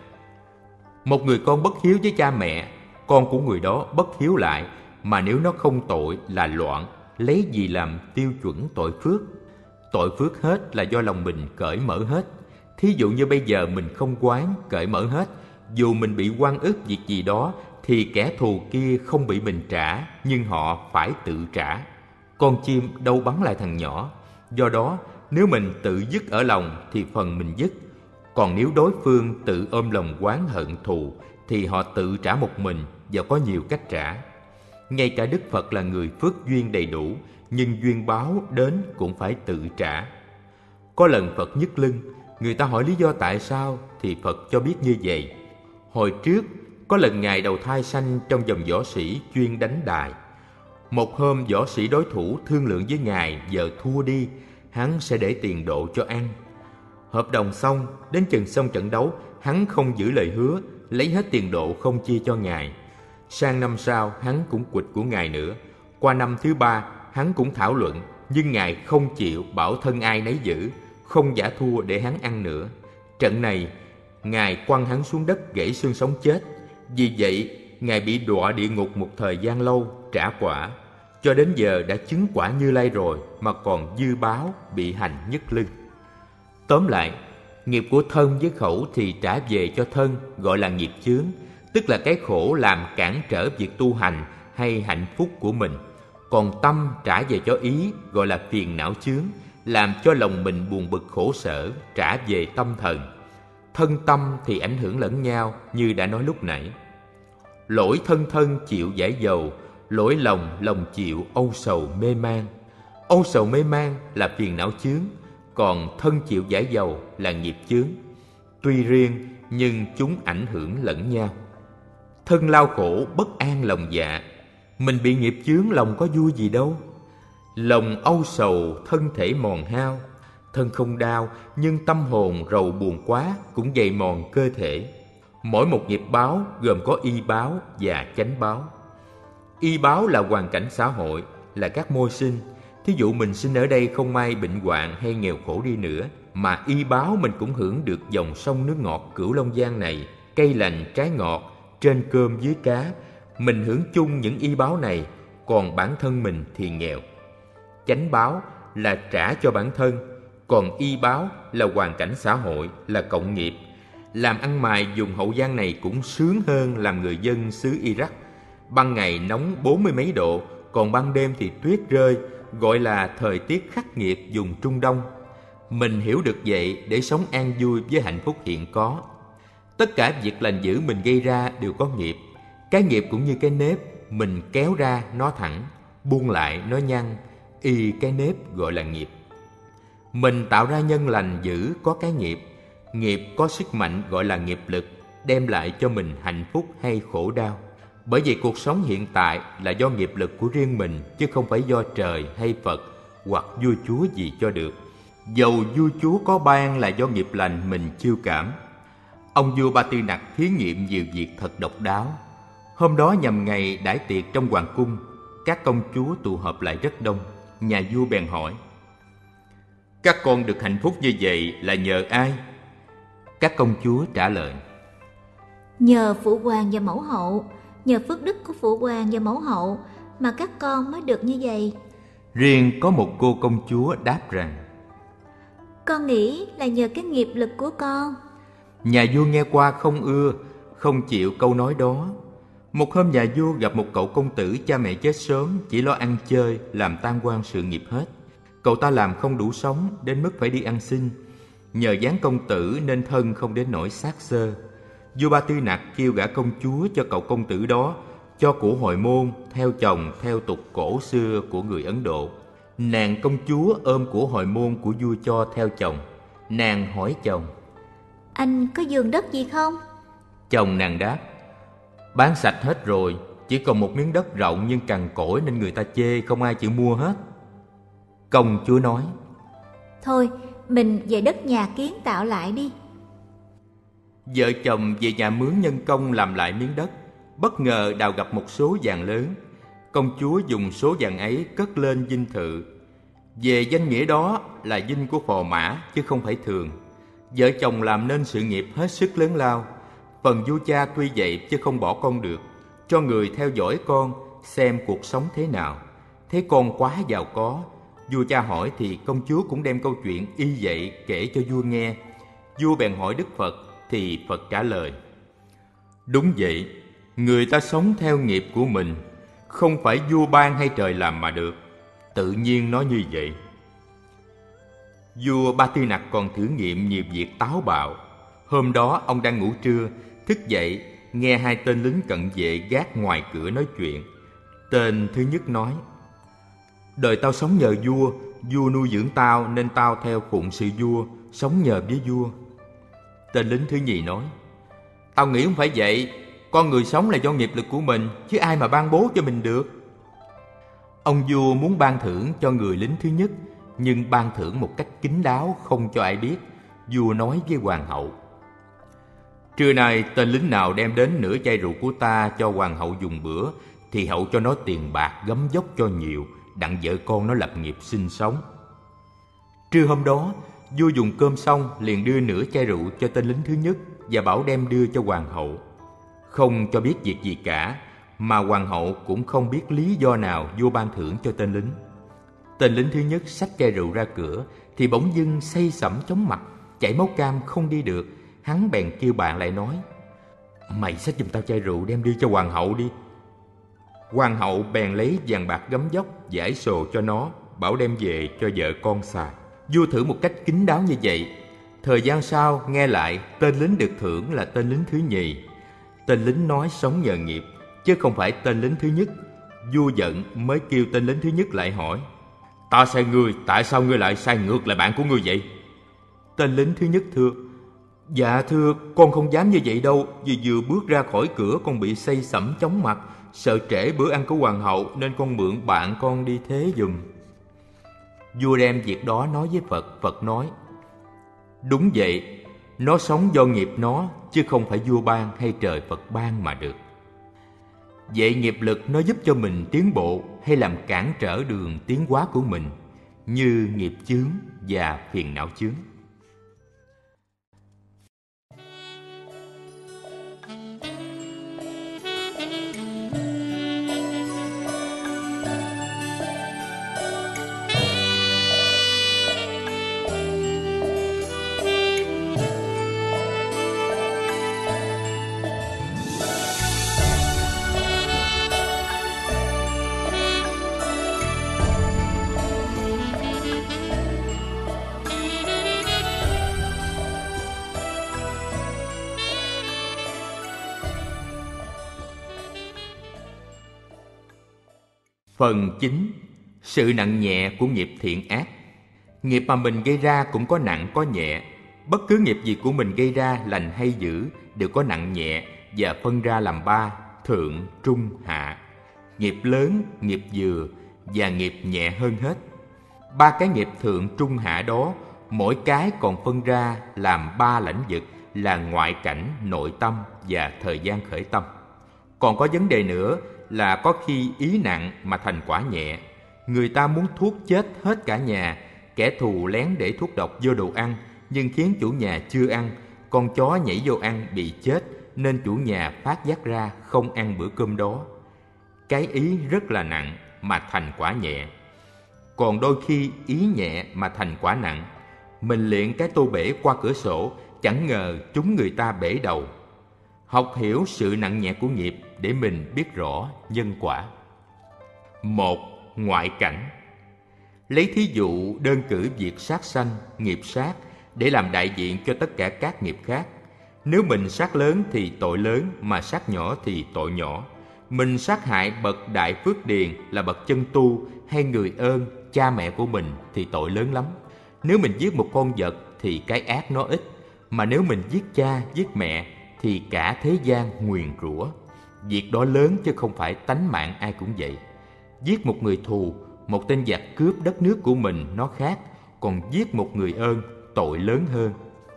Một người con bất hiếu với cha mẹ, con của người đó bất hiếu lại, mà nếu nó không tội là loạn, lấy gì làm tiêu chuẩn tội phước? Tội phước hết là do lòng mình cởi mở hết. Thí dụ như bây giờ mình không quán, cởi mở hết, dù mình bị oan ức việc gì đó, thì kẻ thù kia không bị mình trả, nhưng họ phải tự trả. Con chim đâu bắn lại thằng nhỏ. Do đó, nếu mình tự dứt ở lòng thì phần mình dứt. Còn nếu đối phương tự ôm lòng oán hận thù thì họ tự trả một mình, và có nhiều cách trả. Ngay cả Đức Phật là người phước duyên đầy đủ, nhưng duyên báo đến cũng phải tự trả. Có lần Phật nhức lưng, người ta hỏi lý do tại sao thì Phật cho biết như vậy. Hồi trước, có lần Ngài đầu thai sanh trong dòng võ sĩ chuyên đánh đài. Một hôm võ sĩ đối thủ thương lượng với Ngài, giờ thua đi, hắn sẽ để tiền độ cho ăn. Hợp đồng xong, đến chừng xong trận đấu, hắn không giữ lời hứa, lấy hết tiền độ không chia cho Ngài. Sang năm sau, hắn cũng quỵt của Ngài nữa. Qua năm thứ ba, hắn cũng thảo luận, nhưng Ngài không chịu, bảo thân ai nấy giữ, không giả thua để hắn ăn nữa. Trận này, Ngài quăng hắn xuống đất gãy xương sống chết. Vì vậy, Ngài bị đọa địa ngục một thời gian lâu, trả quả. Cho đến giờ đã chứng quả Như Lai rồi, mà còn dư báo bị hành nhức lưng. Tóm lại, nghiệp của thân với khẩu thì trả về cho thân, gọi là nghiệp chướng, tức là cái khổ làm cản trở việc tu hành hay hạnh phúc của mình. Còn tâm trả về cho ý, gọi là phiền não chướng, làm cho lòng mình buồn bực khổ sở, trả về tâm thần. Thân tâm thì ảnh hưởng lẫn nhau, như đã nói lúc nãy. Lỗi thân thân chịu giải dầu, lỗi lòng lòng chịu âu sầu mê man. Âu sầu mê man là phiền não chướng, còn thân chịu giải dầu là nghiệp chướng. Tuy riêng nhưng chúng ảnh hưởng lẫn nhau. Thân lao khổ bất an lòng dạ, mình bị nghiệp chướng lòng có vui gì đâu. Lòng âu sầu thân thể mòn hao, thân không đau nhưng tâm hồn rầu buồn quá cũng dày mòn cơ thể. Mỗi một nghiệp báo gồm có y báo và chánh báo. Y báo là hoàn cảnh xã hội, là các môi sinh. Thí dụ mình sinh ở đây không may bệnh hoạn hay nghèo khổ đi nữa, mà y báo mình cũng hưởng được dòng sông nước ngọt Cửu Long Giang này, cây lành trái ngọt, trên cơm dưới cá. Mình hưởng chung những y báo này, còn bản thân mình thì nghèo. Chánh báo là trả cho bản thân, còn y báo là hoàn cảnh xã hội, là cộng nghiệp. Làm ăn mài vùng Hậu Giang này cũng sướng hơn làm người dân xứ Iraq. Ban ngày nóng 40 mấy độ, còn ban đêm thì tuyết rơi, gọi là thời tiết khắc nghiệt vùng Trung Đông. Mình hiểu được vậy để sống an vui với hạnh phúc hiện có. Tất cả việc lành dữ mình gây ra đều có nghiệp. Cái nghiệp cũng như cái nếp, mình kéo ra nó thẳng, buông lại nó nhăn, y cái nếp gọi là nghiệp. Mình tạo ra nhân lành dữ có cái nghiệp. Nghiệp có sức mạnh gọi là nghiệp lực, đem lại cho mình hạnh phúc hay khổ đau. Bởi vậy cuộc sống hiện tại là do nghiệp lực của riêng mình, chứ không phải do trời hay Phật hoặc vua chúa gì cho được. Dầu vua chúa có ban là do nghiệp lành mình chiêu cảm. Ông vua Ba Tư Nặc thí nghiệm nhiều việc thật độc đáo. Hôm đó nhằm ngày đãi tiệc trong hoàng cung, các công chúa tụ họp lại rất đông. Nhà vua bèn hỏi: các con được hạnh phúc như vậy là nhờ ai? Các công chúa trả lời: nhờ phụ hoàng và mẫu hậu, nhờ phước đức của phụ hoàng và mẫu hậu mà các con mới được như vậy. Riêng có một cô công chúa đáp rằng: con nghĩ là nhờ cái nghiệp lực của con. Nhà vua nghe qua không ưa, không chịu câu nói đó. Một hôm nhà vua gặp một cậu công tử cha mẹ chết sớm, chỉ lo ăn chơi, làm tan quan sự nghiệp hết. Cậu ta làm không đủ sống, đến mức phải đi ăn xin. Nhờ dáng công tử nên thân không đến nỗi xác xơ. Vua Ba Tư Nặc kêu gả công chúa cho cậu công tử đó, cho của hồi môn, theo chồng theo tục cổ xưa của người Ấn Độ. Nàng công chúa ôm của hồi môn của vua cho theo chồng. Nàng hỏi chồng: anh có vườn đất gì không? Chồng nàng đáp: bán sạch hết rồi, chỉ còn một miếng đất rộng nhưng cằn cỗi nên người ta chê, không ai chịu mua hết. Công chúa nói: Thôi, mình về đất nhà kiến tạo lại đi. Vợ chồng về nhà mướn nhân công làm lại miếng đất. Bất ngờ đào gặp một số vàng lớn. Công chúa dùng số vàng ấy cất lên dinh thự. Về danh nghĩa đó là dinh của phò mã chứ không phải thường. Vợ chồng làm nên sự nghiệp hết sức lớn lao. Phần vua cha tuy vậy chứ không bỏ con được, cho người theo dõi con xem cuộc sống thế nào. Thấy con quá giàu có, vua cha hỏi thì công chúa cũng đem câu chuyện y vậy kể cho vua nghe. Vua bèn hỏi Đức Phật thì Phật trả lời: Đúng vậy, người ta sống theo nghiệp của mình, không phải vua ban hay trời làm mà được, tự nhiên nó như vậy. Vua Ba Tư Nặc còn thử nghiệm nhiều việc táo bạo. Hôm đó ông đang ngủ trưa, thức dậy nghe hai tên lính cận vệ gác ngoài cửa nói chuyện. Tên thứ nhất nói: Đời tao sống nhờ vua, vua nuôi dưỡng tao nên tao theo phụng sự vua, sống nhờ với vua. Tên lính thứ nhì nói: Tao nghĩ không phải vậy, con người sống là do nghiệp lực của mình, chứ ai mà ban bố cho mình được. Ông vua muốn ban thưởng cho người lính thứ nhất, nhưng ban thưởng một cách kín đáo, không cho ai biết. Vua nói với hoàng hậu: Trưa nay tên lính nào đem đến nửa chai rượu của ta cho hoàng hậu dùng bữa, thì hậu cho nó tiền bạc gấm dốc cho nhiều, đặng vợ con nó lập nghiệp sinh sống. Trưa hôm đó, vua dùng cơm xong liền đưa nửa chai rượu cho tên lính thứ nhất và bảo đem đưa cho hoàng hậu. Không cho biết việc gì cả, mà hoàng hậu cũng không biết lý do nào vua ban thưởng cho tên lính. Tên lính thứ nhất xách chai rượu ra cửa thì bỗng dưng say sẩm chóng mặt, chảy máu cam không đi được. Hắn bèn kêu bạn lại nói: Mày xách giùm tao chai rượu đem đi cho hoàng hậu đi. Hoàng hậu bèn lấy vàng bạc gấm dốc giải sồ cho nó, bảo đem về cho vợ con xài. Vua thử một cách kín đáo như vậy. Thời gian sau nghe lại tên lính được thưởng là tên lính thứ nhì. Tên lính nói sống nhờ nghiệp chứ không phải tên lính thứ nhất. Vua giận mới kêu tên lính thứ nhất lại hỏi: Ta sai ngươi, tại sao ngươi lại sai ngược lại bạn của ngươi vậy? Tên lính thứ nhất thưa: Dạ thưa, con không dám như vậy đâu, vì vừa bước ra khỏi cửa con bị say sẩm chóng mặt, sợ trễ bữa ăn của hoàng hậu nên con mượn bạn con đi thế giùm. Vua đem việc đó nói với Phật. Phật nói: Đúng vậy, nó sống do nghiệp nó, chứ không phải vua ban hay trời Phật ban mà được. Vậy nghiệp lực nó giúp cho mình tiến bộ hay làm cản trở đường tiến hóa của mình, như nghiệp chướng và phiền não chướng. Phần 9. Sự nặng nhẹ của nghiệp thiện ác. Nghiệp mà mình gây ra cũng có nặng có nhẹ. Bất cứ nghiệp gì của mình gây ra, lành hay dữ, đều có nặng nhẹ và phân ra làm 3: thượng, trung, hạ. Nghiệp lớn, nghiệp vừa và nghiệp nhẹ hơn hết. 3 cái nghiệp thượng, trung, hạ đó, mỗi cái còn phân ra làm 3 lãnh vực là ngoại cảnh, nội tâm và thời gian khởi tâm. Còn có vấn đề nữa là có khi ý nặng mà thành quả nhẹ. Người ta muốn thuốc chết hết cả nhà, kẻ thù lén để thuốc độc vô đồ ăn nhưng khiến chủ nhà chưa ăn, con chó nhảy vô ăn bị chết nên chủ nhà phát giác ra không ăn bữa cơm đó. Cái ý rất là nặng mà thành quả nhẹ. Còn đôi khi ý nhẹ mà thành quả nặng. Mình liệng cái tô bể qua cửa sổ, chẳng ngờ trúng người ta bể đầu. Học hiểu sự nặng nhẹ của nghiệp để mình biết rõ nhân quả. 1. Ngoại cảnh. Lấy thí dụ đơn cử việc sát sanh, nghiệp sát để làm đại diện cho tất cả các nghiệp khác. Nếu mình sát lớn thì tội lớn, mà sát nhỏ thì tội nhỏ. Mình sát hại bậc đại phước điền là bậc chân tu hay người ơn, cha mẹ của mình thì tội lớn lắm. Nếu mình giết một con vật thì cái ác nó ít, mà nếu mình giết cha, giết mẹ thì cả thế gian nguyền rủa. Việc đó lớn chứ không phải tánh mạng ai cũng vậy. Giết một người thù, một tên giặc cướp đất nước của mình nó khác, còn giết một người ơn tội lớn hơn.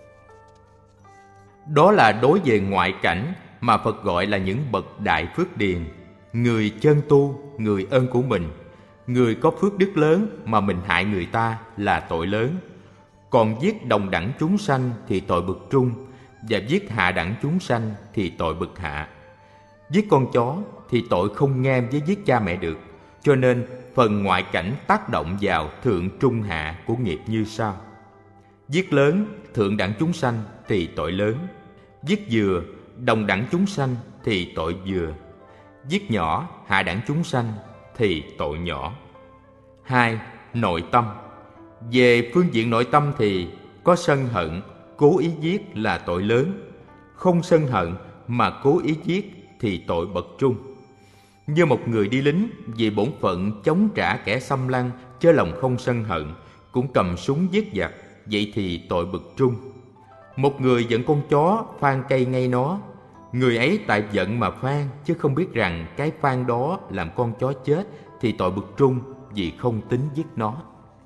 Đó là đối về ngoại cảnh mà Phật gọi là những bậc đại phước điền, người chân tu, người ơn của mình. Người có phước đức lớn mà mình hại người ta là tội lớn. Còn giết đồng đẳng chúng sanh thì tội bậc trung, và giết hạ đẳng chúng sanh thì tội bậc hạ. Giết con chó thì tội không ngang với giết cha mẹ được, cho nên phần ngoại cảnh tác động vào thượng trung hạ của nghiệp như sau. Giết lớn, thượng đẳng chúng sanh thì tội lớn. Giết vừa, đồng đẳng chúng sanh thì tội vừa. Giết nhỏ, hạ đẳng chúng sanh thì tội nhỏ. 2. Nội tâm. Về phương diện nội tâm thì có sân hận, cố ý giết là tội lớn. Không sân hận mà cố ý giết thì tội bậc trung. Như một người đi lính vì bổn phận chống trả kẻ xâm lăng, chớ lòng không sân hận, cũng cầm súng giết giặc, vậy thì tội bậc trung. Một người giận con chó phang cây ngay nó, người ấy tại giận mà phang, chứ không biết rằng cái phang đó làm con chó chết thì tội bậc trung, vì không tính giết nó.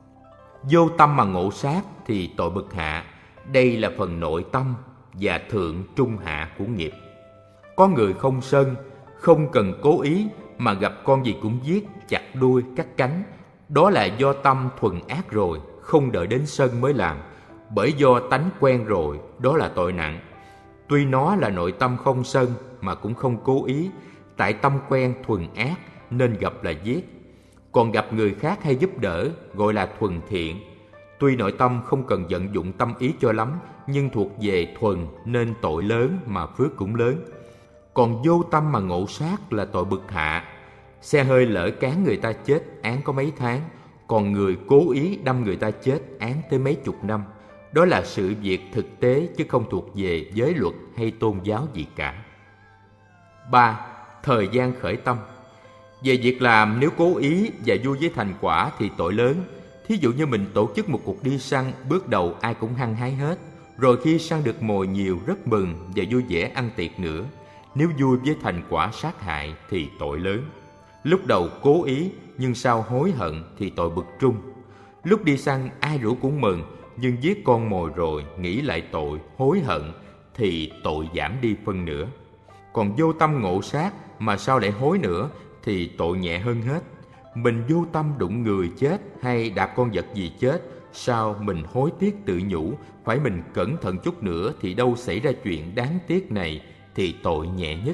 Vô tâm mà ngộ sát thì tội bậc hạ. Đây là phần nội tâm và thượng trung hạ của nghiệp. Có người không sân, không cần cố ý mà gặp con gì cũng giết, chặt đuôi, cắt cánh. Đó là do tâm thuần ác rồi, không đợi đến sân mới làm. Bởi do tánh quen rồi, đó là tội nặng. Tuy nó là nội tâm không sân mà cũng không cố ý, tại tâm quen thuần ác nên gặp là giết. Còn gặp người khác hay giúp đỡ gọi là thuần thiện. Tuy nội tâm không cần vận dụng tâm ý cho lắm, nhưng thuộc về thuần nên tội lớn mà phước cũng lớn. Còn vô tâm mà ngộ sát là tội bậc hạ. Xe hơi lỡ cán người ta chết án có mấy tháng, còn người cố ý đâm người ta chết án tới mấy chục năm. Đó là sự việc thực tế chứ không thuộc về giới luật hay tôn giáo gì cả. 3. Thời gian khởi tâm. Về việc làm nếu cố ý và vui với thành quả thì tội lớn. Thí dụ như mình tổ chức một cuộc đi săn, bước đầu ai cũng hăng hái hết, rồi khi săn được mồi nhiều rất mừng và vui vẻ ăn tiệc nữa. Nếu vui với thành quả sát hại thì tội lớn. Lúc đầu cố ý nhưng sau hối hận thì tội bậc trung. Lúc đi săn ai rủ cũng mừng, nhưng giết con mồi rồi nghĩ lại tội, hối hận thì tội giảm đi phân nửa. Còn vô tâm ngộ sát mà sau lại hối nữa thì tội nhẹ hơn hết. Mình vô tâm đụng người chết hay đạp con vật gì chết, sao mình hối tiếc tự nhủ, phải mình cẩn thận chút nữa thì đâu xảy ra chuyện đáng tiếc này, thì tội nhẹ nhất.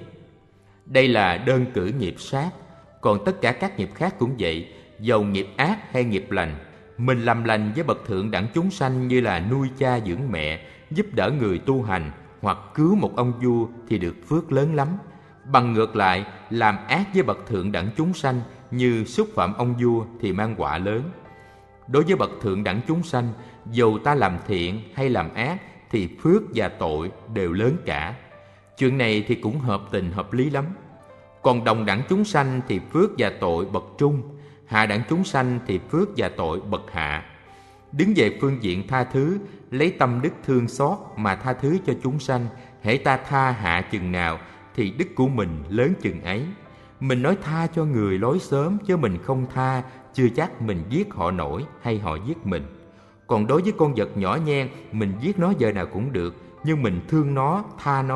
Đây là đơn cử nghiệp sát. Còn tất cả các nghiệp khác cũng vậy, dầu nghiệp ác hay nghiệp lành. Mình làm lành với bậc thượng đẳng chúng sanh như là nuôi cha dưỡng mẹ, giúp đỡ người tu hành hoặc cứu một ông vua thì được phước lớn lắm. Bằng ngược lại, làm ác với bậc thượng đẳng chúng sanh như xúc phạm ông vua thì mang họa lớn. Đối với bậc thượng đẳng chúng sanh, dầu ta làm thiện hay làm ác thì phước và tội đều lớn cả. Chuyện này thì cũng hợp tình hợp lý lắm. Còn đồng đẳng chúng sanh thì phước và tội bậc trung, hạ đẳng chúng sanh thì phước và tội bậc hạ. Đứng về phương diện tha thứ, lấy tâm đức thương xót mà tha thứ cho chúng sanh, hễ ta tha hạ chừng nào thì đức của mình lớn chừng ấy. Mình nói tha cho người lối xóm, chứ mình không tha, chưa chắc mình giết họ nổi hay họ giết mình. Còn đối với con vật nhỏ nhen, mình giết nó giờ nào cũng được, nhưng mình thương nó,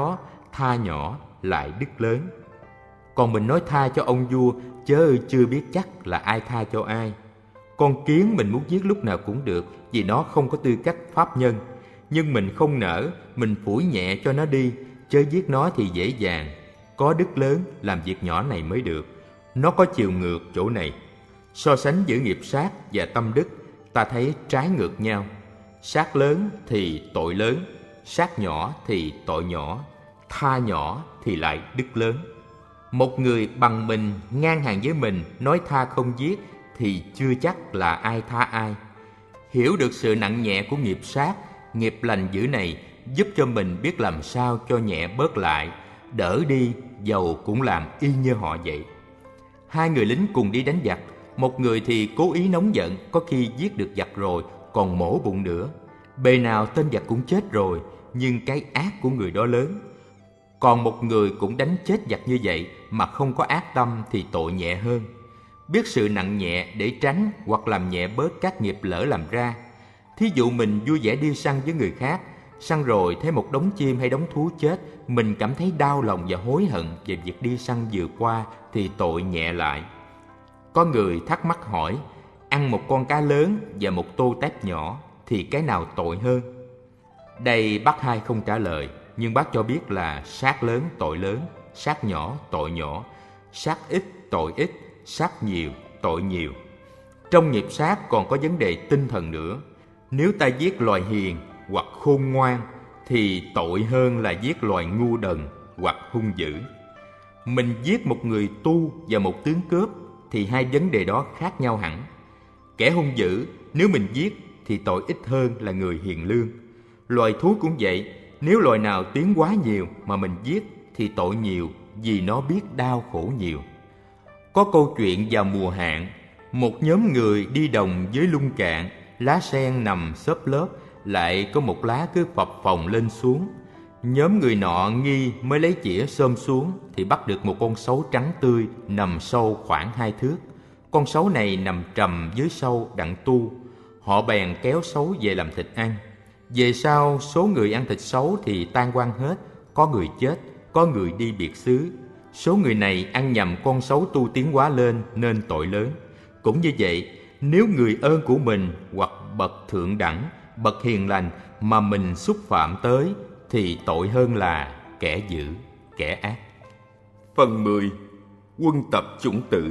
tha nhỏ lại đức lớn. Còn mình nói tha cho ông vua, chớ chưa biết chắc là ai tha cho ai. Con kiến mình muốn giết lúc nào cũng được, vì nó không có tư cách pháp nhân. Nhưng mình không nỡ, mình phủi nhẹ cho nó đi, chớ giết nó thì dễ dàng. Có đức lớn làm việc nhỏ này mới được. Nó có chiều ngược chỗ này. So sánh giữa nghiệp sát và tâm đức, ta thấy trái ngược nhau. Sát lớn thì tội lớn, sát nhỏ thì tội nhỏ, tha nhỏ thì lại đức lớn. Một người bằng mình, ngang hàng với mình, nói tha không giết thì chưa chắc là ai tha ai. Hiểu được sự nặng nhẹ của nghiệp sát, nghiệp lành dữ này giúp cho mình biết làm sao cho nhẹ bớt lại, đỡ đi, dầu cũng làm y như họ vậy. Hai người lính cùng đi đánh giặc, một người thì cố ý nóng giận, có khi giết được giặc rồi còn mổ bụng nữa. Bề nào tên giặc cũng chết rồi, nhưng cái ác của người đó lớn. Còn một người cũng đánh chết giặc như vậy mà không có ác tâm thì tội nhẹ hơn. biết sự nặng nhẹ để tránh hoặc làm nhẹ bớt các nghiệp lỡ làm ra. Thí dụ mình vui vẻ đi săn với người khác, săn rồi thấy một đống chim hay đống thú chết, mình cảm thấy đau lòng và hối hận về việc đi săn vừa qua thì tội nhẹ lại. Có người thắc mắc hỏi, ăn một con cá lớn và một tô tép nhỏ thì cái nào tội hơn? Đây bác Hai không trả lời, nhưng bác cho biết là sát lớn tội lớn, sát nhỏ tội nhỏ, sát ít tội ít, sát nhiều tội nhiều. Trong nghiệp sát còn có vấn đề tinh thần nữa. Nếu ta giết loài hiền hoặc khôn ngoan thì tội hơn là giết loài ngu đần hoặc hung dữ. Mình giết một người tu và một tướng cướp thì hai vấn đề đó khác nhau hẳn. Kẻ hung dữ nếu mình giết thì tội ít hơn là người hiền lương. Loài thú cũng vậy, nếu loài nào tiến quá nhiều mà mình giết thì tội nhiều vì nó biết đau khổ nhiều. Có câu chuyện vào mùa hạn, một nhóm người đi đồng với lung cạn, lá sen nằm xốp lớp, lại có một lá cứ phập phồng lên xuống. Nhóm người nọ nghi mới lấy chĩa xôm xuống thì bắt được một con sấu trắng tươi nằm sâu khoảng 2 thước. Con sấu này nằm trầm dưới sâu đặng tu. Họ bèn kéo sấu về làm thịt ăn. Về sau số người ăn thịt sấu thì tan quang hết, có người chết, có người đi biệt xứ. Số người này ăn nhầm con sấu tu tiến hóa lên nên tội lớn. Cũng như vậy, nếu người ơn của mình hoặc bậc thượng đẳng, bậc hiền lành mà mình xúc phạm tới thì tội hơn là kẻ dữ, kẻ ác. Phần 10. Quân tập chủng tử.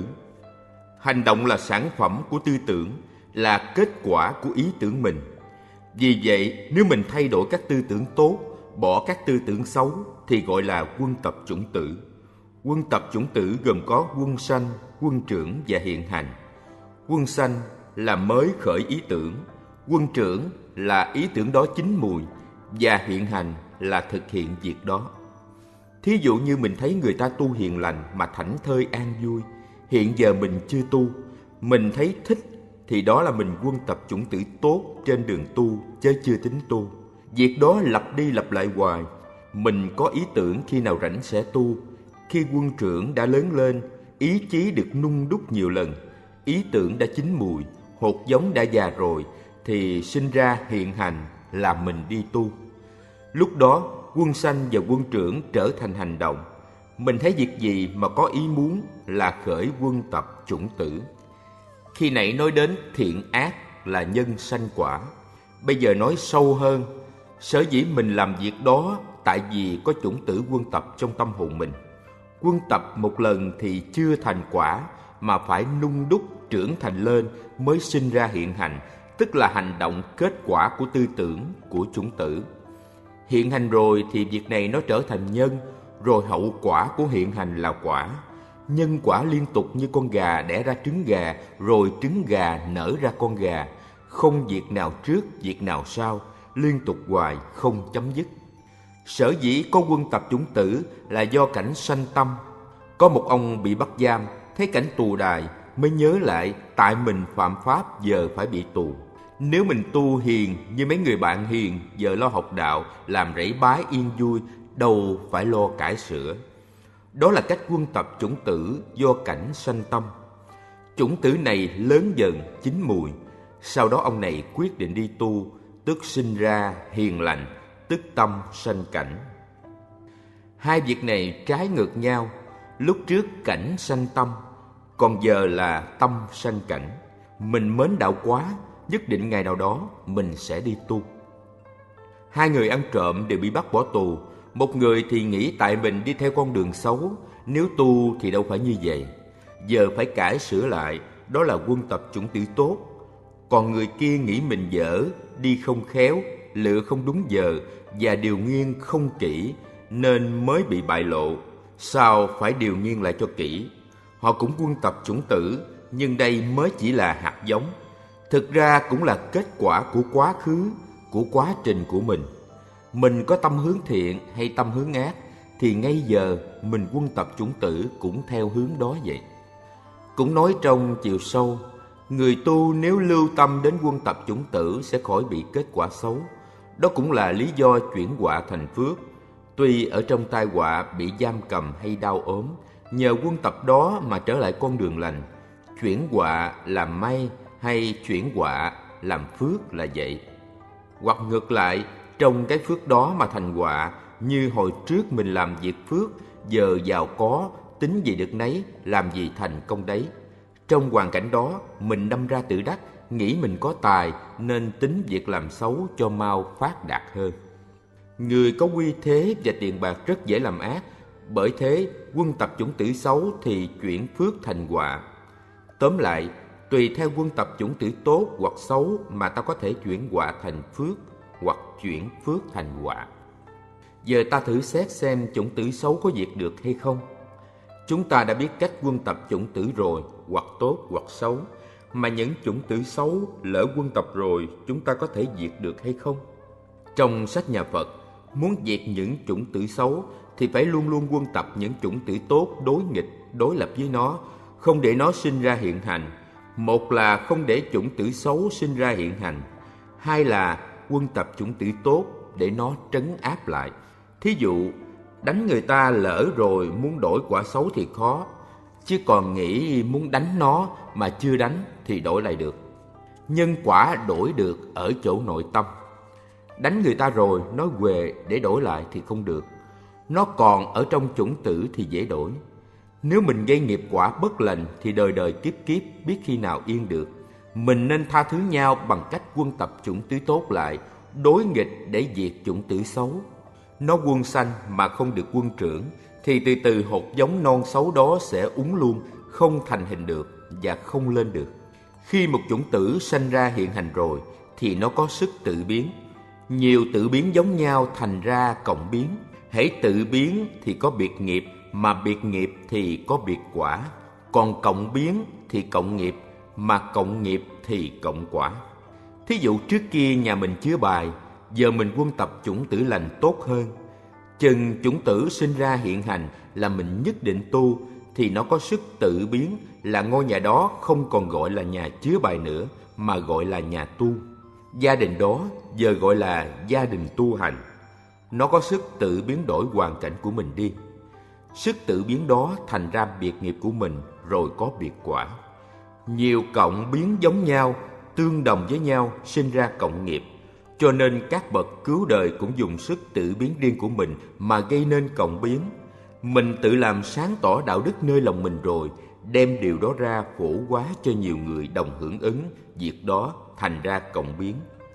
Hành động là sản phẩm của tư tưởng, là kết quả của ý tưởng mình. Vì vậy, nếu mình thay đổi các tư tưởng tốt, bỏ các tư tưởng xấu thì gọi là quân tập chủng tử. Quân tập chủng tử gồm có quân sanh, quân trưởng và hiện hành. Quân sanh là mới khởi ý tưởng, quân trưởng là ý tưởng đó chín mùi, và hiện hành là thực hiện việc đó. Thí dụ như mình thấy người ta tu hiền lành mà thảnh thơi an vui, hiện giờ mình chưa tu, mình thấy thích thì đó là mình quân tập chủng tử tốt trên đường tu chứ chưa tính tu. Việc đó lặp đi lặp lại hoài. Mình có ý tưởng khi nào rảnh sẽ tu. Khi quân trưởng đã lớn lên, ý chí được nung đúc nhiều lần, ý tưởng đã chín mùi, hột giống đã già rồi thì sinh ra hiện hành là mình đi tu. Lúc đó quân sanh và quân trưởng trở thành hành động. Mình thấy việc gì mà có ý muốn là khởi quân tập chủng tử. Khi nãy nói đến thiện ác là nhân sanh quả. Bây giờ nói sâu hơn, sở dĩ mình làm việc đó tại vì có chủng tử quân tập trong tâm hồn mình. Quân tập một lần thì chưa thành quả, mà phải nung đúc trưởng thành lên mới sinh ra hiện hành, tức là hành động kết quả của tư tưởng, của chủng tử. Hiện hành rồi thì việc này nó trở thành nhân, rồi hậu quả của hiện hành là quả. Nhân quả liên tục như con gà đẻ ra trứng gà, rồi trứng gà nở ra con gà. Không việc nào trước, việc nào sau, liên tục hoài, không chấm dứt. Sở dĩ có quân tập chủng tử là do cảnh sanh tâm. Có một ông bị bắt giam, thấy cảnh tù đài, mới nhớ lại tại mình phạm pháp giờ phải bị tù. Nếu mình tu hiền như mấy người bạn hiền, giờ lo học đạo, làm rẫy bái yên vui, đâu phải lo cải sửa. Đó là cách quân tập chủng tử do cảnh sanh tâm. Chủng tử này lớn dần, chín mùi. Sau đó ông này quyết định đi tu, tức sinh ra hiền lành, tức tâm sanh cảnh. Hai việc này trái ngược nhau. Lúc trước cảnh sanh tâm, còn giờ là tâm sanh cảnh. Mình mến đạo quá, nhất định ngày nào đó mình sẽ đi tu. Hai người ăn trộm đều bị bắt bỏ tù. Một người thì nghĩ tại mình đi theo con đường xấu, nếu tu thì đâu phải như vậy, giờ phải cải sửa lại, đó là quân tập chủng tử tốt. Còn người kia nghĩ mình dở, đi không khéo, lựa không đúng giờ và điều nghiên không kỹ nên mới bị bại lộ. Sao phải điều nghiên lại cho kỹ? Họ cũng quân tập chủng tử, nhưng đây mới chỉ là hạt giống. Thực ra cũng là kết quả của quá khứ, của quá trình của mình. Mình có tâm hướng thiện hay tâm hướng ác thì ngay giờ mình quân tập chủng tử cũng theo hướng đó vậy. Cũng nói trong chiều sâu, người tu nếu lưu tâm đến quân tập chủng tử sẽ khỏi bị kết quả xấu. Đó cũng là lý do chuyển họa thành phước. Tuy ở trong tai họa bị giam cầm hay đau ốm, nhờ quân tập đó mà trở lại con đường lành. chuyển họa làm may hay chuyển họa làm phước là vậy. Hoặc ngược lại, trong cái phước đó mà thành họa, như hồi trước mình làm việc phước, giờ giàu có, tính gì được nấy, làm gì thành công đấy. Trong hoàn cảnh đó, mình đâm ra tự đắc, nghĩ mình có tài nên tính việc làm xấu cho mau phát đạt hơn. Người có uy thế và tiền bạc rất dễ làm ác, bởi thế quân tập chủng tử xấu thì chuyển phước thành họa. Tóm lại, tùy theo quân tập chủng tử tốt hoặc xấu mà ta có thể chuyển họa thành phước hoặc chuyển phước thành họa. Giờ ta thử xét xem chủng tử xấu có diệt được hay không. Chúng ta đã biết cách quân tập chủng tử rồi, hoặc tốt hoặc xấu, mà những chủng tử xấu lỡ quân tập rồi chúng ta có thể diệt được hay không? Trong sách nhà Phật, muốn diệt những chủng tử xấu thì phải luôn luôn quân tập những chủng tử tốt đối nghịch, đối lập với nó, không để nó sinh ra hiện hành. Một là không để chủng tử xấu sinh ra hiện hành, hai là quân tập chủng tử tốt để nó trấn áp lại. Thí dụ, đánh người ta lỡ rồi muốn đổi quả xấu thì khó, chứ còn nghĩ muốn đánh nó mà chưa đánh thì đổi lại được. Nhân quả đổi được ở chỗ nội tâm. Đánh người ta rồi nói huề để đổi lại thì không được. Nó còn ở trong chủng tử thì dễ đổi. Nếu mình gây nghiệp quả bất lành thì đời đời kiếp kiếp biết khi nào yên được. Mình nên tha thứ nhau bằng cách quân tập chủng tử tốt lại, đối nghịch để diệt chủng tử xấu. Nó quân sanh mà không được quân trưởng thì từ từ hột giống non xấu đó sẽ úng luôn, không thành hình được và không lên được. Khi một chủng tử sanh ra hiện hành rồi thì nó có sức tự biến. Nhiều tự biến giống nhau thành ra cộng biến. Hễ tự biến thì có biệt nghiệp, mà biệt nghiệp thì có biệt quả. Còn cộng biến thì cộng nghiệp, mà cộng nghiệp thì cộng quả. Thí dụ trước kia nhà mình chứa bài, giờ mình quân tập chủng tử lành tốt hơn. Chừng chủng tử sinh ra hiện hành là mình nhất định tu, thì nó có sức tự biến, là ngôi nhà đó không còn gọi là nhà chứa bài nữa, mà gọi là nhà tu. Gia đình đó giờ gọi là gia đình tu hành. Nó có sức tự biến đổi hoàn cảnh của mình đi. Sức tự biến đó thành ra biệt nghiệp của mình, rồi có biệt quả. Nhiều cộng biến giống nhau, tương đồng với nhau, sinh ra cộng nghiệp. Cho nên các bậc cứu đời cũng dùng sức tự biến riêng của mình mà gây nên cộng biến. Mình tự làm sáng tỏ đạo đức nơi lòng mình rồi, đem điều đó ra phổ hóa cho nhiều người đồng hưởng ứng, việc đó thành ra cộng biến.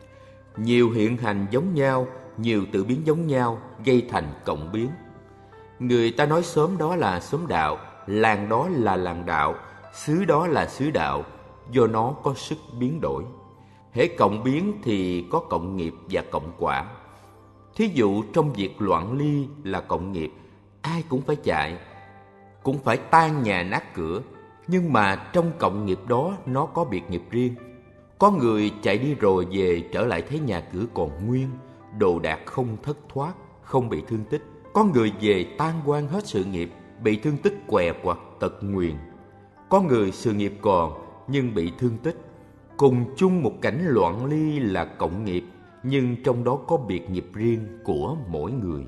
Nhiều hiện hành giống nhau, nhiều tự biến giống nhau, gây thành cộng biến. Người ta nói xóm đó là xóm đạo, làng đó là làng đạo, xứ đó là xứ đạo, do nó có sức biến đổi. Hễ cộng biến thì có cộng nghiệp và cộng quả. Thí dụ trong việc loạn ly là cộng nghiệp, ai cũng phải chạy, cũng phải tan nhà nát cửa, nhưng mà trong cộng nghiệp đó nó có biệt nghiệp riêng. Có người chạy đi rồi về trở lại thấy nhà cửa còn nguyên, đồ đạc không thất thoát, không bị thương tích. Có người về tan hoang hết sự nghiệp, bị thương tích què quặt tật nguyền. Có người sự nghiệp còn nhưng bị thương tích. Cùng chung một cảnh loạn ly là cộng nghiệp, nhưng trong đó có biệt nghiệp riêng của mỗi người.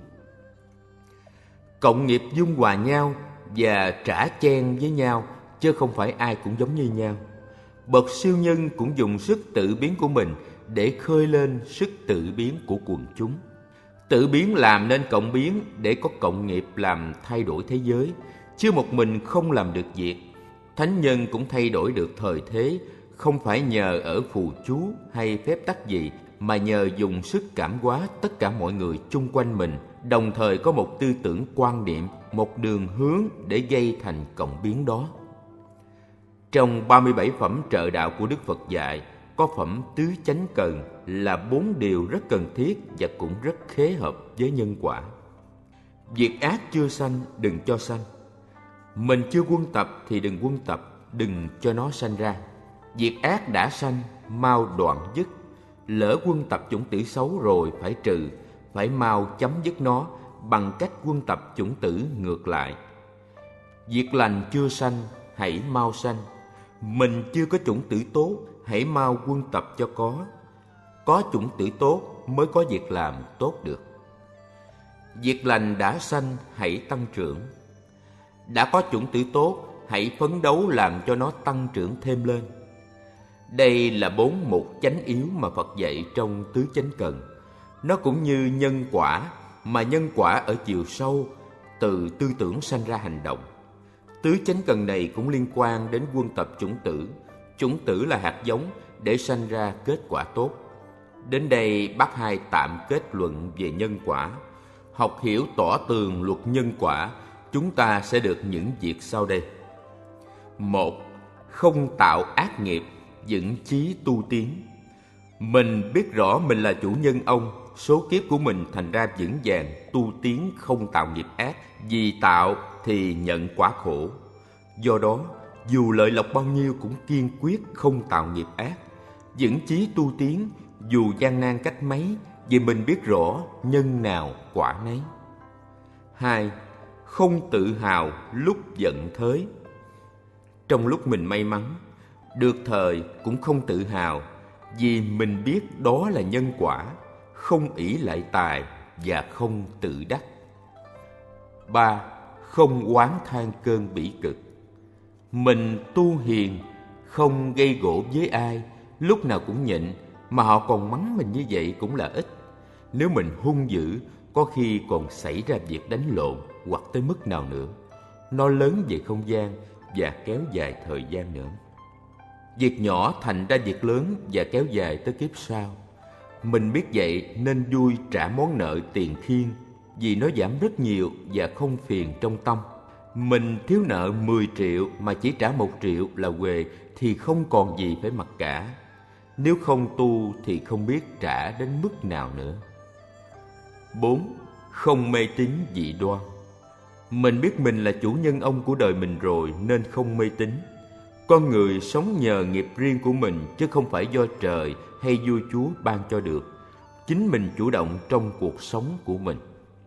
Cộng nghiệp dung hòa nhau và trả chen với nhau, chứ không phải ai cũng giống như nhau. Bậc siêu nhân cũng dùng sức tự biến của mình để khơi lên sức tự biến của quần chúng. Tự biến làm nên cộng biến để có cộng nghiệp làm thay đổi thế giới, chứ một mình không làm được việc. Thánh nhân cũng thay đổi được thời thế, không phải nhờ ở phù chú hay phép tắc gì, mà nhờ dùng sức cảm hóa tất cả mọi người chung quanh mình, đồng thời có một tư tưởng quan niệm, một đường hướng để gây thành cộng biến đó. Trong 37 phẩm trợ đạo của Đức Phật dạy, có phẩm tứ chánh cần là 4 điều rất cần thiết và cũng rất khế hợp với nhân quả. Việc ác chưa sanh, đừng cho sanh. Mình chưa quân tập thì đừng quân tập, đừng cho nó sanh ra. Việc ác đã sanh, mau đoạn dứt. Lỡ quân tập chủng tử xấu rồi phải trừ, phải mau chấm dứt nó bằng cách quân tập chủng tử ngược lại. Việc lành chưa sanh, hãy mau sanh. Mình chưa có chủng tử tốt, hãy mau quân tập cho có. Có chủng tử tốt mới có việc làm tốt được. Việc lành đã sanh, hãy tăng trưởng. Đã có chủng tử tốt hãy phấn đấu làm cho nó tăng trưởng thêm lên. Đây là 4 mục chánh yếu mà Phật dạy trong tứ chánh cần. Nó cũng như nhân quả, mà nhân quả ở chiều sâu, từ tư tưởng sanh ra hành động. Tứ chánh cần này cũng liên quan đến quân tập chủng tử. Chủng tử là hạt giống để sanh ra kết quả tốt. Đến đây bác Hai tạm kết luận về nhân quả. Học hiểu tỏ tường luật nhân quả, chúng ta sẽ được những việc sau đây. 1. Không tạo ác nghiệp, vững chí tu tiến. Mình biết rõ mình là chủ nhân ông, số kiếp của mình thành ra vững vàng, tu tiến không tạo nghiệp ác. Vì tạo thì nhận quả khổ. Do đó, dù lợi lộc bao nhiêu cũng kiên quyết không tạo nghiệp ác. Vững chí tu tiến, dù gian nan cách mấy, vì mình biết rõ nhân nào quả nấy. 2. Không tự hào lúc giận thới. Trong lúc mình may mắn, được thời cũng không tự hào, vì mình biết đó là nhân quả, không ỷ lại tài và không tự đắc. 3. Không oán than cơn bỉ cực. Mình tu hiền, không gây gổ với ai, lúc nào cũng nhịn, mà họ còn mắng mình như vậy cũng là ít. Nếu mình hung dữ, có khi còn xảy ra việc đánh lộn hoặc tới mức nào nữa. Nó lớn về không gian và kéo dài thời gian nữa. Việc nhỏ thành ra việc lớn và kéo dài tới kiếp sau. Mình biết vậy nên vui trả món nợ tiền khiên, vì nó giảm rất nhiều và không phiền trong tâm. Mình thiếu nợ 10 triệu mà chỉ trả 1 triệu là huề thì không còn gì phải mặc cả. Nếu không tu thì không biết trả đến mức nào nữa. 4. Không mê tín dị đoan. Mình biết mình là chủ nhân ông của đời mình rồi nên không mê tín. Con người sống nhờ nghiệp riêng của mình chứ không phải do trời hay vua chúa ban cho được. Chính mình chủ động trong cuộc sống của mình.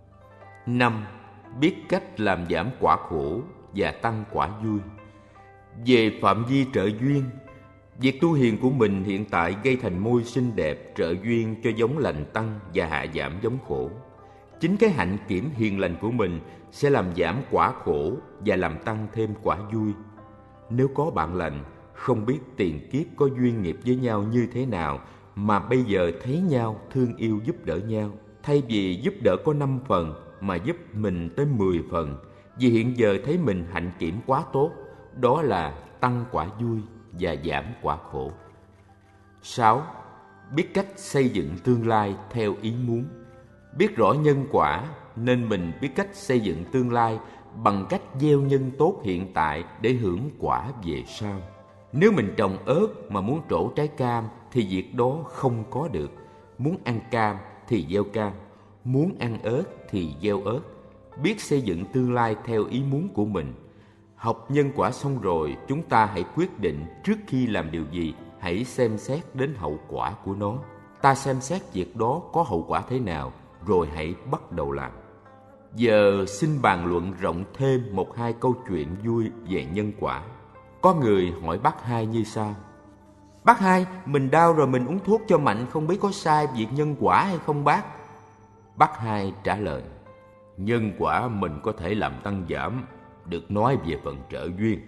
5. Biết cách làm giảm quả khổ và tăng quả vui. Về phạm vi trợ duyên, việc tu hiền của mình hiện tại gây thành môi xinh đẹp trợ duyên cho giống lành tăng và hạ giảm giống khổ. Chính cái hạnh kiểm hiền lành của mình sẽ làm giảm quả khổ và làm tăng thêm quả vui. Nếu có bạn lành, không biết tiền kiếp có duyên nghiệp với nhau như thế nào mà bây giờ thấy nhau thương yêu giúp đỡ nhau, thay vì giúp đỡ có 5 phần mà giúp mình tới 10 phần, vì hiện giờ thấy mình hạnh kiểm quá tốt, đó là tăng quả vui và giảm quả khổ. 6. Biết cách xây dựng tương lai theo ý muốn. Biết rõ nhân quả nên mình biết cách xây dựng tương lai bằng cách gieo nhân tốt hiện tại để hưởng quả về sau. Nếu mình trồng ớt mà muốn trổ trái cam thì việc đó không có được. Muốn ăn cam thì gieo cam, muốn ăn ớt thì gieo ớt. Biết xây dựng tương lai theo ý muốn của mình. Học nhân quả xong rồi, chúng ta hãy quyết định trước khi làm điều gì, hãy xem xét đến hậu quả của nó. Ta xem xét việc đó có hậu quả thế nào, rồi hãy bắt đầu làm. Giờ xin bàn luận rộng thêm 1-2 câu chuyện vui về nhân quả. Có người hỏi bác Hai như sau: Bác Hai, mình đau rồi mình uống thuốc cho mạnh, không biết có sai việc nhân quả hay không bác? Bác Hai trả lời: Nhân quả mình có thể làm tăng giảm, được nói về phần trợ duyên.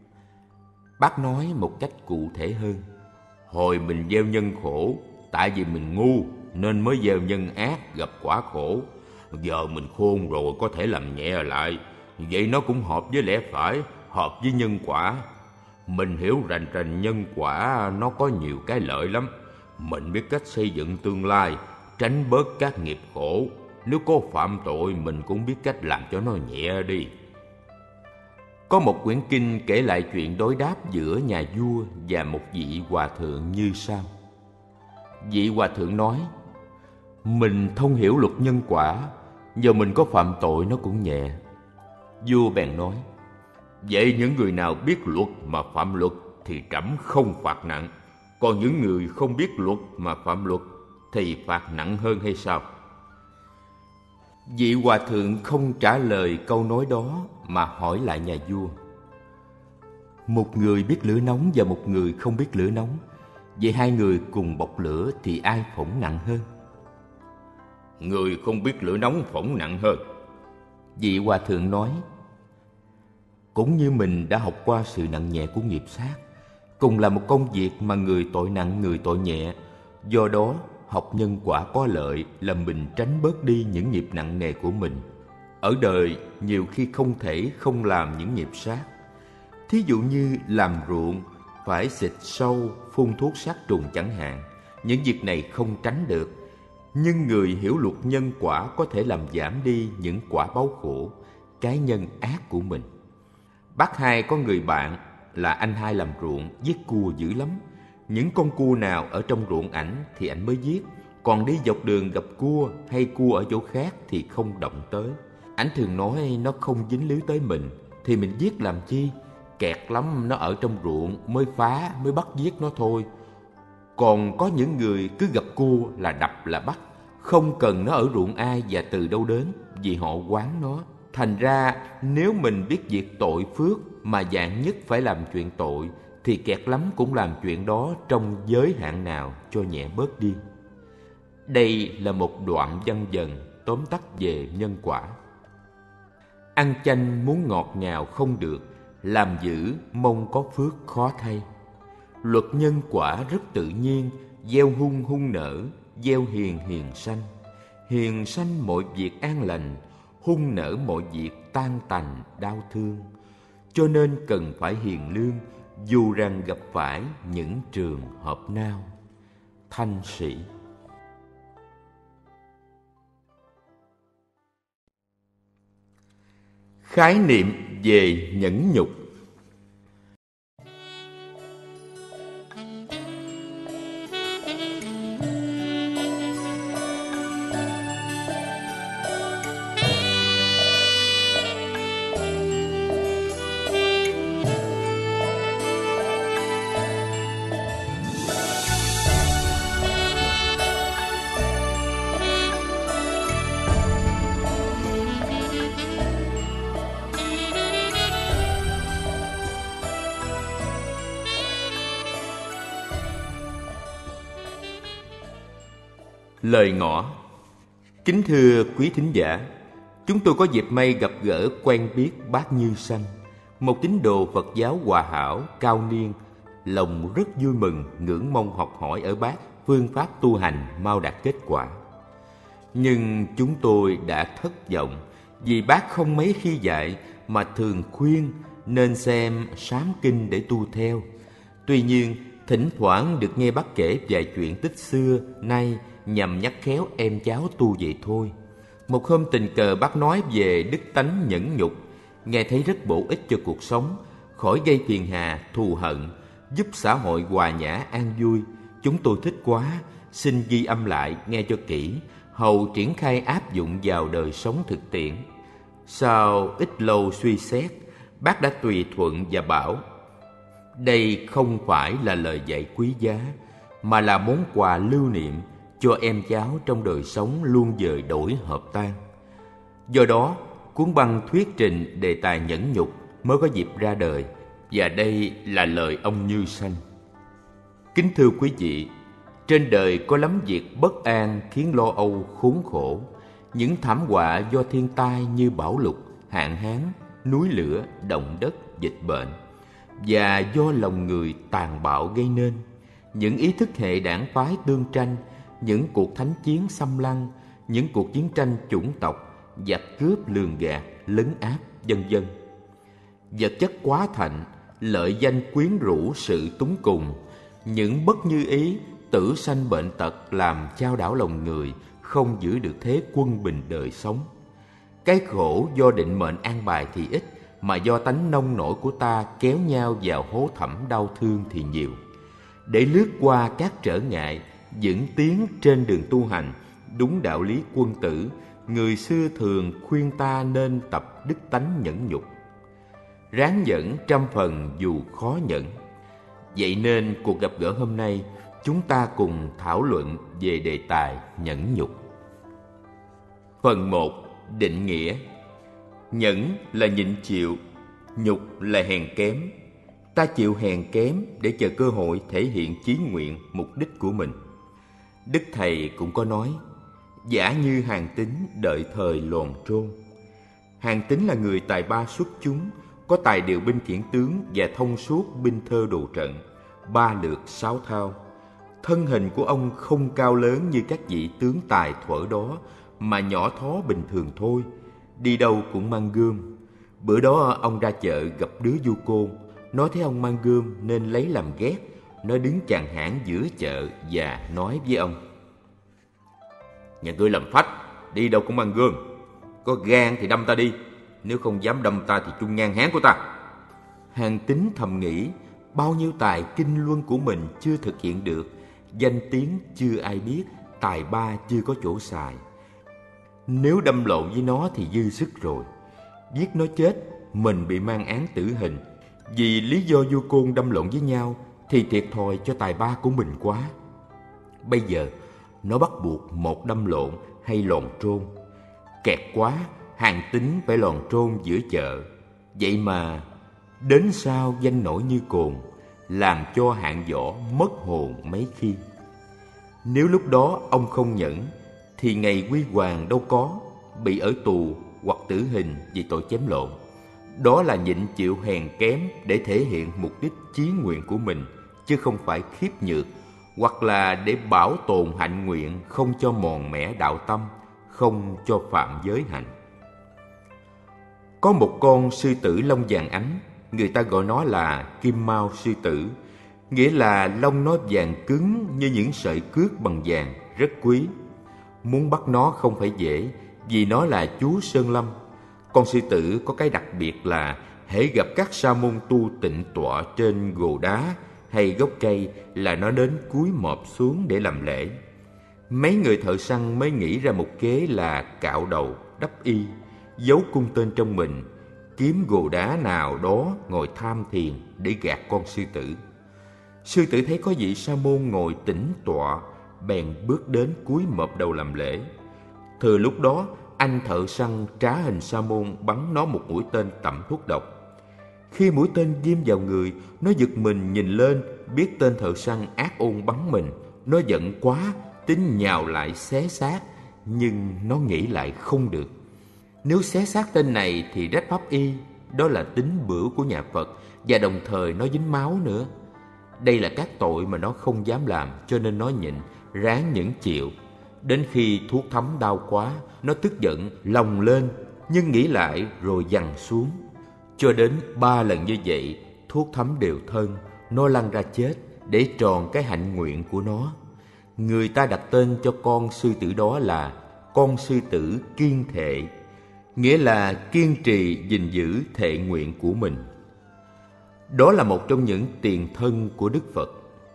Bác nói một cách cụ thể hơn: Hồi mình gieo nhân khổ, tại vì mình ngu nên mới gieo nhân ác gặp quả khổ. Giờ mình khôn rồi có thể làm nhẹ lại, vậy nó cũng hợp với lẽ phải, hợp với nhân quả. Mình hiểu rành rành nhân quả nó có nhiều cái lợi lắm. Mình biết cách xây dựng tương lai, tránh bớt các nghiệp khổ. Nếu có phạm tội mình cũng biết cách làm cho nó nhẹ đi. Có một quyển kinh kể lại chuyện đối đáp giữa nhà vua và một vị hòa thượng như sau. Vị hòa thượng nói: Mình thông hiểu luật nhân quả, giờ mình có phạm tội nó cũng nhẹ. Vua bèn nói: Vậy những người nào biết luật mà phạm luật thì trẫm không phạt nặng, còn những người không biết luật mà phạm luật thì phạt nặng hơn hay sao? Vị hòa thượng không trả lời câu nói đó mà hỏi lại nhà vua: Một người biết lửa nóng và một người không biết lửa nóng, vậy hai người cùng bộc lửa thì ai phỏng nặng hơn? Người không biết lửa nóng phỏng nặng hơn. Vị hòa thượng nói: cũng như mình đã học qua sự nặng nhẹ của nghiệp sát. Cùng là một công việc mà người tội nặng người tội nhẹ. Do đó, học nhân quả có lợi là mình tránh bớt đi những nghiệp nặng nề của mình. Ở đời, nhiều khi không thể không làm những nghiệp sát. Thí dụ như làm ruộng, phải xịt sâu, phun thuốc sát trùng chẳng hạn. Những việc này không tránh được. Nhưng người hiểu luật nhân quả có thể làm giảm đi những quả báo khổ, cái nhân ác của mình. Bác Hai có người bạn là anh Hai làm ruộng, giết cua dữ lắm. Những con cua nào ở trong ruộng ảnh thì ảnh mới giết, còn đi dọc đường gặp cua hay cua ở chỗ khác thì không động tới. Ảnh thường nói nó không dính líu tới mình thì mình giết làm chi, kẹt lắm nó ở trong ruộng mới phá, mới bắt giết nó thôi. Còn có những người cứ gặp cua là đập là bắt, không cần nó ở ruộng ai và từ đâu đến, vì họ quán nó. Thành ra nếu mình biết việc tội phước mà vạn nhất phải làm chuyện tội thì kẹt lắm cũng làm chuyện đó trong giới hạn nào cho nhẹ bớt đi. Đây là một đoạn văn dần tóm tắt về nhân quả. Ăn chanh muốn ngọt ngào không được, làm dữ mong có phước khó thay. Luật nhân quả rất tự nhiên, gieo hung hung nở, gieo hiền hiền sanh. Hiền sanh mọi việc an lành, hung nở mọi việc tan tành đau thương. Cho nên cần phải hiền lương, dù rằng gặp phải những trường hợp nào. Thanh Sĩ. Khái niệm về nhẫn nhục. Lời ngỏ. Kính thưa quý thính giả, chúng tôi có dịp may gặp gỡ quen biết bác Như Sanh, một tín đồ Phật giáo hòa hảo, cao niên, lòng rất vui mừng, ngưỡng mong học hỏi ở bác phương pháp tu hành mau đạt kết quả. Nhưng chúng tôi đã thất vọng vì bác không mấy khi dạy mà thường khuyên nên xem sám kinh để tu theo. Tuy nhiên, thỉnh thoảng được nghe bác kể vài chuyện tích xưa nay nhằm nhắc khéo em cháu tu vậy thôi. Một hôm tình cờ bác nói về đức tánh nhẫn nhục, nghe thấy rất bổ ích cho cuộc sống, khỏi gây phiền hà, thù hận, giúp xã hội hòa nhã an vui. Chúng tôi thích quá, xin ghi âm lại nghe cho kỹ, hầu triển khai áp dụng vào đời sống thực tiễn. Sau ít lâu suy xét, bác đã tùy thuận và bảo: đây không phải là lời dạy quý giá, mà là món quà lưu niệm cho em cháu trong đời sống luôn dời đổi hợp tan. Do đó, cuốn băng thuyết trình đề tài nhẫn nhục mới có dịp ra đời, và đây là lời ông Như Sanh. Kính thưa quý vị, trên đời có lắm việc bất an khiến lo âu khốn khổ. Những thảm họa do thiên tai như bão lụt, hạn hán, núi lửa, động đất, dịch bệnh, và do lòng người tàn bạo gây nên. Những ý thức hệ đảng phái tương tranh, những cuộc thánh chiến xâm lăng, những cuộc chiến tranh chủng tộc, giặc cướp lường gạt, lấn áp, vân vân. Vật chất quá thạnh, lợi danh quyến rũ sự túng cùng, những bất như ý, tử sanh bệnh tật làm chao đảo lòng người, không giữ được thế quân bình đời sống. Cái khổ do định mệnh an bài thì ít, mà do tánh nông nổi của ta kéo nhau vào hố thẳm đau thương thì nhiều. Để lướt qua các trở ngại, vững tiến trên đường tu hành, đúng đạo lý quân tử, người xưa thường khuyên ta nên tập đức tánh nhẫn nhục. Ráng nhẫn trăm phần dù khó nhẫn. Vậy nên cuộc gặp gỡ hôm nay, chúng ta cùng thảo luận về đề tài nhẫn nhục. Phần 1. Định nghĩa. Nhẫn là nhịn chịu, nhục là hèn kém. Ta chịu hèn kém để chờ cơ hội thể hiện chí nguyện, mục đích của mình. Đức Thầy cũng có nói: giả như Hàn Tín đợi thời lòn trôn. Hàn Tín là người tài ba xuất chúng, có tài điều binh khiển tướng và thông suốt binh thơ đồ trận, 3 lược 6 thao. Thân hình của ông không cao lớn như các vị tướng tài thuở đó, mà nhỏ thó bình thường thôi, đi đâu cũng mang gươm. Bữa đó ông ra chợ gặp đứa du côn, nó thấy ông mang gươm nên lấy làm ghét. Nó đứng chàng hãng giữa chợ và nói với ông: "Nhà ngươi làm phách, đi đâu cũng mang gươm. Có gan thì đâm ta đi, nếu không dám đâm ta thì chung ngang háng của ta." Hàn Tín thầm nghĩ, bao nhiêu tài kinh luân của mình chưa thực hiện được, danh tiếng chưa ai biết, tài ba chưa có chỗ xài. Nếu đâm lộn với nó thì dư sức rồi. Giết nó chết, mình bị mang án tử hình. Vì lý do vua côn đâm lộn với nhau thì thiệt thòi cho tài ba của mình quá. Bây giờ nó bắt buộc một đâm lộn hay lòn trôn. Kẹt quá, Hàn Tín phải lòn trôn giữa chợ. Vậy mà đến sau danh nổi như cồn, làm cho hạng võ mất hồn mấy khi. Nếu lúc đó ông không nhẫn thì ngày quy hoàng đâu có, bị ở tù hoặc tử hình vì tội chém lộn. Đó là nhịn chịu hèn kém để thể hiện mục đích chí nguyện của mình, chứ không phải khiếp nhược, hoặc là để bảo tồn hạnh nguyện, không cho mòn mẻ đạo tâm, không cho phạm giới hạnh. Có một con sư tử lông vàng ánh, người ta gọi nó là Kim Mao sư tử, nghĩa là lông nó vàng cứng như những sợi cước bằng vàng, rất quý. Muốn bắt nó không phải dễ, vì nó là chúa Sơn Lâm. Con sư tử có cái đặc biệt là hễ gặp các sa môn tu tịnh tọa trên gồ đá hay gốc cây là nó đến cúi mọp xuống để làm lễ. Mấy người thợ săn mới nghĩ ra một kế là cạo đầu, đắp y, giấu cung tên trong mình, kiếm gồ đá nào đó ngồi tham thiền để gạt con sư tử. Sư tử thấy có vị sa môn ngồi tĩnh tọa, bèn bước đến cúi mọp đầu làm lễ. Thừa lúc đó, anh thợ săn trá hình sa môn bắn nó một mũi tên tẩm thuốc độc. Khi mũi tên ghim vào người, nó giật mình nhìn lên, biết tên thợ săn ác ôn bắn mình. Nó giận quá, tính nhào lại xé xác, nhưng nó nghĩ lại không được. Nếu xé xác tên này thì rách pháp y, đó là tín bửu của nhà Phật, và đồng thời nó dính máu nữa. Đây là các tội mà nó không dám làm, cho nên nó nhịn, ráng nhẫn chịu. Đến khi thuốc thấm đau quá, nó tức giận, lồng lên, nhưng nghĩ lại rồi dằn xuống. Cho đến 3 lần như vậy, thuốc thấm đều thân, nó lăn ra chết để tròn cái hạnh nguyện của nó. Người ta đặt tên cho con sư tử đó là con sư tử kiên thệ, nghĩa là kiên trì gìn giữ thệ nguyện của mình. Đó là một trong những tiền thân của Đức Phật.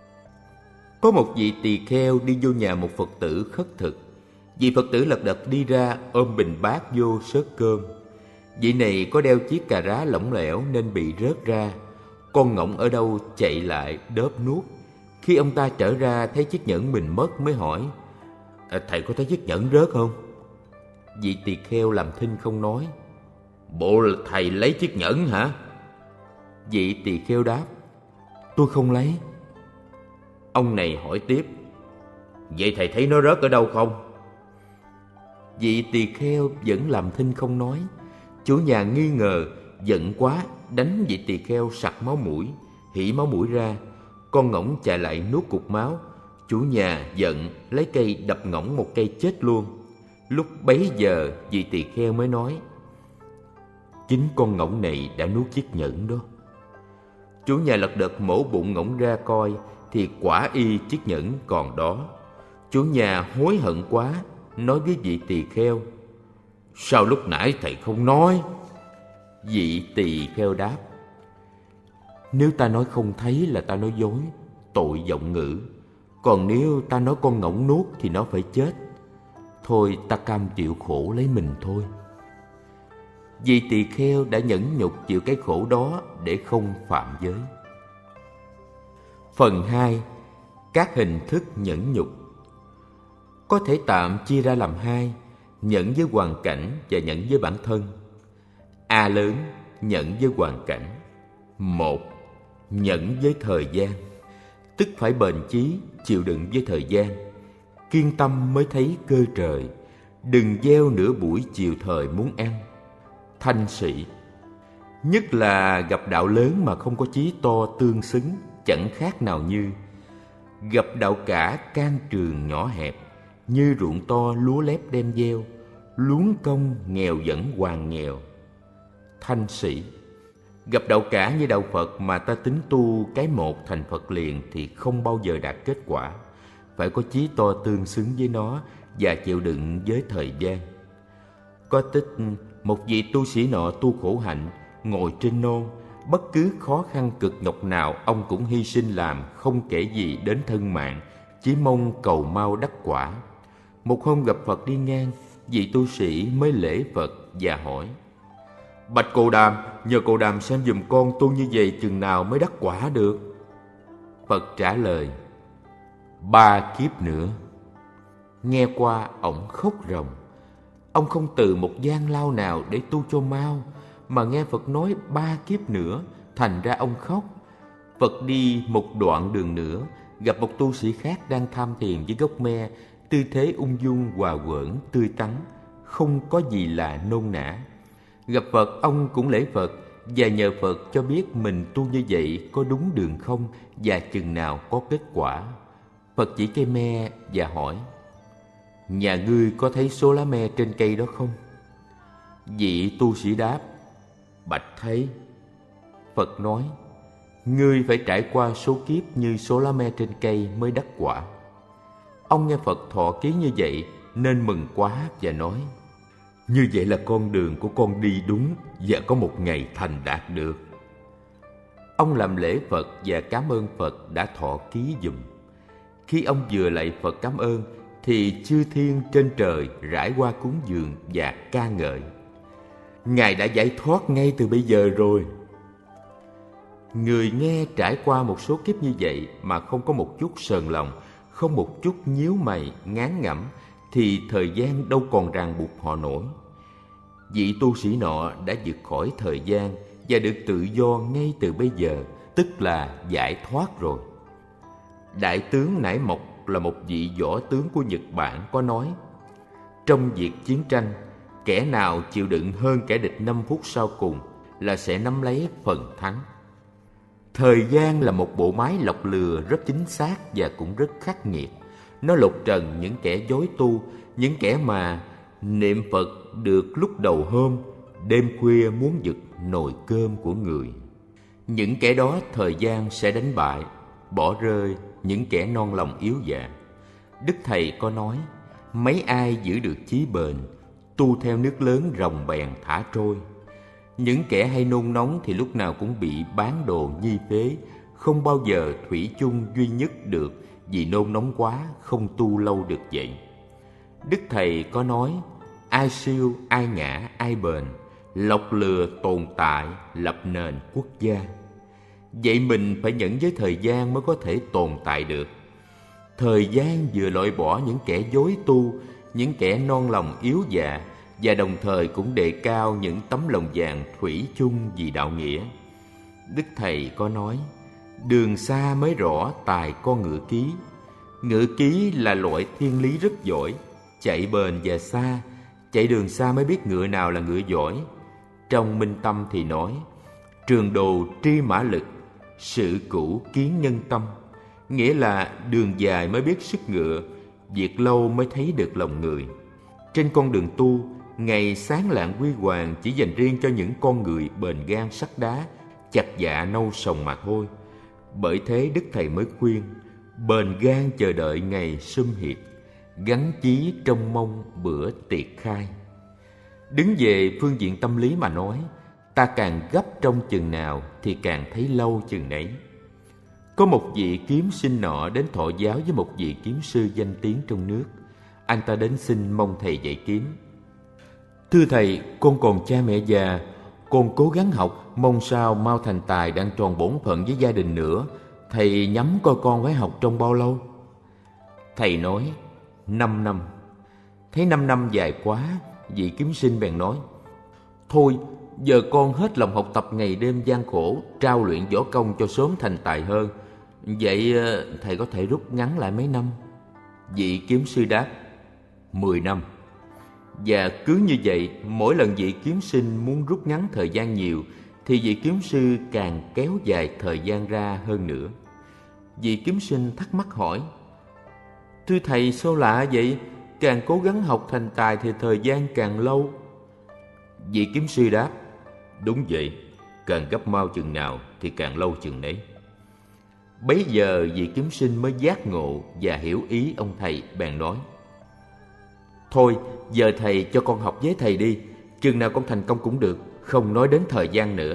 Có một vị tỳ kheo đi vô nhà một Phật tử khất thực. Vị Phật tử lật đật đi ra ôm bình bát vô xớt cơm. Vị này có đeo chiếc cà rá lỏng lẻo nên bị rớt ra. Con ngỗng ở đâu chạy lại đớp nuốt. Khi ông ta trở ra thấy chiếc nhẫn mình mất mới hỏi: "Thầy có thấy chiếc nhẫn rớt không?" Vị tỳ kheo làm thinh không nói. "Bộ là thầy lấy chiếc nhẫn hả?" Vị tỳ kheo đáp: "Tôi không lấy." Ông này hỏi tiếp: "Vậy thầy thấy nó rớt ở đâu không?" Vị tỳ kheo vẫn làm thinh không nói. Chủ nhà nghi ngờ, giận quá, đánh vị tỳ kheo sặc máu mũi, hỉ máu mũi ra. Con ngỗng chạy lại nuốt cục máu. Chủ nhà giận, lấy cây đập ngỗng một cây chết luôn. Lúc bấy giờ vị tỳ kheo mới nói: "Chính con ngỗng này đã nuốt chiếc nhẫn đó." Chủ nhà lật đật mổ bụng ngỗng ra coi thì quả y chiếc nhẫn còn đó. Chủ nhà hối hận quá, nói với vị tỳ kheo: "Sao lúc nãy thầy không nói?" Vị tỳ kheo đáp: "Nếu ta nói không thấy là ta nói dối, tội vọng ngữ. Còn nếu ta nói con ngỗng nuốt thì nó phải chết. Thôi ta cam chịu khổ lấy mình thôi." Vị tỳ kheo đã nhẫn nhục chịu cái khổ đó để không phạm giới. Phần 2. Các hình thức nhẫn nhục. Có thể tạm chia ra làm hai: nhẫn với hoàn cảnh và nhẫn với bản thân. A lớn, nhẫn với hoàn cảnh. 1. Nhẫn với thời gian, tức phải bền chí, chịu đựng với thời gian. Kiên tâm mới thấy cơ trời, đừng gieo nửa buổi chiều thời muốn ăn. Thanh sĩ. Nhất là gặp đạo lớn mà không có chí to tương xứng, chẳng khác nào như gặp đạo cả can trường nhỏ hẹp, như ruộng to lúa lép đem gieo, luống công nghèo vẫn hoàng nghèo. Thanh sĩ. Gặp đạo cả như đạo Phật mà ta tính tu cái một thành Phật liền thì không bao giờ đạt kết quả. Phải có chí to tương xứng với nó và chịu đựng với thời gian. Có tích một vị tu sĩ nọ tu khổ hạnh, ngồi trên nôn, bất cứ khó khăn cực nhọc nào ông cũng hy sinh làm, không kể gì đến thân mạng, chỉ mong cầu mau đắc quả. Một hôm gặp Phật đi ngang, vị tu sĩ mới lễ Phật và hỏi: Bạch Cồ Đàm, nhờ Cồ Đàm xem giùm con tu như vậy chừng nào mới đắc quả được? Phật trả lời: 3 kiếp nữa. Nghe qua ổng khóc ròng. Ông không từ một gian lao nào để tu cho mau, mà nghe Phật nói 3 kiếp nữa, thành ra ông khóc. Phật đi một đoạn đường nữa, gặp một tu sĩ khác đang tham thiền với gốc me, tư thế ung dung hòa quởn tươi tắn, không có gì là nôn nã. Gặp Phật, ông cũng lễ Phật và nhờ Phật cho biết mình tu như vậy có đúng đường không và chừng nào có kết quả. Phật chỉ cây me và hỏi: Nhà ngươi có thấy số lá me trên cây đó không? Vị tu sĩ đáp: Bạch thấy. Phật nói: Ngươi phải trải qua số kiếp như số lá me trên cây mới đắc quả. Ông nghe Phật thọ ký như vậy nên mừng quá và nói: Như vậy là con đường của con đi đúng và có một ngày thành đạt được. Ông làm lễ Phật và cảm ơn Phật đã thọ ký giùm. Khi ông vừa lạy Phật cảm ơn thì chư thiên trên trời rải hoa cúng dường và ca ngợi: Ngài đã giải thoát ngay từ bây giờ rồi. Người nghe trải qua một số kiếp như vậy mà không có một chút sờn lòng, không một chút nhíu mày ngán ngẩm, thì thời gian đâu còn ràng buộc họ nổi. Vị tu sĩ nọ đã vượt khỏi thời gian và được tự do ngay từ bây giờ, tức là giải thoát rồi. Đại tướng Nải Mộc là một vị võ tướng của Nhật Bản có nói: Trong việc chiến tranh, kẻ nào chịu đựng hơn kẻ địch 5 phút sau cùng là sẽ nắm lấy phần thắng. Thời gian là một bộ máy lọc lừa rất chính xác và cũng rất khắc nghiệt. Nó lột trần những kẻ dối tu, những kẻ mà niệm Phật được lúc đầu hôm, đêm khuya muốn giật nồi cơm của người. Những kẻ đó thời gian sẽ đánh bại, bỏ rơi những kẻ non lòng yếu dạ. Đức Thầy có nói: Mấy ai giữ được chí bền, tu theo nước lớn ròng bèn thả trôi. Những kẻ hay nôn nóng thì lúc nào cũng bị bán đồ nhi phế, không bao giờ thủy chung duy nhất được, vì nôn nóng quá không tu lâu được vậy. Đức Thầy có nói: Ai siêu, ai ngã, ai bền, lọc lừa tồn tại, lập nền quốc gia. Vậy mình phải nhẫn với thời gian mới có thể tồn tại được. Thời gian vừa loại bỏ những kẻ dối tu, những kẻ non lòng yếu dạ, và đồng thời cũng đề cao những tấm lòng vàng thủy chung vì đạo nghĩa. Đức Thầy có nói: Đường xa mới rõ tài con ngựa ký. Ngựa ký là loại thiên lý rất giỏi, chạy bền và xa. Chạy đường xa mới biết ngựa nào là ngựa giỏi. Trong Minh Tâm thì nói: Trường đồ tri mã lực, sự cũ kiến nhân tâm. Nghĩa là đường dài mới biết sức ngựa, việc lâu mới thấy được lòng người. Trên con đường tu, ngày sáng lạng huy hoàng chỉ dành riêng cho những con người bền gan sắt đá, chặt dạ nâu sòng mà thôi. Bởi thế Đức Thầy mới khuyên: Bền gan chờ đợi ngày sum hiệp, gắn chí trong mong bữa tiệc khai. Đứng về phương diện tâm lý mà nói, ta càng gấp trong chừng nào thì càng thấy lâu chừng nấy. Có một vị kiếm sinh nọ đến thọ giáo với một vị kiếm sư danh tiếng trong nước. Anh ta đến xin mong thầy dạy kiếm. Thưa thầy, con còn cha mẹ già, con cố gắng học, mong sao mau thành tài đang tròn bổn phận với gia đình nữa. Thầy nhắm coi con phải học trong bao lâu? Thầy nói: 5 năm. Thấy 5 năm dài quá, vị kiếm sinh bèn nói: Thôi, giờ con hết lòng học tập ngày đêm gian khổ, trao luyện võ công cho sớm thành tài hơn. Vậy thầy có thể rút ngắn lại mấy năm? Vị kiếm sư đáp: 10 năm. Và cứ như vậy, mỗi lần vị kiếm sinh muốn rút ngắn thời gian nhiều thì vị kiếm sư càng kéo dài thời gian ra hơn nữa. Vị kiếm sinh thắc mắc hỏi: "Thưa thầy, sao lạ vậy? Càng cố gắng học thành tài thì thời gian càng lâu." Vị kiếm sư đáp: "Đúng vậy, càng gấp mau chừng nào thì càng lâu chừng nấy." Bấy giờ vị kiếm sinh mới giác ngộ và hiểu ý ông thầy, bèn nói: "Thôi, giờ thầy cho con học với thầy đi, chừng nào con thành công cũng được, không nói đến thời gian nữa."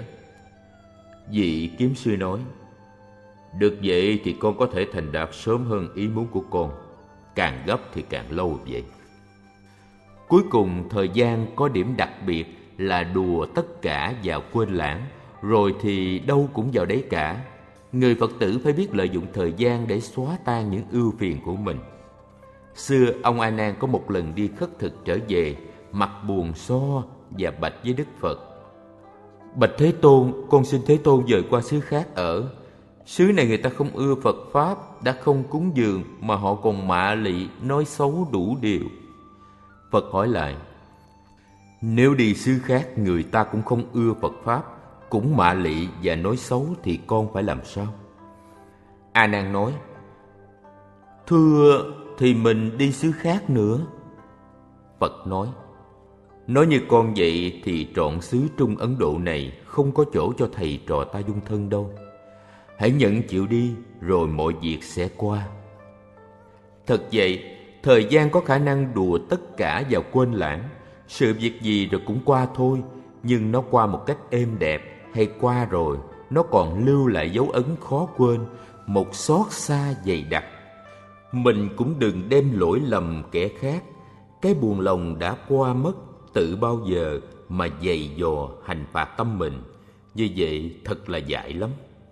Vị kiếm sư nói: "Được vậy thì con có thể thành đạt sớm hơn ý muốn của con, càng gấp thì càng lâu vậy." Cuối cùng thời gian có điểm đặc biệt là đùa tất cả vào quên lãng, rồi thì đâu cũng vào đấy cả. Người Phật tử phải biết lợi dụng thời gian để xóa tan những ưu phiền của mình. Xưa ông A Nan có một lần đi khất thực trở về, mặt buồn so và bạch với Đức Phật: "Bạch Thế Tôn, con xin Thế Tôn dời qua xứ khác ở. Xứ này người ta không ưa Phật Pháp, đã không cúng dường mà họ còn mạ lị, nói xấu đủ điều." Phật hỏi lại: "Nếu đi xứ khác người ta cũng không ưa Phật Pháp, cũng mạ lị và nói xấu thì con phải làm sao?" A Nan nói: "Thưa, thì mình đi xứ khác nữa." Phật nói: "Nói như con vậy thì trọn xứ Trung Ấn Độ này không có chỗ cho thầy trò ta dung thân đâu. Hãy nhận chịu đi, rồi mọi việc sẽ qua." Thật vậy, thời gian có khả năng đùa tất cả vào quên lãng. Sự việc gì rồi cũng qua thôi, nhưng nó qua một cách êm đẹp, hay qua rồi nó còn lưu lại dấu ấn khó quên, một xót xa dày đặc. Mình cũng đừng đem lỗi lầm kẻ khác. Cái buồn lòng đã qua mất, tự bao giờ mà dày dò hành phạt tâm mình. Như vậy thật là dại lắm.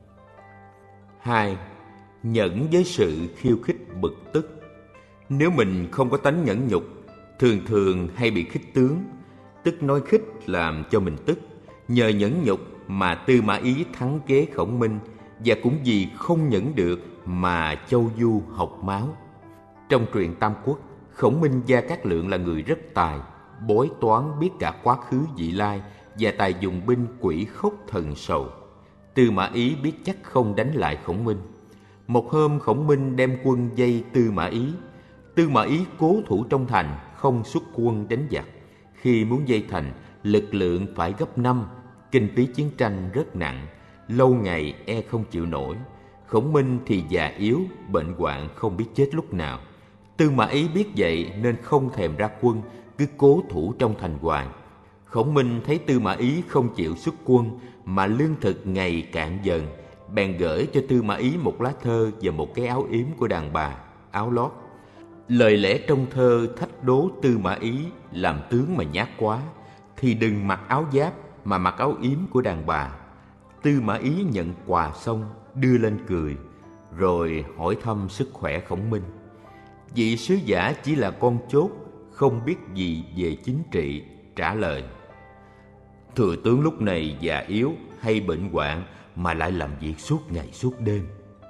2. Nhẫn với sự khiêu khích bực tức. Nếu mình không có tánh nhẫn nhục, thường thường hay bị khích tướng, tức nói khích làm cho mình tức. Nhờ nhẫn nhục mà Tư Mã Ý thắng kế Khổng Minh, và cũng vì không nhẫn được mà Châu Du học máu. Trong truyện Tam Quốc, Khổng Minh Gia Cát Lượng là người rất tài, bói toán biết cả quá khứ vị lai, và tài dùng binh quỷ khốc thần sầu. Tư Mã Ý biết chắc không đánh lại Khổng Minh. Một hôm Khổng Minh đem quân vây Tư Mã Ý. Tư Mã Ý cố thủ trong thành, không xuất quân đánh giặc. Khi muốn vây thành, lực lượng phải gấp 5, kinh phí chiến tranh rất nặng, lâu ngày e không chịu nổi. Khổng Minh thì già yếu, bệnh hoạn không biết chết lúc nào. Tư Mã Ý biết vậy nên không thèm ra quân, cứ cố thủ trong thành hoài. Khổng Minh thấy Tư Mã Ý không chịu xuất quân mà lương thực ngày cạn dần, bèn gửi cho Tư Mã Ý một lá thơ và một cái áo yếm của đàn bà, áo lót. Lời lẽ trong thơ thách đố Tư Mã Ý làm tướng mà nhát quá, thì đừng mặc áo giáp mà mặc áo yếm của đàn bà. Tư Mã Ý nhận quà xong đưa lên cười, rồi hỏi thăm sức khỏe Khổng Minh. Vị sứ giả chỉ là con chốt, không biết gì về chính trị, trả lời: "Thừa tướng lúc này già yếu hay bệnh hoạn mà lại làm việc suốt ngày suốt đêm."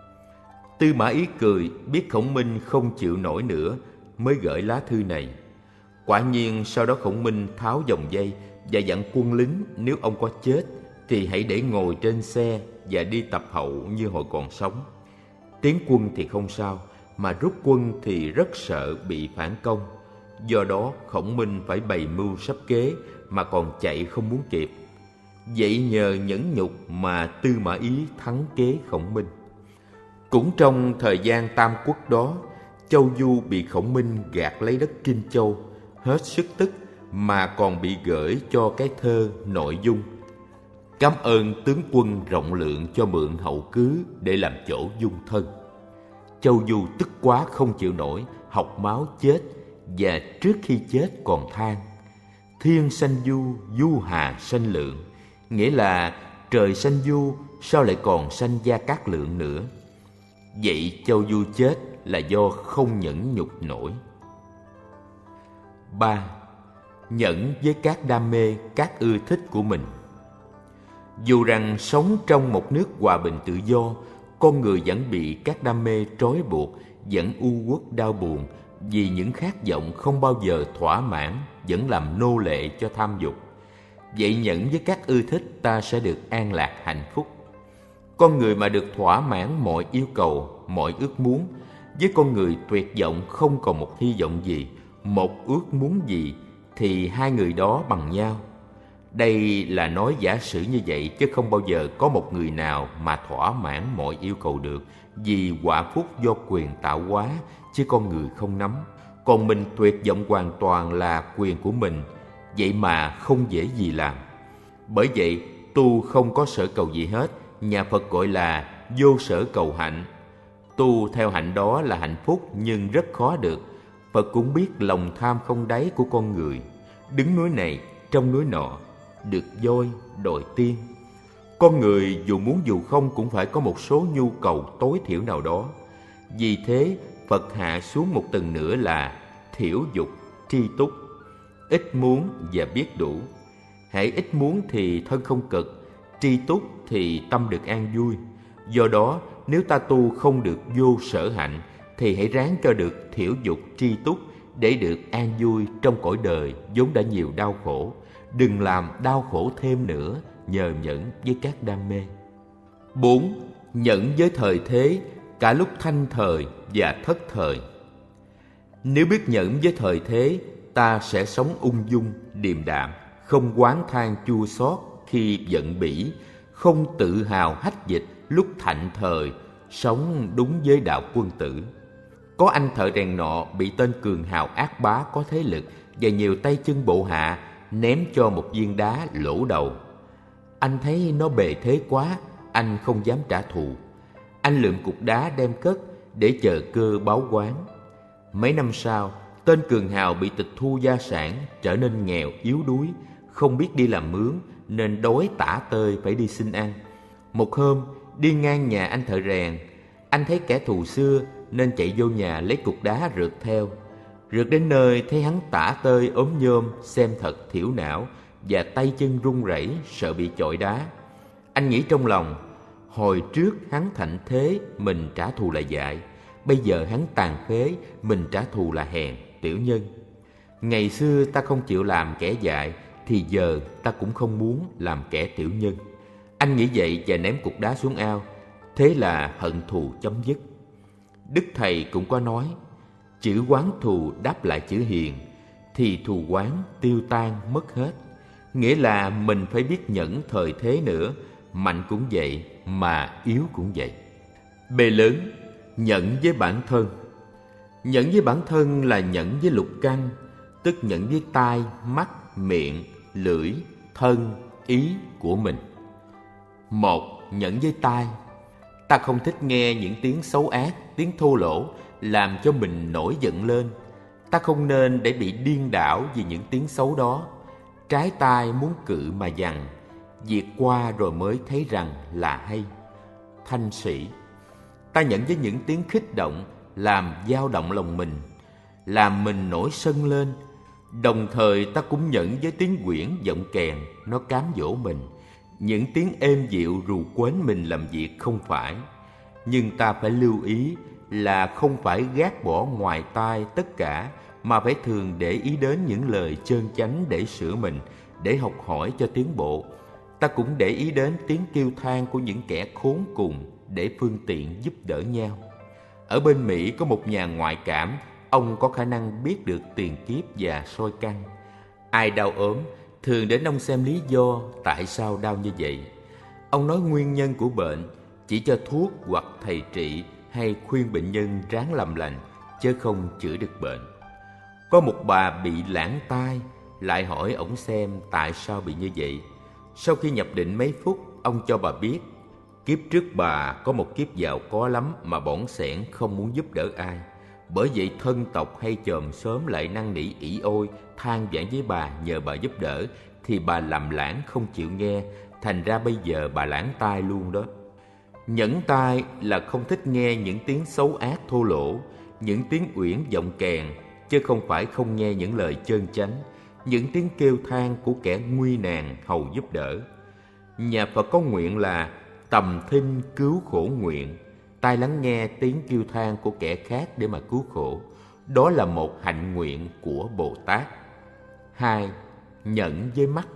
Tư Mã Ý cười, biết Khổng Minh không chịu nổi nữa, mới gửi lá thư này. Quả nhiên sau đó Khổng Minh tháo vòng dây và dặn quân lính nếu ông có chết thì hãy để ngồi trên xe và đi tập hậu như hồi còn sống. Tiến quân thì không sao, mà rút quân thì rất sợ bị phản công. Do đó Khổng Minh phải bày mưu sắp kế mà còn chạy không muốn kịp. Vậy nhờ nhẫn nhục mà Tư Mã Ý thắng kế Khổng Minh. Cũng trong thời gian Tam Quốc đó, Châu Du bị Khổng Minh gạt lấy đất Kinh Châu, hết sức tức mà còn bị gửi cho cái thơ nội dung: "Cảm ơn tướng quân rộng lượng cho mượn hậu cứ để làm chỗ dung thân." Châu Du tức quá không chịu nổi, học máu chết, và trước khi chết còn than: "Thiên sanh du, du hà sanh lượng", nghĩa là trời sanh du, sao lại còn sanh Gia Cát Lượng nữa. Vậy Châu Du chết là do không nhẫn nhục nổi. 3. Nhẫn với các đam mê, các ưa thích của mình. Dù rằng sống trong một nước hòa bình tự do, con người vẫn bị các đam mê trói buộc, vẫn u uất đau buồn vì những khát vọng không bao giờ thỏa mãn, vẫn làm nô lệ cho tham dục. Vậy nhẫn với các ưa thích, ta sẽ được an lạc hạnh phúc. Con người mà được thỏa mãn mọi yêu cầu, mọi ước muốn, với con người tuyệt vọng không còn một hy vọng gì, một ước muốn gì, thì hai người đó bằng nhau. Đây là nói giả sử như vậy, chứ không bao giờ có một người nào mà thỏa mãn mọi yêu cầu được, vì quả phúc do quyền tạo hóa, chứ con người không nắm. Còn mình tuyệt vọng hoàn toàn là quyền của mình, vậy mà không dễ gì làm. Bởi vậy, tu không có sở cầu gì hết, nhà Phật gọi là vô sở cầu hạnh. Tu theo hạnh đó là hạnh phúc, nhưng rất khó được. Phật cũng biết lòng tham không đáy của con người, đứng núi này trong núi nọ, được voi đòi tiên. Con người dù muốn dù không cũng phải có một số nhu cầu tối thiểu nào đó. Vì thế Phật hạ xuống một tầng nữa là thiểu dục, tri túc. Ít muốn và biết đủ. Hễ ít muốn thì thân không cực, tri túc thì tâm được an vui. Do đó nếu ta tu không được vô sở hạnh, thì hãy ráng cho được thiểu dục tri túc, để được an vui trong cõi đời vốn đã nhiều đau khổ. Đừng làm đau khổ thêm nữa nhờ nhẫn với các đam mê. 4. Nhẫn với thời thế, cả lúc thanh thời và thất thời. Nếu biết nhẫn với thời thế, ta sẽ sống ung dung, điềm đạm, không oán than chua xót khi giận bỉ, không tự hào hách dịch lúc thạnh thời, sống đúng với đạo quân tử. Có anh thợ rèn nọ bị tên cường hào ác bá có thế lực và nhiều tay chân bộ hạ ném cho một viên đá lỗ đầu. Anh thấy nó bề thế quá, anh không dám trả thù. Anh lượm cục đá đem cất để chờ cơ báo oán. Mấy năm sau, tên cường hào bị tịch thu gia sản, trở nên nghèo yếu đuối, không biết đi làm mướn nên đói tả tơi phải đi xin ăn. Một hôm đi ngang nhà anh thợ rèn, anh thấy kẻ thù xưa nên chạy vô nhà lấy cục đá rượt theo. Rượt đến nơi thấy hắn tả tơi ốm nhôm, xem thật thiểu não, và tay chân run rẩy sợ bị chọi đá. Anh nghĩ trong lòng, hồi trước hắn thạnh thế, mình trả thù là dại. Bây giờ hắn tàn phế, mình trả thù là hèn, tiểu nhân. Ngày xưa ta không chịu làm kẻ dại, thì giờ ta cũng không muốn làm kẻ tiểu nhân. Anh nghĩ vậy và ném cục đá xuống ao. Thế là hận thù chấm dứt. Đức Thầy cũng có nói, chữ oán thù đáp lại chữ hiền, thì thù oán tiêu tan mất hết. Nghĩa là mình phải biết nhẫn thời thế nữa, mạnh cũng vậy mà yếu cũng vậy. B lớn, nhẫn với bản thân. Nhẫn với bản thân là nhẫn với lục căn, tức nhẫn với tai, mắt, miệng, lưỡi, thân, ý của mình. 1. Nhẫn với tai. Ta không thích nghe những tiếng xấu ác, tiếng thô lỗ làm cho mình nổi giận lên. Ta không nên để bị điên đảo vì những tiếng xấu đó. Trái tai muốn cự mà dằn, diệt qua rồi mới thấy rằng là hay. Thanh sĩ. Ta nhẫn với những tiếng khích động làm dao động lòng mình, làm mình nổi sân lên. Đồng thời ta cũng nhẫn với tiếng quyển giọng kèn, nó cám dỗ mình, những tiếng êm dịu rù quến mình làm việc không phải. Nhưng ta phải lưu ý là không phải gác bỏ ngoài tai tất cả, mà phải thường để ý đến những lời trơn chánh để sửa mình, để học hỏi cho tiến bộ. Ta cũng để ý đến tiếng kêu than của những kẻ khốn cùng để phương tiện giúp đỡ nhau. Ở bên Mỹ có một nhà ngoại cảm, ông có khả năng biết được tiền kiếp và soi căn. Ai đau ốm thường đến ông xem lý do tại sao đau như vậy. Ông nói nguyên nhân của bệnh, chỉ cho thuốc hoặc thầy trị, hay khuyên bệnh nhân ráng làm lành, chứ không chữa được bệnh. Có một bà bị lãng tai, lại hỏi ổng xem tại sao bị như vậy. Sau khi nhập định mấy phút, ông cho bà biết kiếp trước bà có một kiếp giàu có lắm mà bỏng sẻn không muốn giúp đỡ ai. Bởi vậy thân tộc hay chòm xóm lại năn nỉ ỷ ôi, than vãn với bà nhờ bà giúp đỡ, thì bà làm lãng không chịu nghe, thành ra bây giờ bà lãng tai luôn đó. Nhẫn tai là không thích nghe những tiếng xấu ác thô lỗ, những tiếng uyển vọng kèn, chứ không phải không nghe những lời trơn chánh, những tiếng kêu than của kẻ nguy nan hầu giúp đỡ. Nhà Phật có nguyện là tầm thinh cứu khổ nguyện, tai lắng nghe tiếng kêu than của kẻ khác để mà cứu khổ. Đó là một hạnh nguyện của Bồ Tát. 2. Nhẫn với mắt.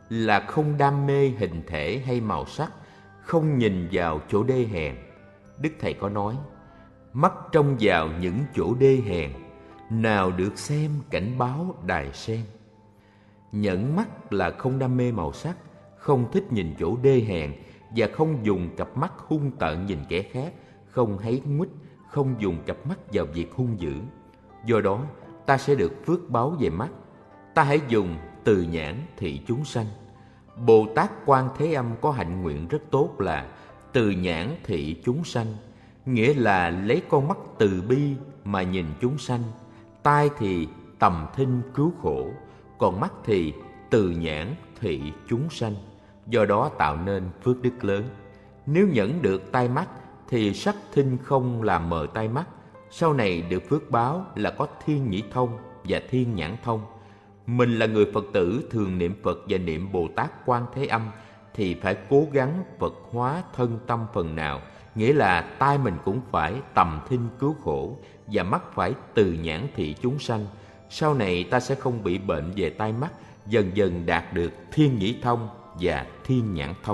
là không đam mê hình thể hay màu sắc, không nhìn vào chỗ đê hèn. Đức Thầy có nói, mắt trông vào những chỗ đê hèn, nào được xem cảnh báo đài sen. Nhẫn mắt là không đam mê màu sắc, không thích nhìn chỗ đê hèn và không dùng cặp mắt hung tợn nhìn kẻ khác, không háy nguých, không dùng cặp mắt vào việc hung dữ. Do đó, ta sẽ được phước báu về mắt. Ta hãy dùng từ nhãn thị chúng sanh. Bồ Tát Quan Thế Âm có hạnh nguyện rất tốt là từ nhãn thị chúng sanh, nghĩa là lấy con mắt từ bi mà nhìn chúng sanh. Tai thì tầm thinh cứu khổ, còn mắt thì từ nhãn thị chúng sanh, do đó tạo nên phước đức lớn. Nếu nhẫn được tai mắt thì sắc thinh không làm mờ tai mắt, sau này được phước báo là có thiên nhĩ thông và thiên nhãn thông. Mình là người Phật tử thường niệm Phật và niệm Bồ Tát Quan Thế Âm thì phải cố gắng Phật hóa thân tâm phần nào, nghĩa là tai mình cũng phải tầm thinh cứu khổ và mắt phải từ nhãn thị chúng sanh. Sau này ta sẽ không bị bệnh về tai mắt, dần dần đạt được thiên nhĩ thông và thiên nhãn thông.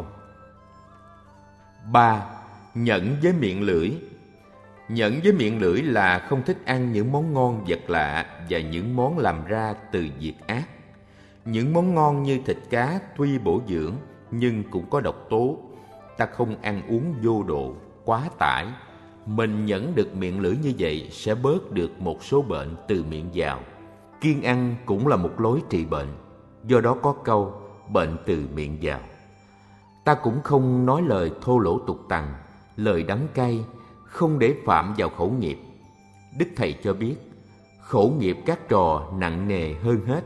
3. Nhẫn với miệng lưỡi. Nhẫn với miệng lưỡi là không thích ăn những món ngon vật lạ và những món làm ra từ việc ác. Những món ngon như thịt cá tuy bổ dưỡng nhưng cũng có độc tố. Ta không ăn uống vô độ, quá tải. Mình nhẫn được miệng lưỡi như vậy sẽ bớt được một số bệnh từ miệng vào. Kiêng ăn cũng là một lối trị bệnh. Do đó có câu bệnh từ miệng vào. Ta cũng không nói lời thô lỗ tục tằn, lời đắng cay, không để phạm vào khẩu nghiệp. Đức Thầy cho biết, khẩu nghiệp các trò nặng nề hơn hết.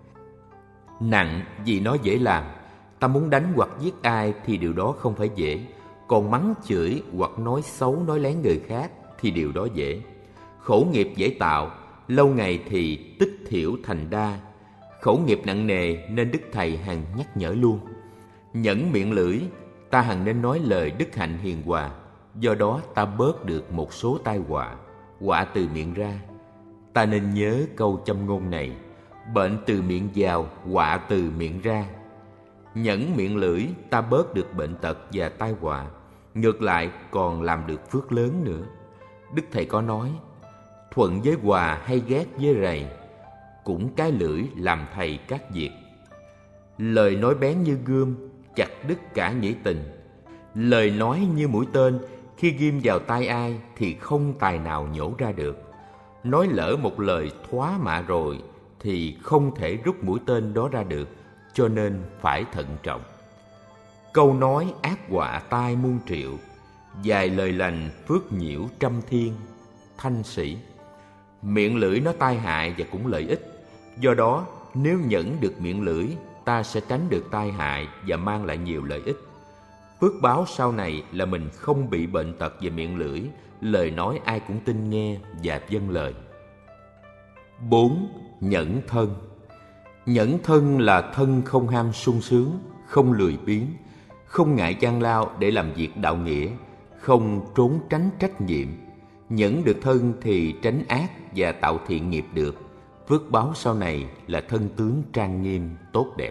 Nặng vì nó dễ làm. Ta muốn đánh hoặc giết ai thì điều đó không phải dễ. Còn mắng chửi hoặc nói xấu nói lén người khác thì điều đó dễ. Khẩu nghiệp dễ tạo, lâu ngày thì tích thiểu thành đa. Khẩu nghiệp nặng nề nên Đức Thầy hằng nhắc nhở luôn. Nhẫn miệng lưỡi, ta hằng nên nói lời đức hạnh hiền hòa. Do đó ta bớt được một số tai họa, họa từ miệng ra. Ta nên nhớ câu châm ngôn này, bệnh từ miệng vào, họa từ miệng ra. Nhẫn miệng lưỡi, ta bớt được bệnh tật và tai họa, ngược lại còn làm được phước lớn nữa. Đức Thầy có nói, thuận với hòa hay ghét với rầy, cũng cái lưỡi làm thầy các việc. Lời nói bén như gươm, chặt đứt cả nhĩ tình. Lời nói như mũi tên, khi ghim vào tai ai thì không tài nào nhổ ra được. Nói lỡ một lời thoá mạ rồi thì không thể rút mũi tên đó ra được, cho nên phải thận trọng. Câu nói ác họa tai muôn triệu, vài lời lành phước nhiễu trăm thiên. Thanh Sĩ. Miệng lưỡi nó tai hại và cũng lợi ích. Do đó nếu nhẫn được miệng lưỡi, ta sẽ tránh được tai hại và mang lại nhiều lợi ích. Phước báo sau này là mình không bị bệnh tật về miệng lưỡi, lời nói ai cũng tin nghe và vâng lời. 4. Nhẫn thân. Nhẫn thân là thân không ham sung sướng, không lười biếng, không ngại gian lao để làm việc đạo nghĩa, không trốn tránh trách nhiệm. Nhẫn được thân thì tránh ác và tạo thiện nghiệp được. Phước báo sau này là thân tướng trang nghiêm, tốt đẹp.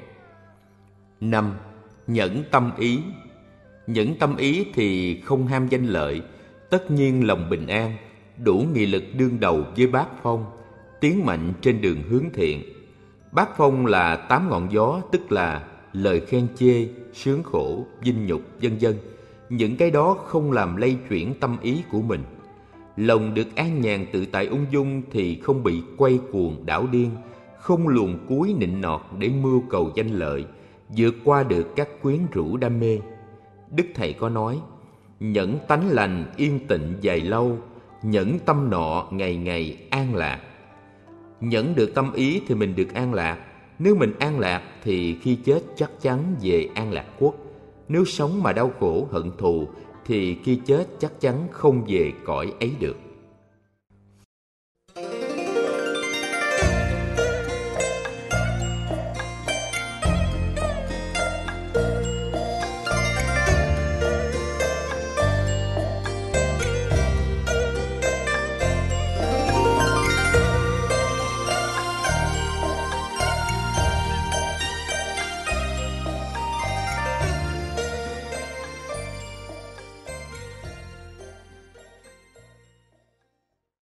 5. Nhẫn tâm ý. Nhẫn tâm ý thì không ham danh lợi, tất nhiên lòng bình an, đủ nghị lực đương đầu với bát phong, tiến mạnh trên đường hướng thiện. Bát phong là 8 ngọn gió, tức là lời khen chê, sướng khổ, vinh nhục, vân vân. Những cái đó không làm lay chuyển tâm ý của mình. Lòng được an nhàn tự tại ung dung thì không bị quay cuồng đảo điên, không luồn cúi nịnh nọt để mưu cầu danh lợi, vượt qua được các quyến rũ đam mê. Đức Thầy có nói, nhẫn tánh lành yên tịnh dài lâu, nhẫn tâm nọ ngày ngày an lạc. Nhẫn được tâm ý thì mình được an lạc. Nếu mình an lạc thì khi chết chắc chắn về an lạc quốc. Nếu sống mà đau khổ hận thù thì khi chết chắc chắn không về cõi ấy được.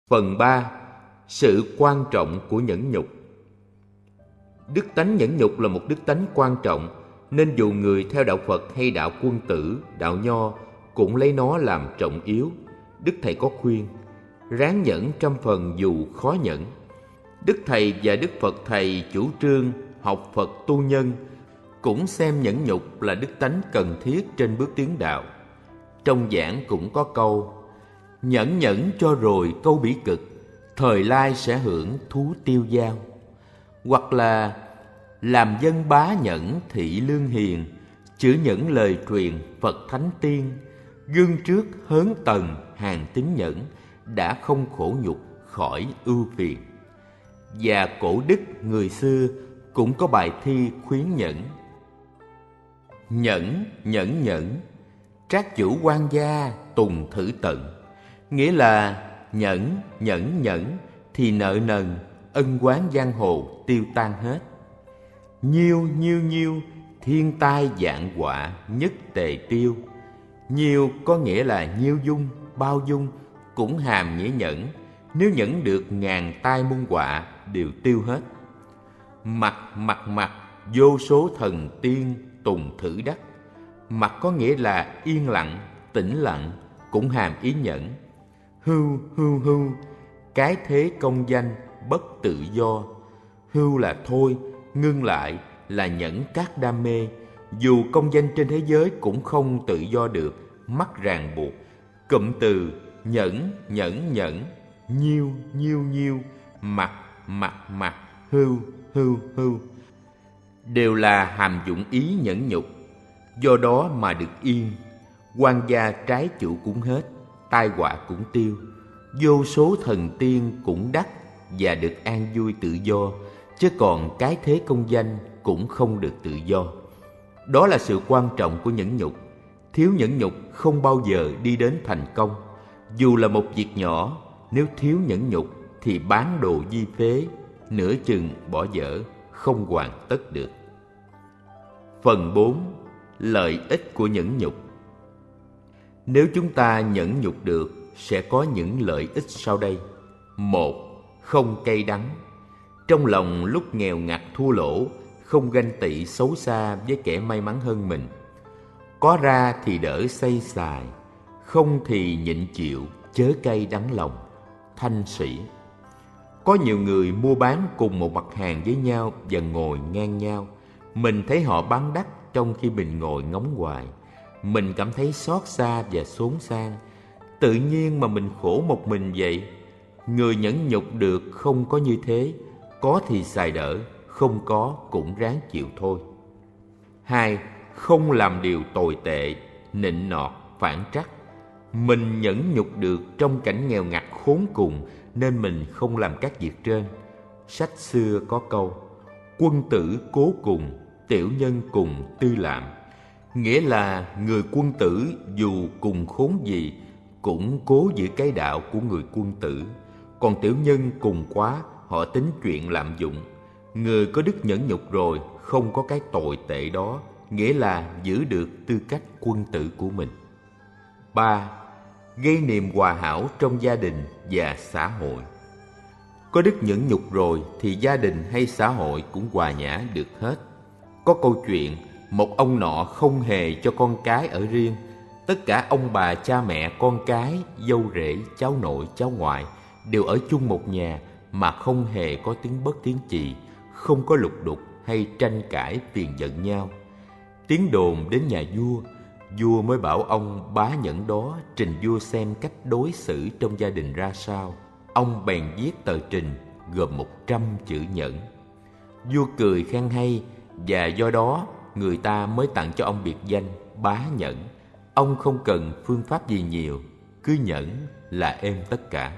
Phần 3. Sự quan trọng của nhẫn nhục. Đức tánh nhẫn nhục là một đức tánh quan trọng, nên dù người theo đạo Phật hay đạo Quân Tử, đạo Nho cũng lấy nó làm trọng yếu. Đức Thầy có khuyên: ráng nhẫn trăm phần dù khó nhẫn. Đức Thầy và Đức Phật Thầy chủ trương học Phật tu nhân, cũng xem nhẫn nhục là đức tánh cần thiết trên bước tiến đạo. Trong giảng cũng có câu: nhẫn nhẫn cho rồi câu bỉ cực, thời lai sẽ hưởng thú tiêu dao. Hoặc là làm dân bá nhẫn thị lương hiền, chữ nhẫn lời truyền Phật thánh tiên. Gương trước hớn tần hàng tín nhẫn, đã không khổ nhục khỏi ưu phiền. Và cổ đức người xưa cũng có bài thi khuyến nhẫn: nhẫn nhẫn nhẫn, trác chủ quan gia tùng thử tận. Nghĩa là nhẫn nhẫn nhẫn thì nợ nần ân oán giang hồ tiêu tan hết. Nhiêu nhiêu nhiêu, thiên tai vạn họa nhất tề tiêu. Nhiêu có nghĩa là nhiêu dung, bao dung, cũng hàm nghĩa nhẫn. Nếu nhẫn được ngàn tai muôn họa đều tiêu hết. Mặt mặt mặt, vô số thần tiên tùng thử đắc. Mặt có nghĩa là yên lặng, tĩnh lặng, cũng hàm ý nhẫn. Hưu hưu hưu, cái thế công danh bất tự do. Hưu là thôi, ngưng lại, là nhẫn các đam mê. Dù công danh trên thế giới cũng không tự do được, mắc ràng buộc. Cụm từ nhẫn nhẫn nhẫn, nhiêu nhiêu nhiêu, mặt mặt mặt, hưu hưu hưu đều là hàm dụng ý nhẫn nhục. Do đó mà được yên. Quan gia trái chủ cũng hết, tai họa cũng tiêu. Vô số thần tiên cũng đắc và được an vui tự do. Chứ còn cái thế công danh cũng không được tự do. Đó là sự quan trọng của nhẫn nhục. Thiếu nhẫn nhục không bao giờ đi đến thành công. Dù là một việc nhỏ, nếu thiếu nhẫn nhục thì bán đồ di phế, nửa chừng bỏ dở, không hoàn tất được. Phần 4. Lợi ích của nhẫn nhục. Nếu chúng ta nhẫn nhục được, sẽ có những lợi ích sau đây. 1. Không cay đắng. Trong lòng lúc nghèo ngặt thua lỗ, không ganh tị xấu xa với kẻ may mắn hơn mình. Có ra thì đỡ xây xài, không thì nhịn chịu, chớ cay đắng lòng. Thanh Sĩ. Có nhiều người mua bán cùng một mặt hàng với nhau và ngồi ngang nhau. Mình thấy họ bán đắt trong khi mình ngồi ngóng hoài. Mình cảm thấy xót xa và xốn sang. Tự nhiên mà mình khổ một mình vậy. Người nhẫn nhục được không có như thế. Có thì xài đỡ, không có cũng ráng chịu thôi. 2. Không làm điều tồi tệ, nịnh nọt, phản trắc. Mình nhẫn nhục được trong cảnh nghèo ngặt khốn cùng, nên mình không làm các việc trên. Sách xưa có câu: quân tử cố cùng, tiểu nhân cùng tư lạm. Nghĩa là người quân tử dù cùng khốn gì cũng cố giữ cái đạo của người quân tử. Còn tiểu nhân cùng quá, họ tính chuyện lạm dụng. Người có đức nhẫn nhục rồi không có cái tồi tệ đó, nghĩa là giữ được tư cách quân tử của mình. 3. Gây niềm hòa hảo trong gia đình và xã hội. Có đức nhẫn nhục rồi thì gia đình hay xã hội cũng hòa nhã được hết. Có câu chuyện một ông nọ không hề cho con cái ở riêng. Tất cả ông bà, cha mẹ, con cái, dâu rể, cháu nội, cháu ngoại đều ở chung một nhà mà không hề có tiếng bất tiếng chì, không có lục đục hay tranh cãi phiền giận nhau. Tiếng đồn đến nhà vua, vua mới bảo ông bá nhẫn đó trình vua xem cách đối xử trong gia đình ra sao. Ông bèn viết tờ trình gồm 100 chữ nhẫn. Vua cười khen hay, và do đó người ta mới tặng cho ông biệt danh bá nhẫn. Ông không cần phương pháp gì nhiều, cứ nhẫn là êm tất cả.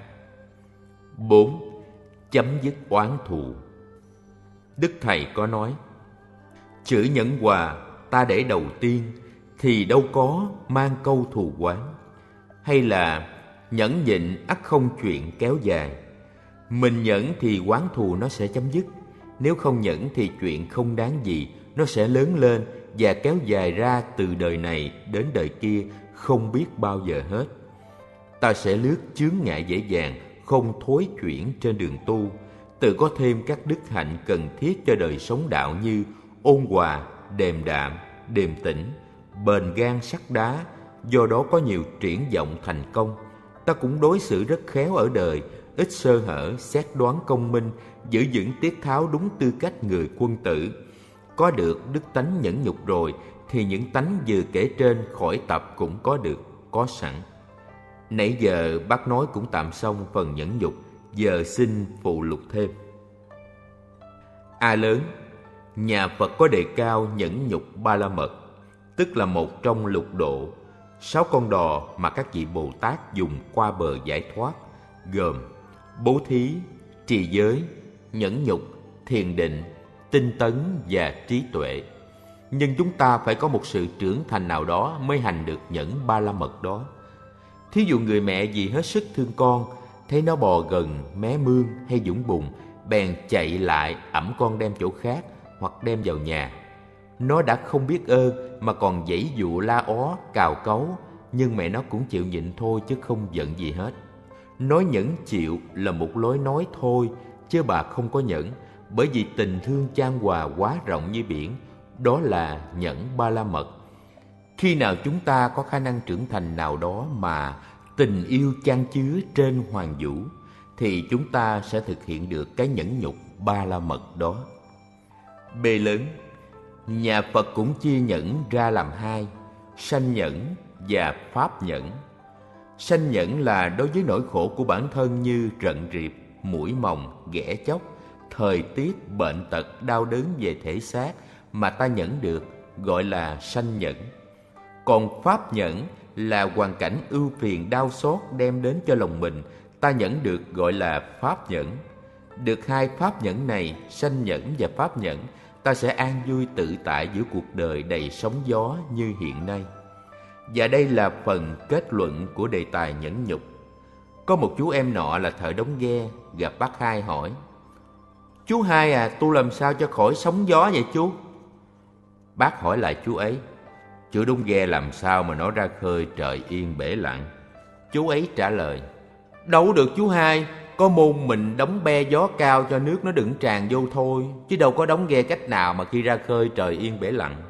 4. Chấm dứt oán thù. Đức Thầy có nói: chữ nhẫn hòa ta để đầu tiên, thì đâu có mang câu thù oán. Hay là nhẫn nhịn ắt không chuyện kéo dài. Mình nhẫn thì oán thù nó sẽ chấm dứt. Nếu không nhẫn thì chuyện không đáng gì, nó sẽ lớn lên và kéo dài ra từ đời này đến đời kia không biết bao giờ hết. Ta sẽ lướt chướng ngại dễ dàng, không thối chuyển trên đường tu, tự có thêm các đức hạnh cần thiết cho đời sống đạo như ôn hòa, điềm đạm, điềm tĩnh, bền gan sắt đá, do đó có nhiều triển vọng thành công. Ta cũng đối xử rất khéo ở đời, ít sơ hở, xét đoán công minh, giữ vững tiết tháo đúng tư cách người quân tử. Có được đức tánh nhẫn nhục rồi thì những tánh vừa kể trên khỏi tập cũng có được, có sẵn. Nãy giờ bác nói cũng tạm xong phần nhẫn nhục, giờ xin phụ lục thêm. A lớn, nhà Phật có đề cao nhẫn nhục ba la mật, tức là một trong lục độ, 6 con đò mà các vị Bồ Tát dùng qua bờ giải thoát, gồm bố thí, trì giới, nhẫn nhục, thiền định, tinh tấn và trí tuệ. Nhưng chúng ta phải có một sự trưởng thành nào đó mới hành được nhẫn ba la mật đó. Thí dụ người mẹ vì hết sức thương con, thấy nó bò gần mé mương hay dũng bùn, bèn chạy lại ẵm con đem chỗ khác hoặc đem vào nhà. Nó đã không biết ơn mà còn giãy dụa la ó, cào cấu, nhưng mẹ nó cũng chịu nhịn thôi chứ không giận gì hết. Nói nhẫn chịu là một lối nói thôi, chứ bà không có nhẫn, bởi vì tình thương chan hòa quá rộng như biển, đó là nhẫn ba la mật. Khi nào chúng ta có khả năng trưởng thành nào đó mà tình yêu chan chứa trên hoàng vũ, thì chúng ta sẽ thực hiện được cái nhẫn nhục ba la mật đó. B lớn, nhà Phật cũng chia nhẫn ra làm hai, sanh nhẫn và pháp nhẫn. Sanh nhẫn là đối với nỗi khổ của bản thân như rận rịp, mũi mòng, ghẻ chóc, thời tiết, bệnh tật, đau đớn về thể xác mà ta nhẫn được, gọi là sanh nhẫn. Còn pháp nhẫn là hoàn cảnh ưu phiền đau xót đem đến cho lòng mình, ta nhẫn được, gọi là pháp nhẫn. Được hai pháp nhẫn này, sanh nhẫn và pháp nhẫn, ta sẽ an vui tự tại giữa cuộc đời đầy sóng gió như hiện nay. Và đây là phần kết luận của đề tài nhẫn nhục. Có một chú em nọ là thợ đóng ghe, gặp bác Hai hỏi: "Chú Hai à, tu làm sao cho khỏi sóng gió vậy chú?" Bác hỏi lại chú ấy: "Chú đóng ghe làm sao mà nó ra khơi trời yên bể lặng?" Chú ấy trả lời: "Đâu được chú Hai, có môn mình đóng be gió cao cho nước nó đừng tràn vô thôi, chứ đâu có đóng ghe cách nào mà khi ra khơi trời yên bể lặng."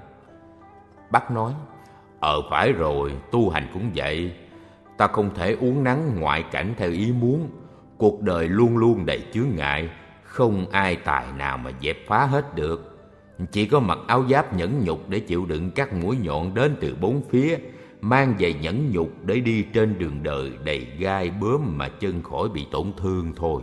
Bác nói: Phải rồi, tu hành cũng vậy. Ta không thể uốn nắn ngoại cảnh theo ý muốn. Cuộc đời luôn luôn đầy chướng ngại, không ai tài nào mà dẹp phá hết được. Chỉ có mặc áo giáp nhẫn nhục để chịu đựng các mũi nhọn đến từ bốn phía, mang giày nhẫn nhục để đi trên đường đời đầy gai bướm mà chân khỏi bị tổn thương thôi.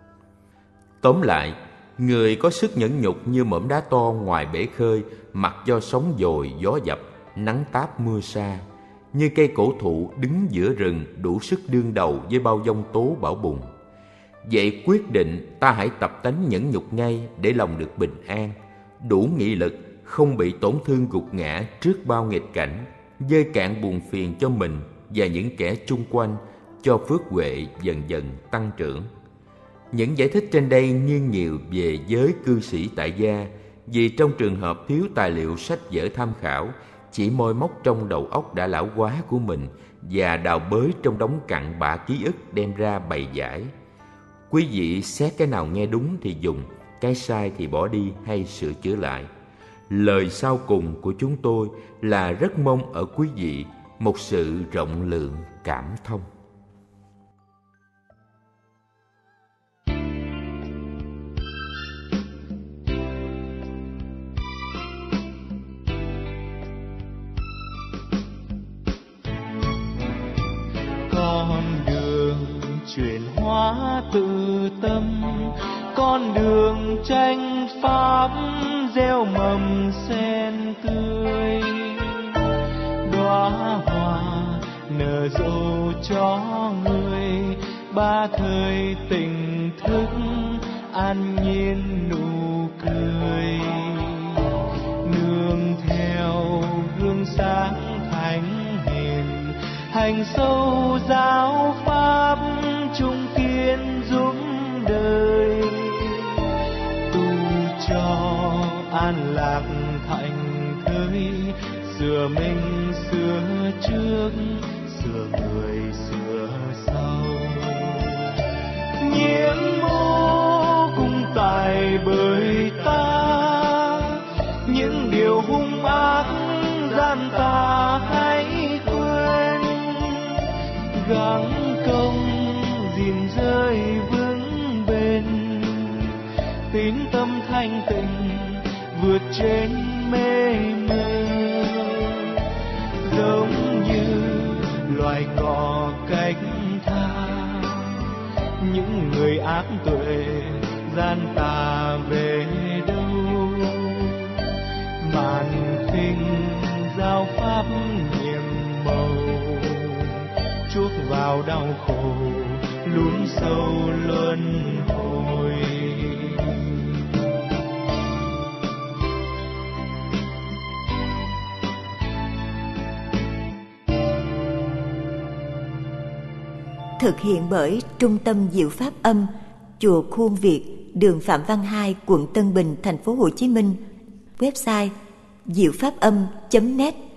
Tóm lại, người có sức nhẫn nhục như mỏm đá to ngoài bể khơi, mặc cho sóng dồi gió dập, nắng táp mưa sa, như cây cổ thụ đứng giữa rừng đủ sức đương đầu với bao giông tố bão bùng. Vậy quyết định ta hãy tập tánh nhẫn nhục ngay để lòng được bình an, đủ nghị lực, không bị tổn thương gục ngã trước bao nghịch cảnh, vơi cạn buồn phiền cho mình và những kẻ chung quanh, cho phước huệ dần dần tăng trưởng. Những giải thích trên đây nghiêng nhiều về giới cư sĩ tại gia, vì trong trường hợp thiếu tài liệu sách vở tham khảo, chỉ moi móc trong đầu óc đã lão hóa của mình và đào bới trong đống cặn bã ký ức đem ra bày giải. Quý vị xét cái nào nghe đúng thì dùng, cái sai thì bỏ đi hay sửa chữa lại. Lời sau cùng của chúng tôi là rất mong ở quý vị một sự rộng lượng cảm thông. Con đường chuyển hóa tự tâm, con đường tranh pháp gieo mầm sen tươi, đóa hoa nở rộ cho người ba thời tỉnh thức an nhiên nụ cười, nương theo gương sáng thánh hiền, hành sâu giáo pháp trung kiên giúp đời, tu cho an lạc thành thơi, sửa mình sửa trước, sửa người sửa sau. thanh tịnh vượt trên mê mưa, giống như loài cỏ cách tha những người ác tuệ gian tà về đâu. Màn khinh giao pháp nhiệm màu chuốc vào đau khổ lún sâu luân hồi. Thực hiện bởi Trung tâm Diệu Pháp Âm, Chùa Khuôn Việt, đường Phạm Văn Hai, quận Tân Bình, thành phố Hồ Chí Minh. Website diệu pháp âm.net.